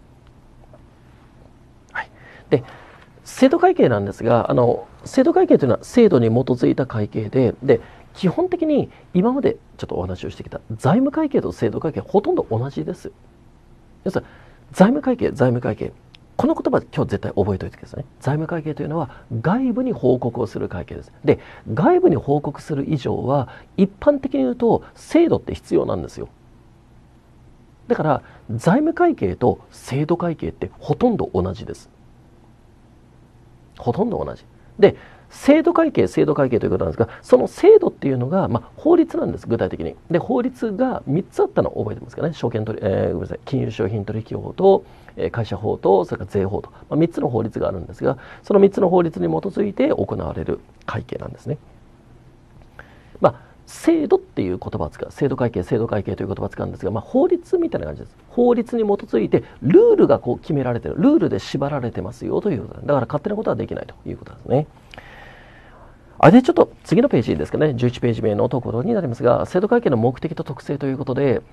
はい、で制度会計なんですが、あの制度会計というのは制度に基づいた会計で、で基本的に今までちょっとお話をしてきた財務会計と制度会計はほとんど同じです。要するに財務会計、財務会計、この言葉今日絶対覚えておいてくださいね。財務会計というのは外部に報告をする会計です。で、外部に報告する以上は一般的に言うと制度って必要なんですよ。だから財務会計と制度会計ってほとんど同じです。ほとんど同じ。で、制度会計、制度会計ということなんですが、その制度っていうのが、まあ、法律なんです、具体的に。で、法律がみっつあったのを覚えてますかね。証券取り、えー、ごめんなさい、金融商品取引法と、えー、会社法と、それから税法と、まあ、みっつの法律があるんですが、そのみっつの法律に基づいて行われる会計なんですね。まあ、制度っていう言葉を使う、制度会計、制度会計という言葉を使うんですが、まあ、法律みたいな感じです。法律に基づいて、ルールがこう決められている、ルールで縛られてますよということだ。だから勝手なことはできないということですね。あれでちょっと次のページですかね、じゅういちページ目のところになりますが、制度会計の目的と特性ということで、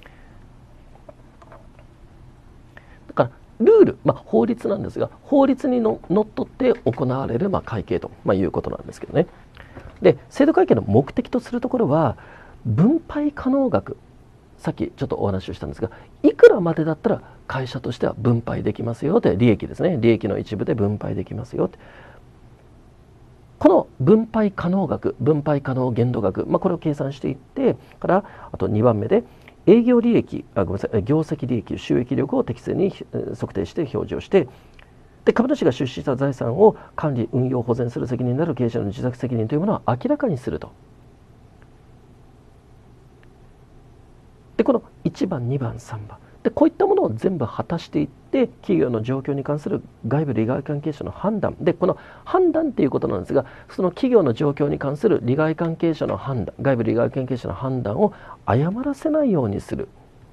だからルール、まあ、法律なんですが、法律にののっとって行われる、まあ、会計と、まあ、いうことなんですけどね。で、制度会計の目的とするところは、分配可能額、さっきちょっとお話をしたんですが、いくらまでだったら会社としては分配できますよって、利益ですね、利益の一部で分配できますよって。この分配可能額、分配可能限度額、まあ、これを計算していって、からあとにばんめで営業利益、あ、ごめんなさい、業績利益、収益力を適正に測定して表示をして、で株主が出資した財産を管理、運用、保全する責任のある経営者の自責責任というものを明らかにすると。でこのいちばん、にばん、さんばんでこういったものを全部果たしていって、企業の状況に関する外部利害関係者の判断で、この判断っていうことなんですが、その企業の状況に関する利害関係者の判断、外部利害関係者の判断を誤らせないようにする。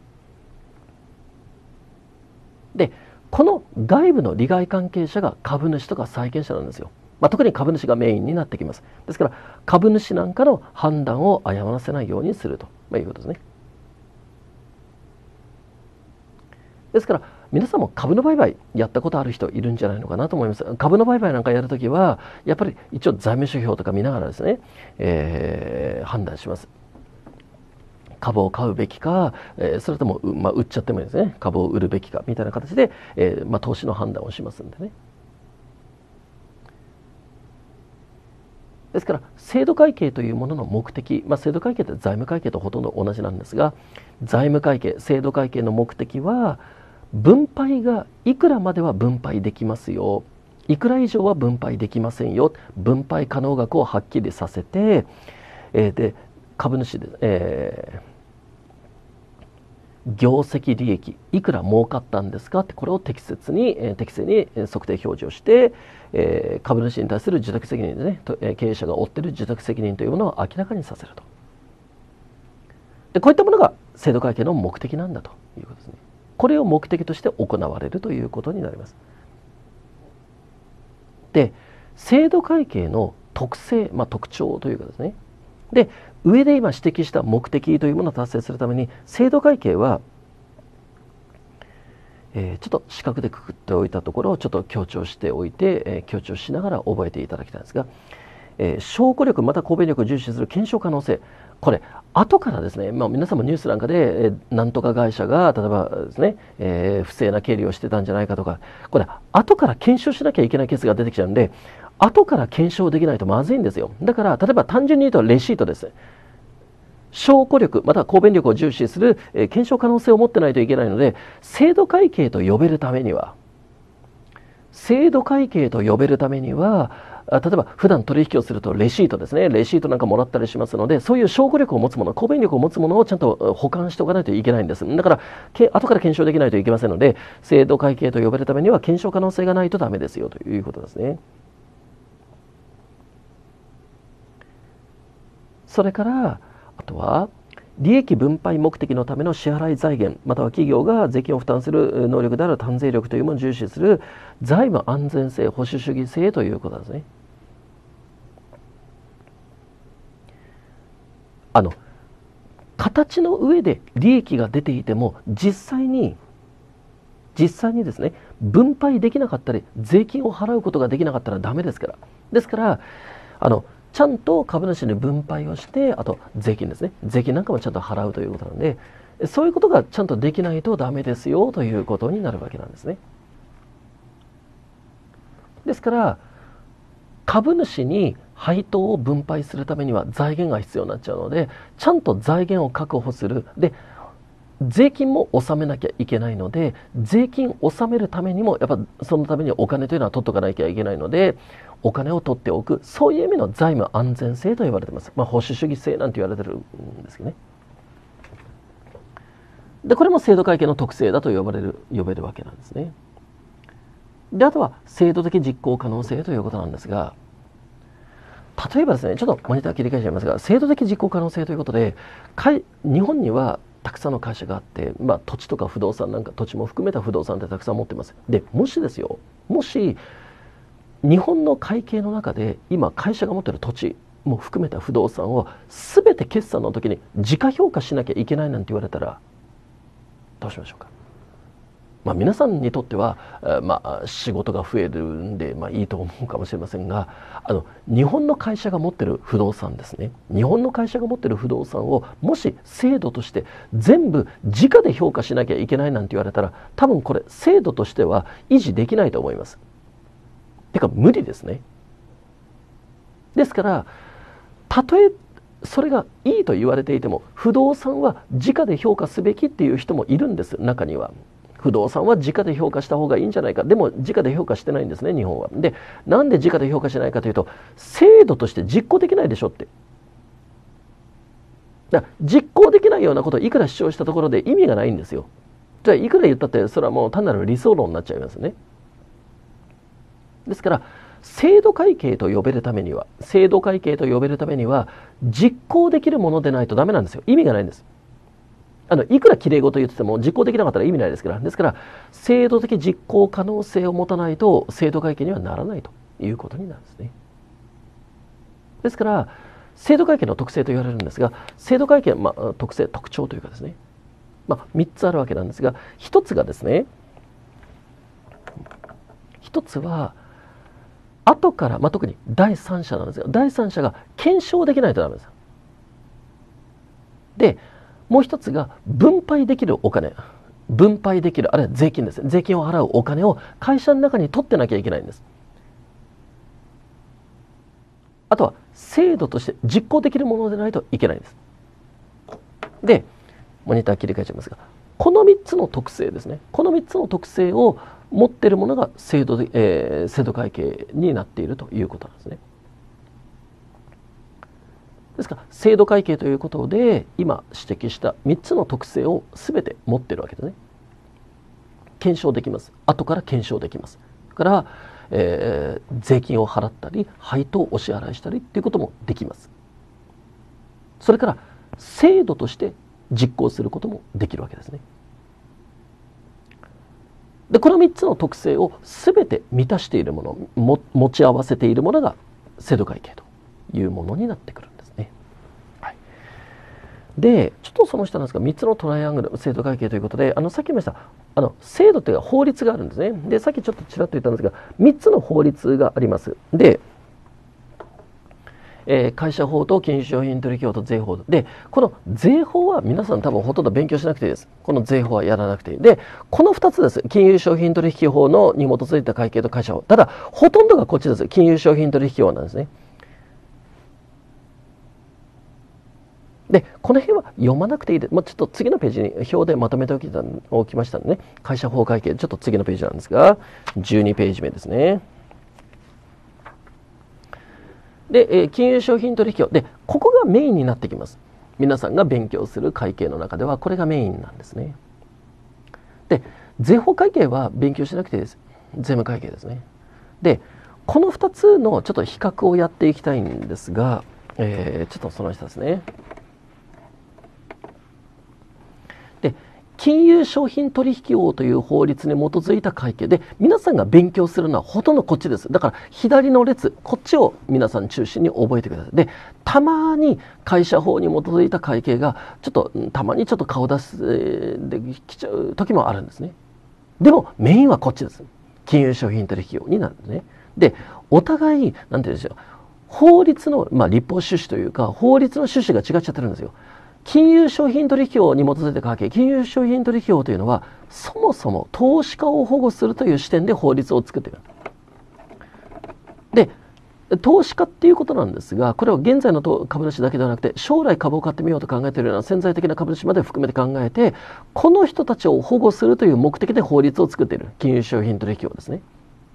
でこの外部の利害関係者が株主とか債権者なんですよ。まあ、特に株主がメインになってきます。ですから株主なんかの判断を誤らせないようにすると、まあ、いうことですね。ですから皆さんも株の売買やったことある人いるんじゃないのかなと思います。株の売買なんかやるときはやっぱり一応財務諸表とか見ながらですね、えー、判断します。株を買うべきか、えー、それとも、まあ、売っちゃってもいいですね、株を売るべきかみたいな形で、えーまあ、投資の判断をしますんでね。ですから制度会計というものの目的、まあ、制度会計って財務会計とほとんど同じなんですが、財務会計、制度会計の目的は分配がいくらまでは分配できますよ、いくら以上は分配できませんよ、分配可能額をはっきりさせて、えー、で株主で、えー、業績利益いくら儲かったんですかって、これを適切に、えー、適正に測定表示をして、えー、株主に対する受託責任ですね、経営者が負っている受託責任というものを明らかにさせると。でこういったものが制度会計の目的なんだということですね。 これを目的として行われるということになります。で、制度会計の特性、まあ、特徴というかですね、で上で今指摘した目的というものを達成するために、制度会計は、えー、ちょっと四角でくくっておいたところをちょっと強調しておいて、えー、強調しながら覚えていただきたいんですが、えー、証拠力また公弁力を重視する検証可能性、これ後からですね、まあ、皆さんもニュースなんかで、えー、なんとか会社が例えばですね、えー、不正な経理をしてたんじゃないかとか、これ後から検証しなきゃいけないケースが出てきちゃうんで、後から検証できないとまずいんですよ。だから例えば単純に言うとレシートです。証拠力または公弁力を重視する、えー、検証可能性を持ってないといけないので、制度会計と呼べるためには制度会計と呼べるためには例えば普段取引をするとレシートですね、レシートなんかもらったりしますので、そういう証拠力を持つもの、公弁力を持つものをちゃんと保管しておかないといけないんです。だから後から検証できないといけませんので、制度会計と呼べるためには検証可能性がないとダメですよということですね。それからあとは利益分配目的のための支払い財源、または企業が税金を負担する能力である単税力というものを重視する財務安全性、保守主義性ということですね。あの形の上で利益が出ていても、実際に実際にですね、分配できなかったり税金を払うことができなかったらダメですから。ですからあのちゃんと株主に分配をして、あと税金ですね、税金なんかもちゃんと払うということなので、そういうことがちゃんとできないとダメですよということになるわけなんですね。ですから株主に配当を分配するためには財源が必要になっちゃうので、ちゃんと財源を確保する。で税金も納めなきゃいけないので、税金を納めるためにもやっぱそのためにお金というのは取っておかなきゃいけないので、お金を取っておく、そういう意味の財務安全性と言われています。まあ、保守主義性なんて言われてるんですけどね。でこれも制度会計の特性だと呼ばれる呼べるわけなんですね。であとは制度的実行可能性ということなんですが、例えばですね、ちょっとモニター切り替えちゃいますが、制度的実行可能性ということで、日本にはたくさんの会社があって、まあ、土地とか不動産なんか、土地も含めた不動産ってたくさん持ってます。でもしですよ、もし日本の会計の中で今会社が持っている土地も含めた不動産を全て決算の時に時価評価しなきゃいけないなんて言われたらどうしましょうか。まあ、皆さんにとっては、まあ、仕事が増えるんで、まあ、いいと思うかもしれませんが、あの日本の会社が持っている不動産ですね、日本の会社が持っている不動産をもし制度として全部時価で評価しなきゃいけないなんて言われたら、多分これ制度としては維持できないと思います。てか無理ですね。ですからたとえそれがいいと言われていても、不動産は時価で評価すべきっていう人もいるんです。中には不動産は時価で評価した方がいいんじゃないか、でも時価で評価してないんですね、日本は。でなんで時価で評価しないかというと、制度として実行できないでしょって。だから実行できないようなことをいくら主張したところで意味がないんですよ。じゃあいくら言ったってそれはもう単なる理想論になっちゃいますね。ですから制度会計と呼べるためには制度会計と呼べるためには実行できるものでないとダメなんですよ。意味がないんです。あのいくらきれい事言ってても実行できなかったら意味ないですから。ですから制度的実行可能性を持たないと制度会計にはならないということになるんですね。ですから制度会計の特性と言われるんですが、制度会計の、まあ、特性特徴というかですね、まあ、みっつあるわけなんですが、ひとつがですね、ひとつは後から、まあ、特に第三者なんですが、第三者が検証できないとダメです。でもう一つが分配できるお金、分配できるあるいは税金ですね、税金を払うお金を会社の中に取ってなきゃいけないんです。あとは制度として実行できるものでないといけないんです。でモニター切り替えちゃいますが、このみっつの特性ですね、このみっつの特性を持っているものが制度で、えー、制度会計になっているということなんですね。ですから制度会計ということで今指摘したみっつの特性を全て持っているわけですね。検証できます。後から検証できます。から、えー、税金を払ったり配当をお支払いしたりということもできます。それから制度として実行することもできるわけですね。 でこのみっつの特性を全て満たしているもの、も持ち合わせているものが制度会計というものになってくるんですね。はい、でちょっとその下なんですが、みっつのトライアングル制度会計ということで、あのさっき言いましたあの制度というか法律があるんですね。でさっきちょっとちらっと言ったんですが、みっつの法律があります。でえー、会社法と金融商品取引法と税法で、この税法は皆さん多分ほとんど勉強しなくていいです。この税法はやらなくていい。で、このふたつです。金融商品取引法のに基づいた会計と会社法。ただ、ほとんどがこっちです。金融商品取引法なんですね。で、この辺は読まなくていいです。もうちょっと次のページに表でまとめておきたおきましたのでね。会社法会計、ちょっと次のページなんですが、じゅうにページ目ですね。で、えー、金融商品取引法で、ここがメインになってきます。皆さんが勉強する会計の中ではこれがメインなんですね。で、税法会計は勉強しなくていいです。税務会計ですね。で、このふたつのちょっと比較をやっていきたいんですが、えー、ちょっとその下ですね。で、金融商品取引法という法律に基づいた会計で、皆さんが勉強するのはほとんどこっちです。だから左の列、こっちを皆さん中心に覚えてください。で、たまに会社法に基づいた会計がちょっとたまにちょっと顔出すできちゃう時もあるんですね。でもメインはこっちです。金融商品取引法になるんですね。で、お互いなんて言うんでしょう、法律の、まあ、立法趣旨というか法律の趣旨が違っちゃってるんですよ。金融商品取引法に基づいて会計、金融商品取引法というのはそもそも投資家を保護するという視点で法律を作っている。で、投資家っていうことなんですが、これは現在の株主だけではなくて将来株を買ってみようと考えているような潜在的な株主まで含めて考えて、この人たちを保護するという目的で法律を作っている金融商品取引法ですね。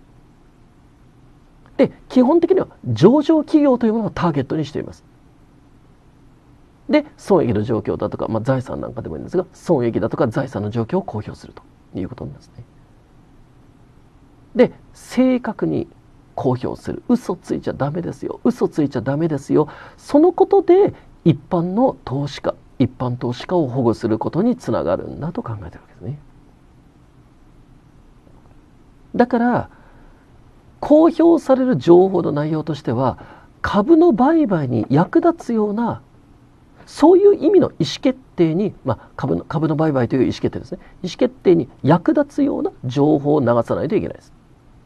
で、基本的には上場企業というものをターゲットにしています。で、損益の状況だとか、まあ、財産なんかでもいいんですが、損益だとか財産の状況を公表するということなんですね。で、正確に公表する。嘘ついちゃダメですよ。嘘ついちゃダメですよ。そのことで一般の投資家、一般投資家を保護することにつながるんだと考えているわけですね。だから、公表される情報の内容としては、株の売買に役立つようなそういう意味の意思決定に、まあ、株の、株の売買という意思決定ですね。意思決定に役立つような情報を流さないといけないです。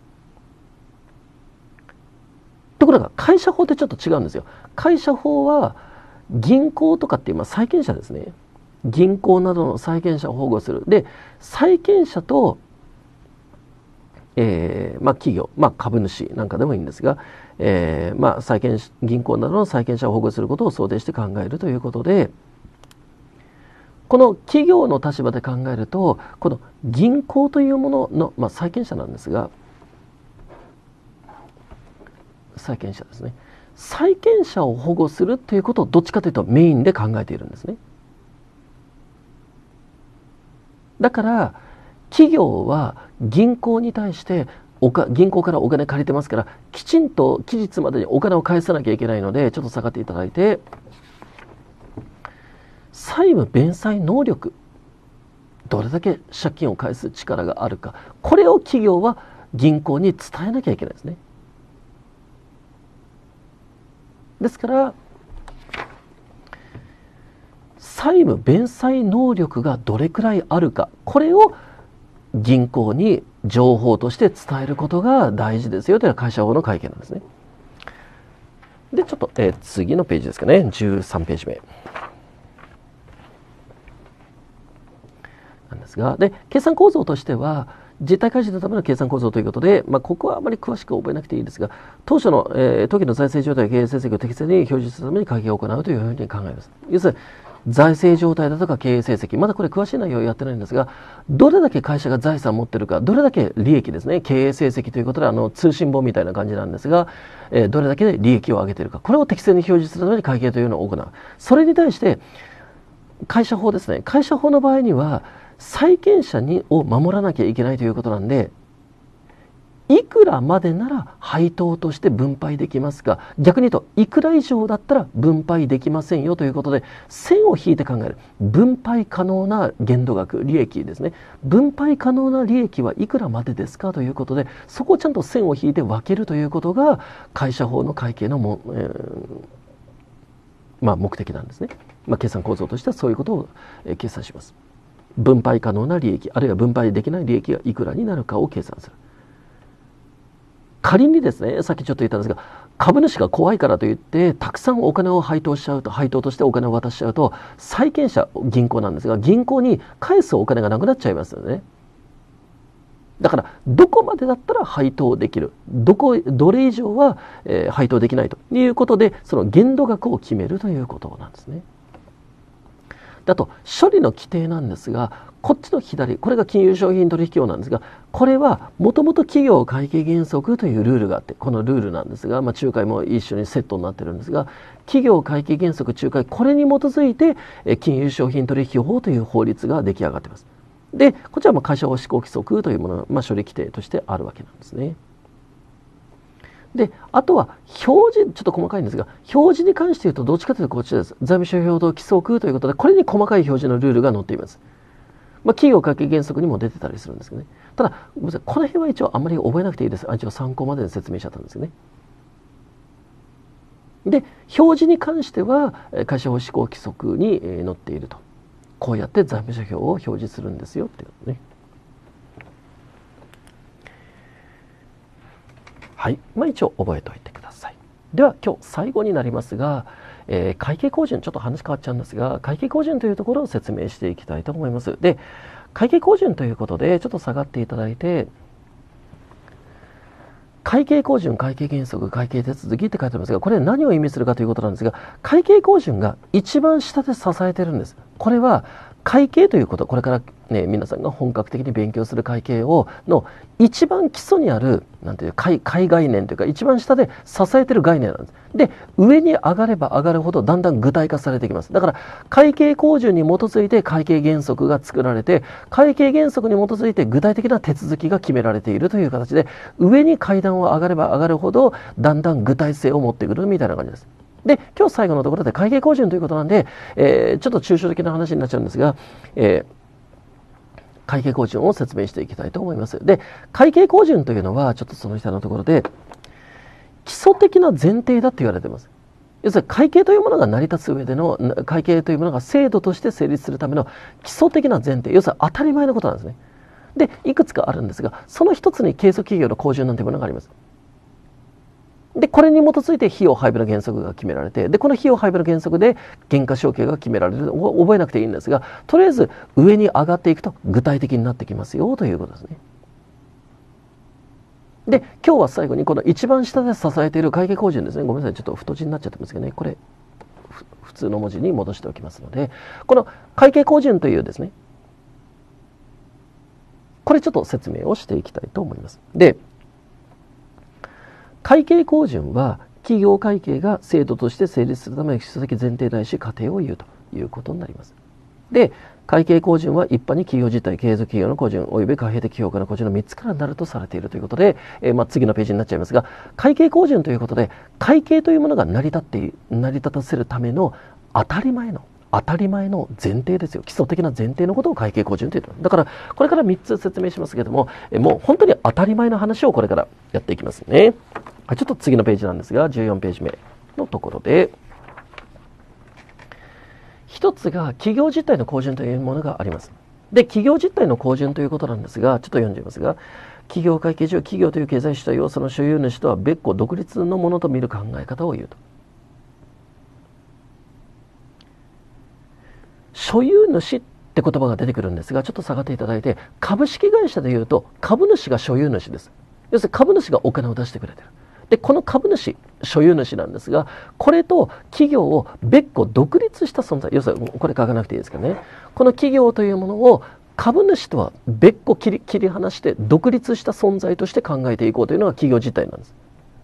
ところが会社法ってちょっと違うんですよ。会社法は銀行とかっていう、まあ、債権者ですね。銀行などの債権者を保護する。で、債権者と、えーまあ、企業、まあ、株主なんかでもいいんですが、えーまあ、債権銀行などの債権者を保護することを想定して考えるということで、この企業の立場で考えると、この銀行というものの、まあ、債権者なんですが、債権者ですね。債権者を保護するということをどっちかというとメインで考えているんですね。だから企業は銀行に対しておか銀行からお金借りてますから、きちんと期日までにお金を返さなきゃいけないので、ちょっと下がっていただいて、債務弁済能力、どれだけ借金を返す力があるか、これを企業は銀行に伝えなきゃいけないですね。ですから債務弁済能力がどれくらいあるか、これを銀行に情報として伝えることが大事ですよというのが会社法の会計なんですね。で、ちょっと、えー、次のページですかね。じゅうさんページ目なんですが、で、計算構造としては実態開示のための計算構造ということで、まあ、ここはあまり詳しく覚えなくていいですが、当初の、えー、当期の財政状態や経営成績を適切に表示するために会計を行うというふうに考えます。要するに財政状態だとか経営成績、まだこれ詳しい内容をやってないんですが、どれだけ会社が財産を持っているか、どれだけ利益ですね、経営成績ということで、あの通信簿みたいな感じなんですが、えー、どれだけ利益を上げているか、これを適正に表示するために会計というのを行う。それに対して会社法ですね。会社法の場合には債権者にを守らなきゃいけないということなんで、 いくらまでなら配当として分配できますが、逆に言うといくら以上だったら分配できませんよということで、線を引いて考える分配可能な限度額、利益ですね。分配可能な利益はいくらまでですかということで、そこをちゃんと線を引いて分けるということが会社法の会計のも、えーまあ、目的なんですね。まあ、計算構造としてはそういうことを、えー、計算します。分配可能な利益、あるいは分配できない利益がいくらになるかを計算する。仮にですね、さっきちょっと言ったんですが、株主が怖いからといってたくさんお金を配当しちゃうと、配当としてお金を渡しちゃうと、債権者、銀行なんですが、銀行に返すお金がなくなっちゃいますよね。だからどこまでだったら配当できる、どこどれ以上は、えー、配当できないということで、その限度額を決めるということなんですね。あと処理の規定なんですが、こっちの左、これが金融商品取引法なんですが、これはもともと企業会計原則というルールがあって、このルールなんですが、まあ、仲介も一緒にセットになってるんですが、企業会計原則仲介、これに基づいて金融商品取引法という法律が出来上がっています。で、こちらも会社法施行規則というものが、まあ、処理規定としてあるわけなんですね。で、あとは表示、ちょっと細かいんですが、表示に関して言うとどっちかというとこちらです。財務諸表規則ということで、これに細かい表示のルールが載っています。まあ、企業会計原則にも出てたりするんですけどね。ただ、ごめんなさい、この辺は一応あんまり覚えなくていいです。一応参考までに説明しちゃったんですよね。で、表示に関しては会社法施行規則に載っていると。こうやって財務諸表を表示するんですよっていうね。はい、まあ、一応覚えておいてください。では今日最後になりますが、えー、会計控準、ちょっと話変わっちゃうんですが、会計控準というところを説明していきたいと思います。で、会計控準ということでちょっと下がっていただいて、会計控準、会計原則、会計手続きって書いてありますが、これ何を意味するかということなんですが、会計控準が一番下で支えてるんです。これは会計ということ、これからね、皆さんが本格的に勉強する会計をの一番基礎にあるなんていう会概念というか、一番下で支えてる概念なんです。で、上に上がれば上がるほどだんだん具体化されていきます。だから会計控準に基づいて会計原則が作られて、会計原則に基づいて具体的な手続きが決められているという形で、上に階段を上がれば上がるほどだんだん具体性を持ってくるみたいな感じです。で、今日最後のところで会計控準ということなんで、えー、ちょっと抽象的な話になっちゃうんですが、えー会計控準を説明していきたいと思います。で、会計控準というのはちょっとその下のところで基礎的な前提だって言われています。要するに会計というものが成り立つ上での、会計というものが制度として成立するための基礎的な前提、要するに当たり前のことなんですね。で、いくつかあるんですが、その一つに継続企業の控準なんていうものがあります。で、これに基づいて費用配分の原則が決められて、で、この費用配分の原則で原価償却が決められる。覚えなくていいんですが、とりあえず上に上がっていくと具体的になってきますよということですね。で、今日は最後にこの一番下で支えている会計控準ですね。ごめんなさい、ちょっと太字になっちゃってますけどね。これ、普通の文字に戻しておきますので、この会計控準というですね、これちょっと説明をしていきたいと思います。で、会計控準は企業会計が制度として成立するための基礎的前提ないし過程を言うということになります。で、会計控準は一般に企業実態、継続企業の控準及び貨幣的評価の控準のみっつからなるとされているということで、えー、まあ次のページになっちゃいますが、会計控準ということで、会計というものが成り立って成り立たせるための当たり前の当たり前の前提ですよ。基礎的な前提のことを会計控準というと。だからこれからみっつ説明しますけれども、えー、もう本当に当たり前の話をこれからやっていきますね。はい、ちょっと次のページなんですが、じゅうよんページ目のところで、一つが企業実態の控準というものがあります。で、企業実態の控準ということなんですが、ちょっと読んじゃいますが、企業会計上、企業という経済主体をその所有主とは別個独立のものと見る考え方を言うと。所有主って言葉が出てくるんですが、ちょっと下がっていただいて、株式会社でいうと株主が所有主です。要するに株主がお金を出してくれてる。で、この株主、所有主なんですが、これと企業を別個独立した存在、要するにこれ書かなくていいですかね。この企業というものを株主とは別個切り、切り離して独立した存在として考えていこうというのが企業実態なんです。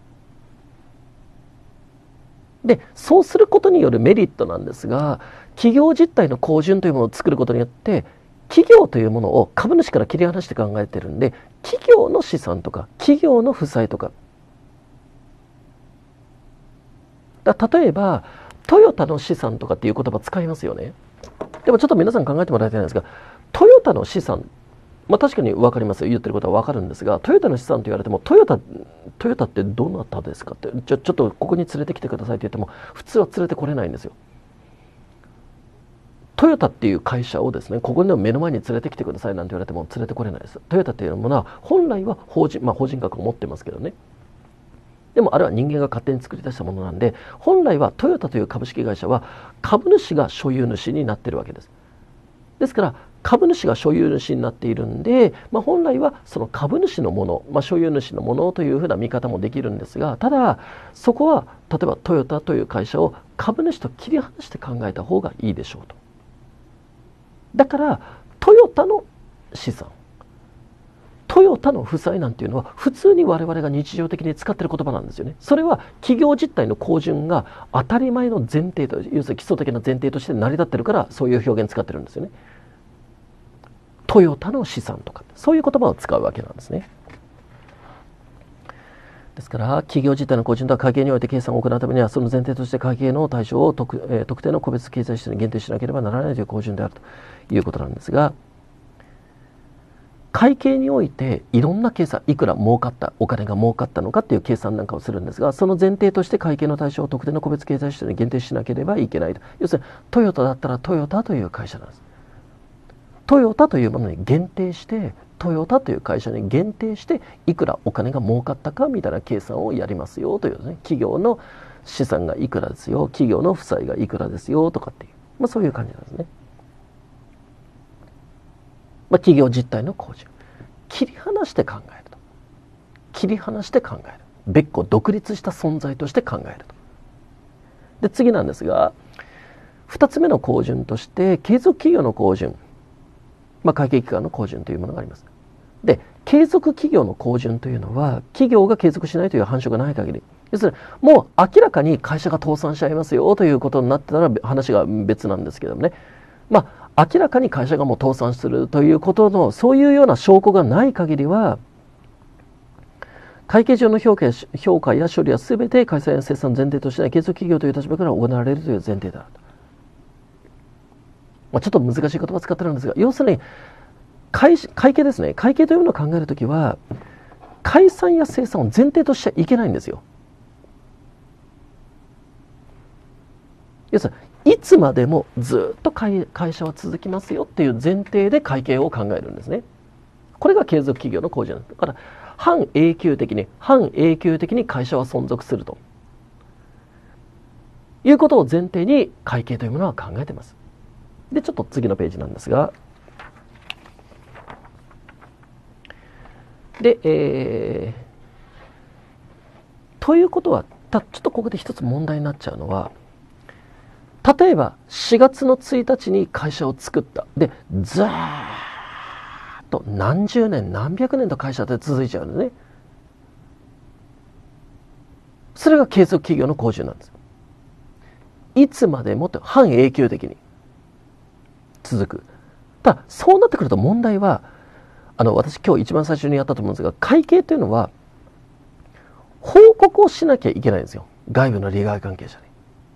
で、そうすることによるメリットなんですが、企業実態の控準というものを作ることによって、企業というものを株主から切り離して考えてるんで、 企業の資産とか企業の負債とか、だ例えばトヨタの資産とかっていう言葉使いますよね。でもちょっと皆さん考えてもらいたいんですが、トヨタの資産、まあ確かに分かりますよ、言ってることは分かるんですが、トヨタの資産と言われても、トヨタトヨタってどなたですかって、ちょちょっとここに連れてきてくださいって言っても普通は連れてこれないんですよ。トヨタっていう会社をですね、ここの目の前に連れてきてくださいなんて言われても連れてこれないです。トヨタっていうものは本来は法人、まあ法人格を持ってますけどね。でもあれは人間が勝手に作り出したものなんで、本来はトヨタという株式会社は株主が所有主になっているわけです。ですから株主が所有主になっているんで、まあ、本来はその株主のもの、まあ、所有主のものというふうな見方もできるんですが、ただそこは例えばトヨタという会社を株主と切り離して考えた方がいいでしょうと。だからトヨタの資産、トヨタの負債なんていうのは普通に我々が日常的に使っている言葉なんですよね。それは企業実態の好循が当たり前の前提と、要するに基礎的な前提として成り立ってるからそういう表現使ってるんですよね。トヨタの資産とかそういう言葉を使うわけなんですね。ですから企業実態の好循とは会計において計算を行うためにはその前提として会計の対象を 特,、えー、特定の個別経済指標に限定しなければならないという好循であるということなんですが、会計においていろんな計算、いくら儲かったお金が儲かったのかっていう計算なんかをするんですが、その前提として会計の対象を特定の個別経済指標に限定しなければいけないと。要するにトヨタだったらトヨタという会社なんです。トヨタというものに限定して、トヨタという会社に限定していくらお金が儲かったかみたいな計算をやりますよというね、企業の資産がいくらですよ、企業の負債がいくらですよとかっていう、まあ、そういう感じなんですね。まあ、企業実態の好循、切り離して考えると、切り離して考える、別個独立した存在として考えると。で次なんですが、ふたつめの好循として継続企業の好循、まあ、会計期間の好循というものがあります。で継続企業の好循というのは企業が継続しないという反証がない限り、要するにもう明らかに会社が倒産しちゃいますよということになってたら話が別なんですけどもね、まあ明らかに会社がもう倒産するということのそういうような証拠がない限りは、会計上の評価や評価や処理は全て会社や生産の前提として継続企業という立場から行われるという前提であると。まあ、ちょっと難しい言葉を使ってるんですが、要するに 会, 会計ですね。会計というものを考えるときは解散や清算を前提としちゃいけないんですよ。要するにいつまでもずっと 会, 会社は続きますよっていう前提で会計を考えるんですね。これが継続企業の好循だから半永久的に半永久的に会社は存続するということを前提に会計というものは考えています。でちょっと次のページなんですが、で、えー、ということはたちょっとここで一つ問題になっちゃうのは、例えばしがつのついたちに会社を作った。でずーっと何十年何百年と会社で続いちゃうんですね。それが継続企業の好循なんです。いつまでもって半永久的に続く。ただそうなってくると問題は、あの私今日一番最初にやったと思うんですが、会計というのは報告をしなきゃいけないんですよ、外部の利害関係者に。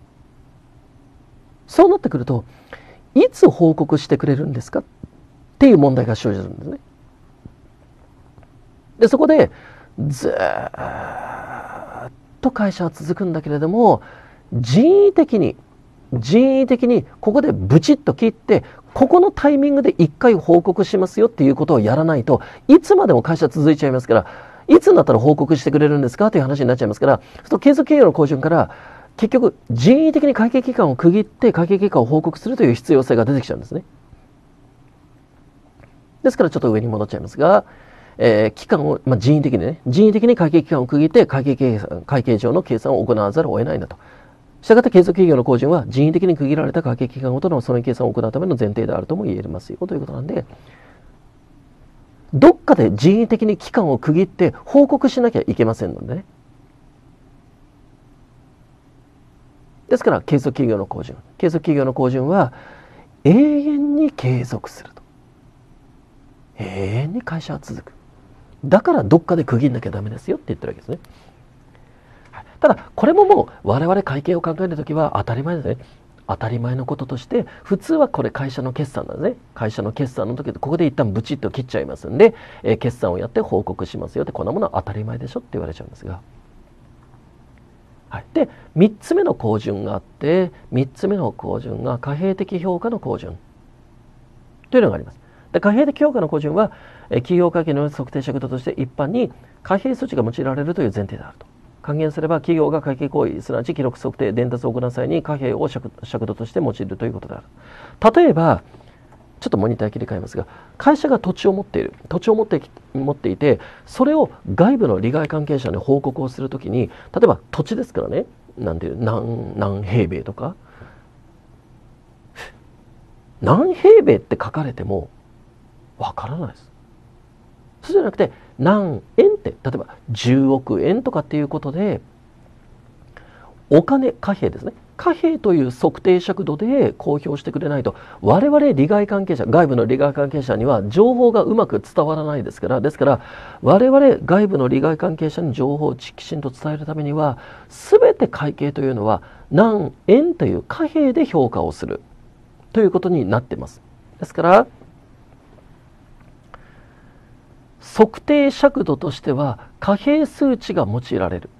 そうなってくるといつ報告してくれるんですかっていう問題が生じるんですね。でそこでずーっと会社は続くんだけれども、人為的に人為的にここでブチッと切って、ここのタイミングで一回報告しますよっていうことをやらないといつまでも会社続いちゃいますから、いつになったら報告してくれるんですかという話になっちゃいますから、その継続企業の好循から結局人為的に会計期間を区切って会計結果を報告するという必要性が出てきちゃうんですね。ですからちょっと上に戻っちゃいますが、えー、期間を、まあ、人為的にね人為的に会計期間を区切って会計計算会計上の計算を行わざるを得ないんだと。したがって継続企業の好循は人為的に区切られた会計期間ごとのその計算を行うための前提であるとも言えますよということなんで、どっかで人為的に期間を区切って報告しなきゃいけませんのでね。ですから継続企業の好循継続企業の好循は永遠に継続すると、永遠に会社は続く。 だからどっかで区切んなきゃダメですよって言ってるわけですね。ただこれももう我々会計を考えるときは当たり前ですね。当たり前のこととして普通はこれ会社の決算なんですね。会社の決算の時ここで一旦ブチッと切っちゃいますんで、えー、決算をやって報告しますよって、こんなものは当たり前でしょって言われちゃうんですが、はい、でみっつめの項順があって、みっつめの項順が貨幣的評価の項順というのがあります。で貨幣的評価の項順は、えー、企業会計の測定尺度として一般に貨幣数値が用いられるという前提であると。還元すれば企業が会計行為、すなわち記録測定伝達を行う際に貨幣を尺度として用いるということである。例えばちょっとモニター切り替えますが、会社が土地を持っている土地を持って持っていて、それを外部の利害関係者に報告をするときに、例えば土地ですからね、なんていう何何平米とか何平米って書かれてもわからないです。そうじゃなくて何円って、例えばじゅうおくえんとかっていうことで、お金、貨幣ですね、貨幣という測定尺度で公表してくれないと、我々利害関係者、外部の利害関係者には情報がうまく伝わらないですから、ですから我々外部の利害関係者に情報をきちんと伝えるためには、全て会計というのは何円という貨幣で評価をするということになっています。ですから測定尺度としては貨幣数値が用いられる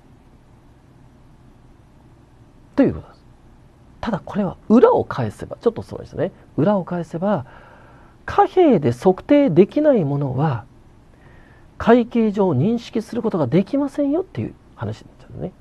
ということです。ただこれは裏を返せば、ちょっとそうですね、裏を返せば貨幣で測定できないものは会計上認識することができませんよっていう話になっちゃうんです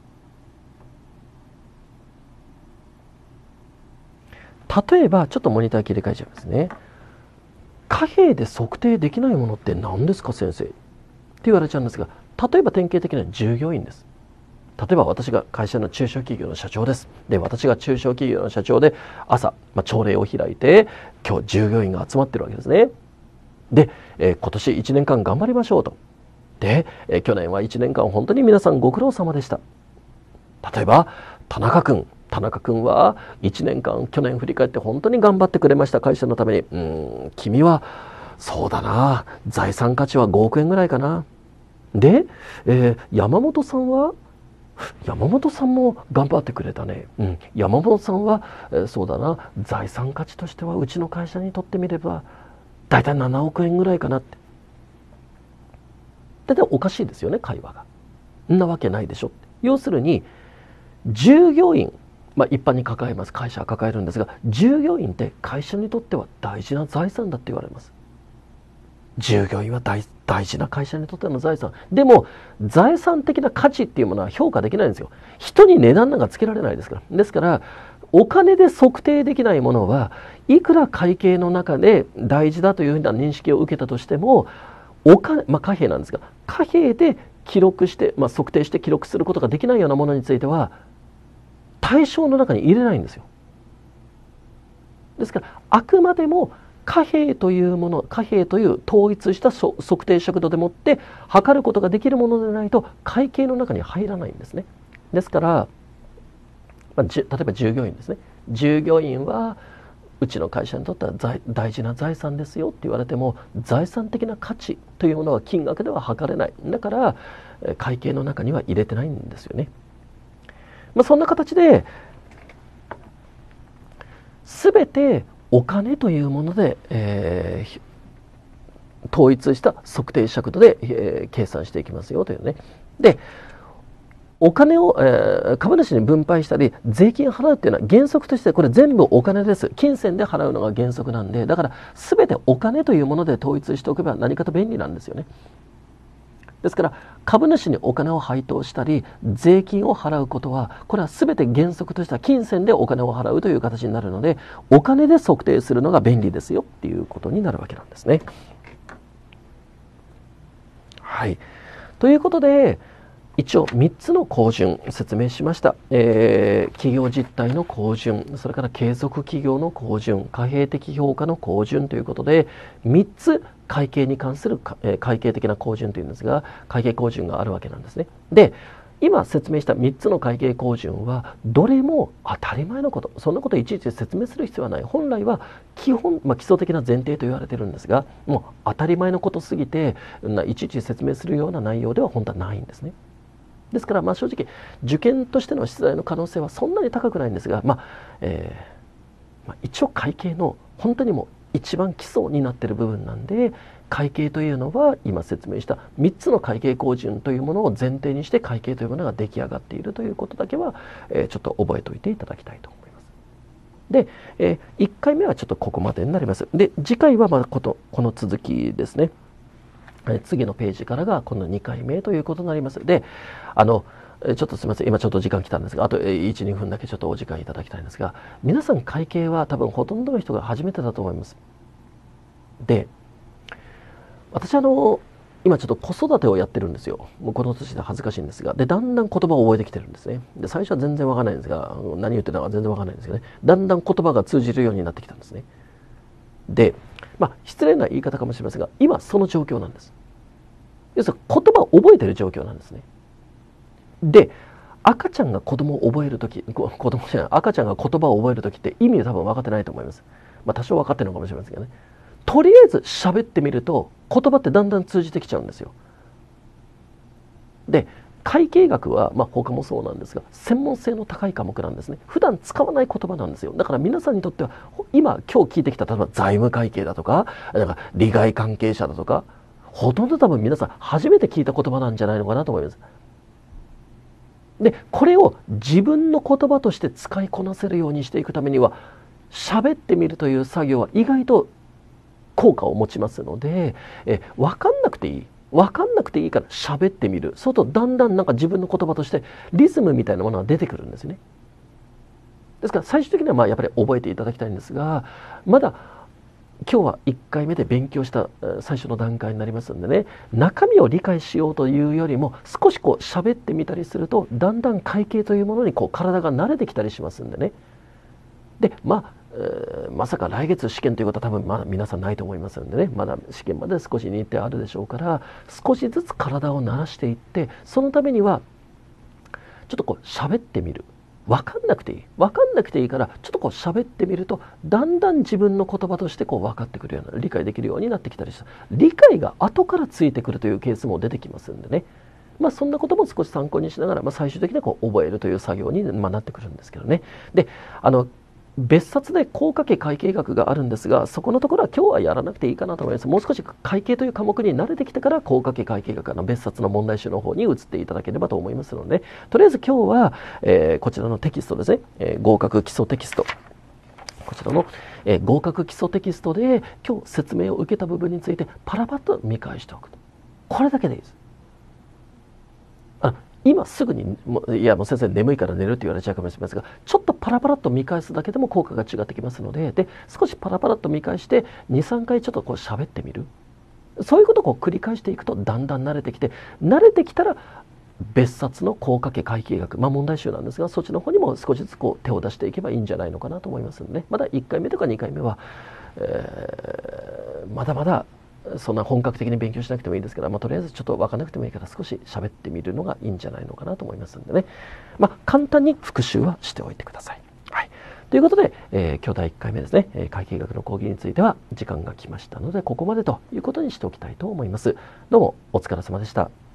ね。例えばちょっとモニター切り替えちゃいますね。貨幣で測定できないものって何ですか先生って言われちゃうんですが、例えば典型的な従業員です。例えば私が会社の中小企業の社長です。で、私が中小企業の社長で朝、まあ、朝礼を開いて今日従業員が集まってるわけですね。で、えー、今年いちねんかん頑張りましょうと。で、えー、去年はいちねんかん本当に皆さんご苦労様でした。例えば田中君田中君はいちねんかん去年振り返って本当に頑張ってくれました、会社のために。うーん君はそうだな、財産価値はごおくえんぐらいかな。で、えー、山本さんは山本さんも頑張ってくれたね、うん、山本さんは、えー、そうだな、財産価値としてはうちの会社にとってみればだいたいななおくえんぐらいかなって。だいたいおかしいですよね、会話が。そんなわけないでしょって。要するに従業員、まあ、一般に抱えます、会社は抱えるんですが、従業員って会社にとっては大事な財産だって言われます。従業員は 大, 大事な会社にとっての財産でも、財産的な価値っていうものは評価できないんですよ。人に値段なんかつけられないですから。ですからお金で測定できないものはいくら会計の中で大事だというふうな認識を受けたとしても、お金、まあ、貨幣なんですが、貨幣で記録して、まあ、測定して記録することができないようなものについては対象の中に入れないんですよ。ですからあくまでも貨幣というもの、貨幣という統一した測定尺度でもって測ることができるものでないと会計の中に入らないんですね。ですから、まあ、例えば従業員ですね。従業員はうちの会社にとっては大事な財産ですよって言われても、財産的な価値というものは金額では測れない。だから会計の中には入れてないんですよね。まあ、そんな形で全てお金というもので、えー、統一した測定尺度で、えー、計算していきますよというね。で、お金を、えー、株主に分配したり税金を払うっていうのは原則としてこれ全部お金です。金銭で払うのが原則なんで、だから全てお金というもので統一しておけば何かと便利なんですよね。ですから株主にお金を配当したり税金を払うことは、これは全て原則としては金銭でお金を払うという形になるので、お金で測定するのが便利ですよっていうことになるわけなんですね。はい、ということで一応みっつの項順説明しました。えー、企業実態の項順、それから継続企業の項順、貨幣的評価の項順ということでみっつ会計に関する会計的な項順というんですが、会計項順があるわけなんですね。で、 今説明したみっつの会計項順はどれも当たり前のこと、そんなこといちいち説明する必要はない。本来は基本、まあ、基礎的な前提と言われてるんですが、もう当たり前のことすぎていちいち説明するような内容では本当はないんですね。ですからまあ正直受験としての出題の可能性はそんなに高くないんですが、まあえーまあ、一応会計の本当にもう一番基礎になっている部分なんで、会計というのは今説明したみっつの会計項順というものを前提にして会計というものが出来上がっているということだけは、えー、ちょっと覚えておいていただきたいと思います。で、えー、いっかいめはちょっとここまでになります。で、次回はまだこの、この続きですね。えー、次のページからがこのにかいめということになります。で、あのちょっとすみません、今ちょっと時間来たんですが、あといち、にふんだけちょっとお時間いただきたいんですが、皆さん会計は多分ほとんどの人が初めてだと思います。で、私あの今ちょっと子育てをやってるんですよ。もうこの年で恥ずかしいんですが、でだんだん言葉を覚えてきてるんですね。で最初は全然わからないんですが、何言ってたか全然わからないんですけどね、だんだん言葉が通じるようになってきたんですね。で、まあ失礼な言い方かもしれませんが、今その状況なんです。要するに言葉を覚えてる状況なんですね。で、赤ちゃんが子供を覚えるとき、子供じゃない、赤ちゃんが言葉を覚えるときって意味多分分かってないと思います。まあ多少分かってるのかもしれませんけどね。とりあえず喋ってみると言葉ってだんだん通じてきちゃうんですよ。で、会計学は、まあ、他もそうなんですが専門性の高い科目なんですね。普段使わない言葉なんですよ。だから皆さんにとっては今今日聞いてきた例えば財務会計だとか、なんか利害関係者だとか、ほとんど多分皆さん初めて聞いた言葉なんじゃないのかなと思います。で、これを自分の言葉として使いこなせるようにしていくためには喋ってみるという作業は意外と効果を持ちますので、え分かんなくていい分かんなくていいから喋ってみる。そうするとだんだんなんか自分の言葉としてリズムみたいなものが出てくるんですね。ですから最終的にはまあやっぱり覚えていただきたいんですが、まだ今日はいっかいめで勉強した最初の段階になりますんでね、中身を理解しようというよりも少しこう喋ってみたりするとだんだん会計というものにこう体が慣れてきたりしますんでね。で、まあまさか来月試験ということは多分まだ皆さんないと思いますのでね、まだ試験まで少し日程あるでしょうから、少しずつ体を慣らしていって、そのためにはちょっとこう喋ってみる。分かんなくていい分かんなくていいからちょっとこう喋ってみるとだんだん自分の言葉としてこう分かってくるような、理解できるようになってきたりした。理解が後からついてくるというケースも出てきますんでね、まあそんなことも少し参考にしながら、まあ、最終的にはこう覚えるという作業に、まあ、なってくるんですけどね。で、あの別冊で項掛け会計学があるんですが、そこのところは今日はやらなくていいかなと思います。もう少し会計という科目に慣れてきてから項掛け会計学の別冊の問題集の方に移っていただければと思いますので、とりあえず今日は、えー、こちらのテキストですね、えー、合格基礎テキスト、こちらの、えー、合格基礎テキストで今日説明を受けた部分についてパラパラと見返しておくと、これだけでいいです。あ今すぐにいやもう先生眠いから寝るって言われちゃうかもしれませんが、ちょっとパラパラっと見返すだけでも効果が違ってきますので、で少しパラパラっと見返してに、さんかいちょっとこう喋ってみる。そういうことをこう繰り返していくとだんだん慣れてきて、慣れてきたら別冊の項掛け会計学、まあ問題集なんですが、そっちの方にも少しずつこう手を出していけばいいんじゃないのかなと思いますので、ね、まだいっかいめとかにかいめは、えー、まだまだそんな本格的に勉強しなくてもいいですから、まあ、とりあえずちょっと分からなくてもいいから少し喋ってみるのがいいんじゃないのかなと思いますんでね、まあ、簡単に復習はしておいてください。はい、ということで、えー、今日だいいっかいめですね、えー、会計学の講義については時間が来ましたのでここまでということにしておきたいと思います。どうもお疲れ様でした。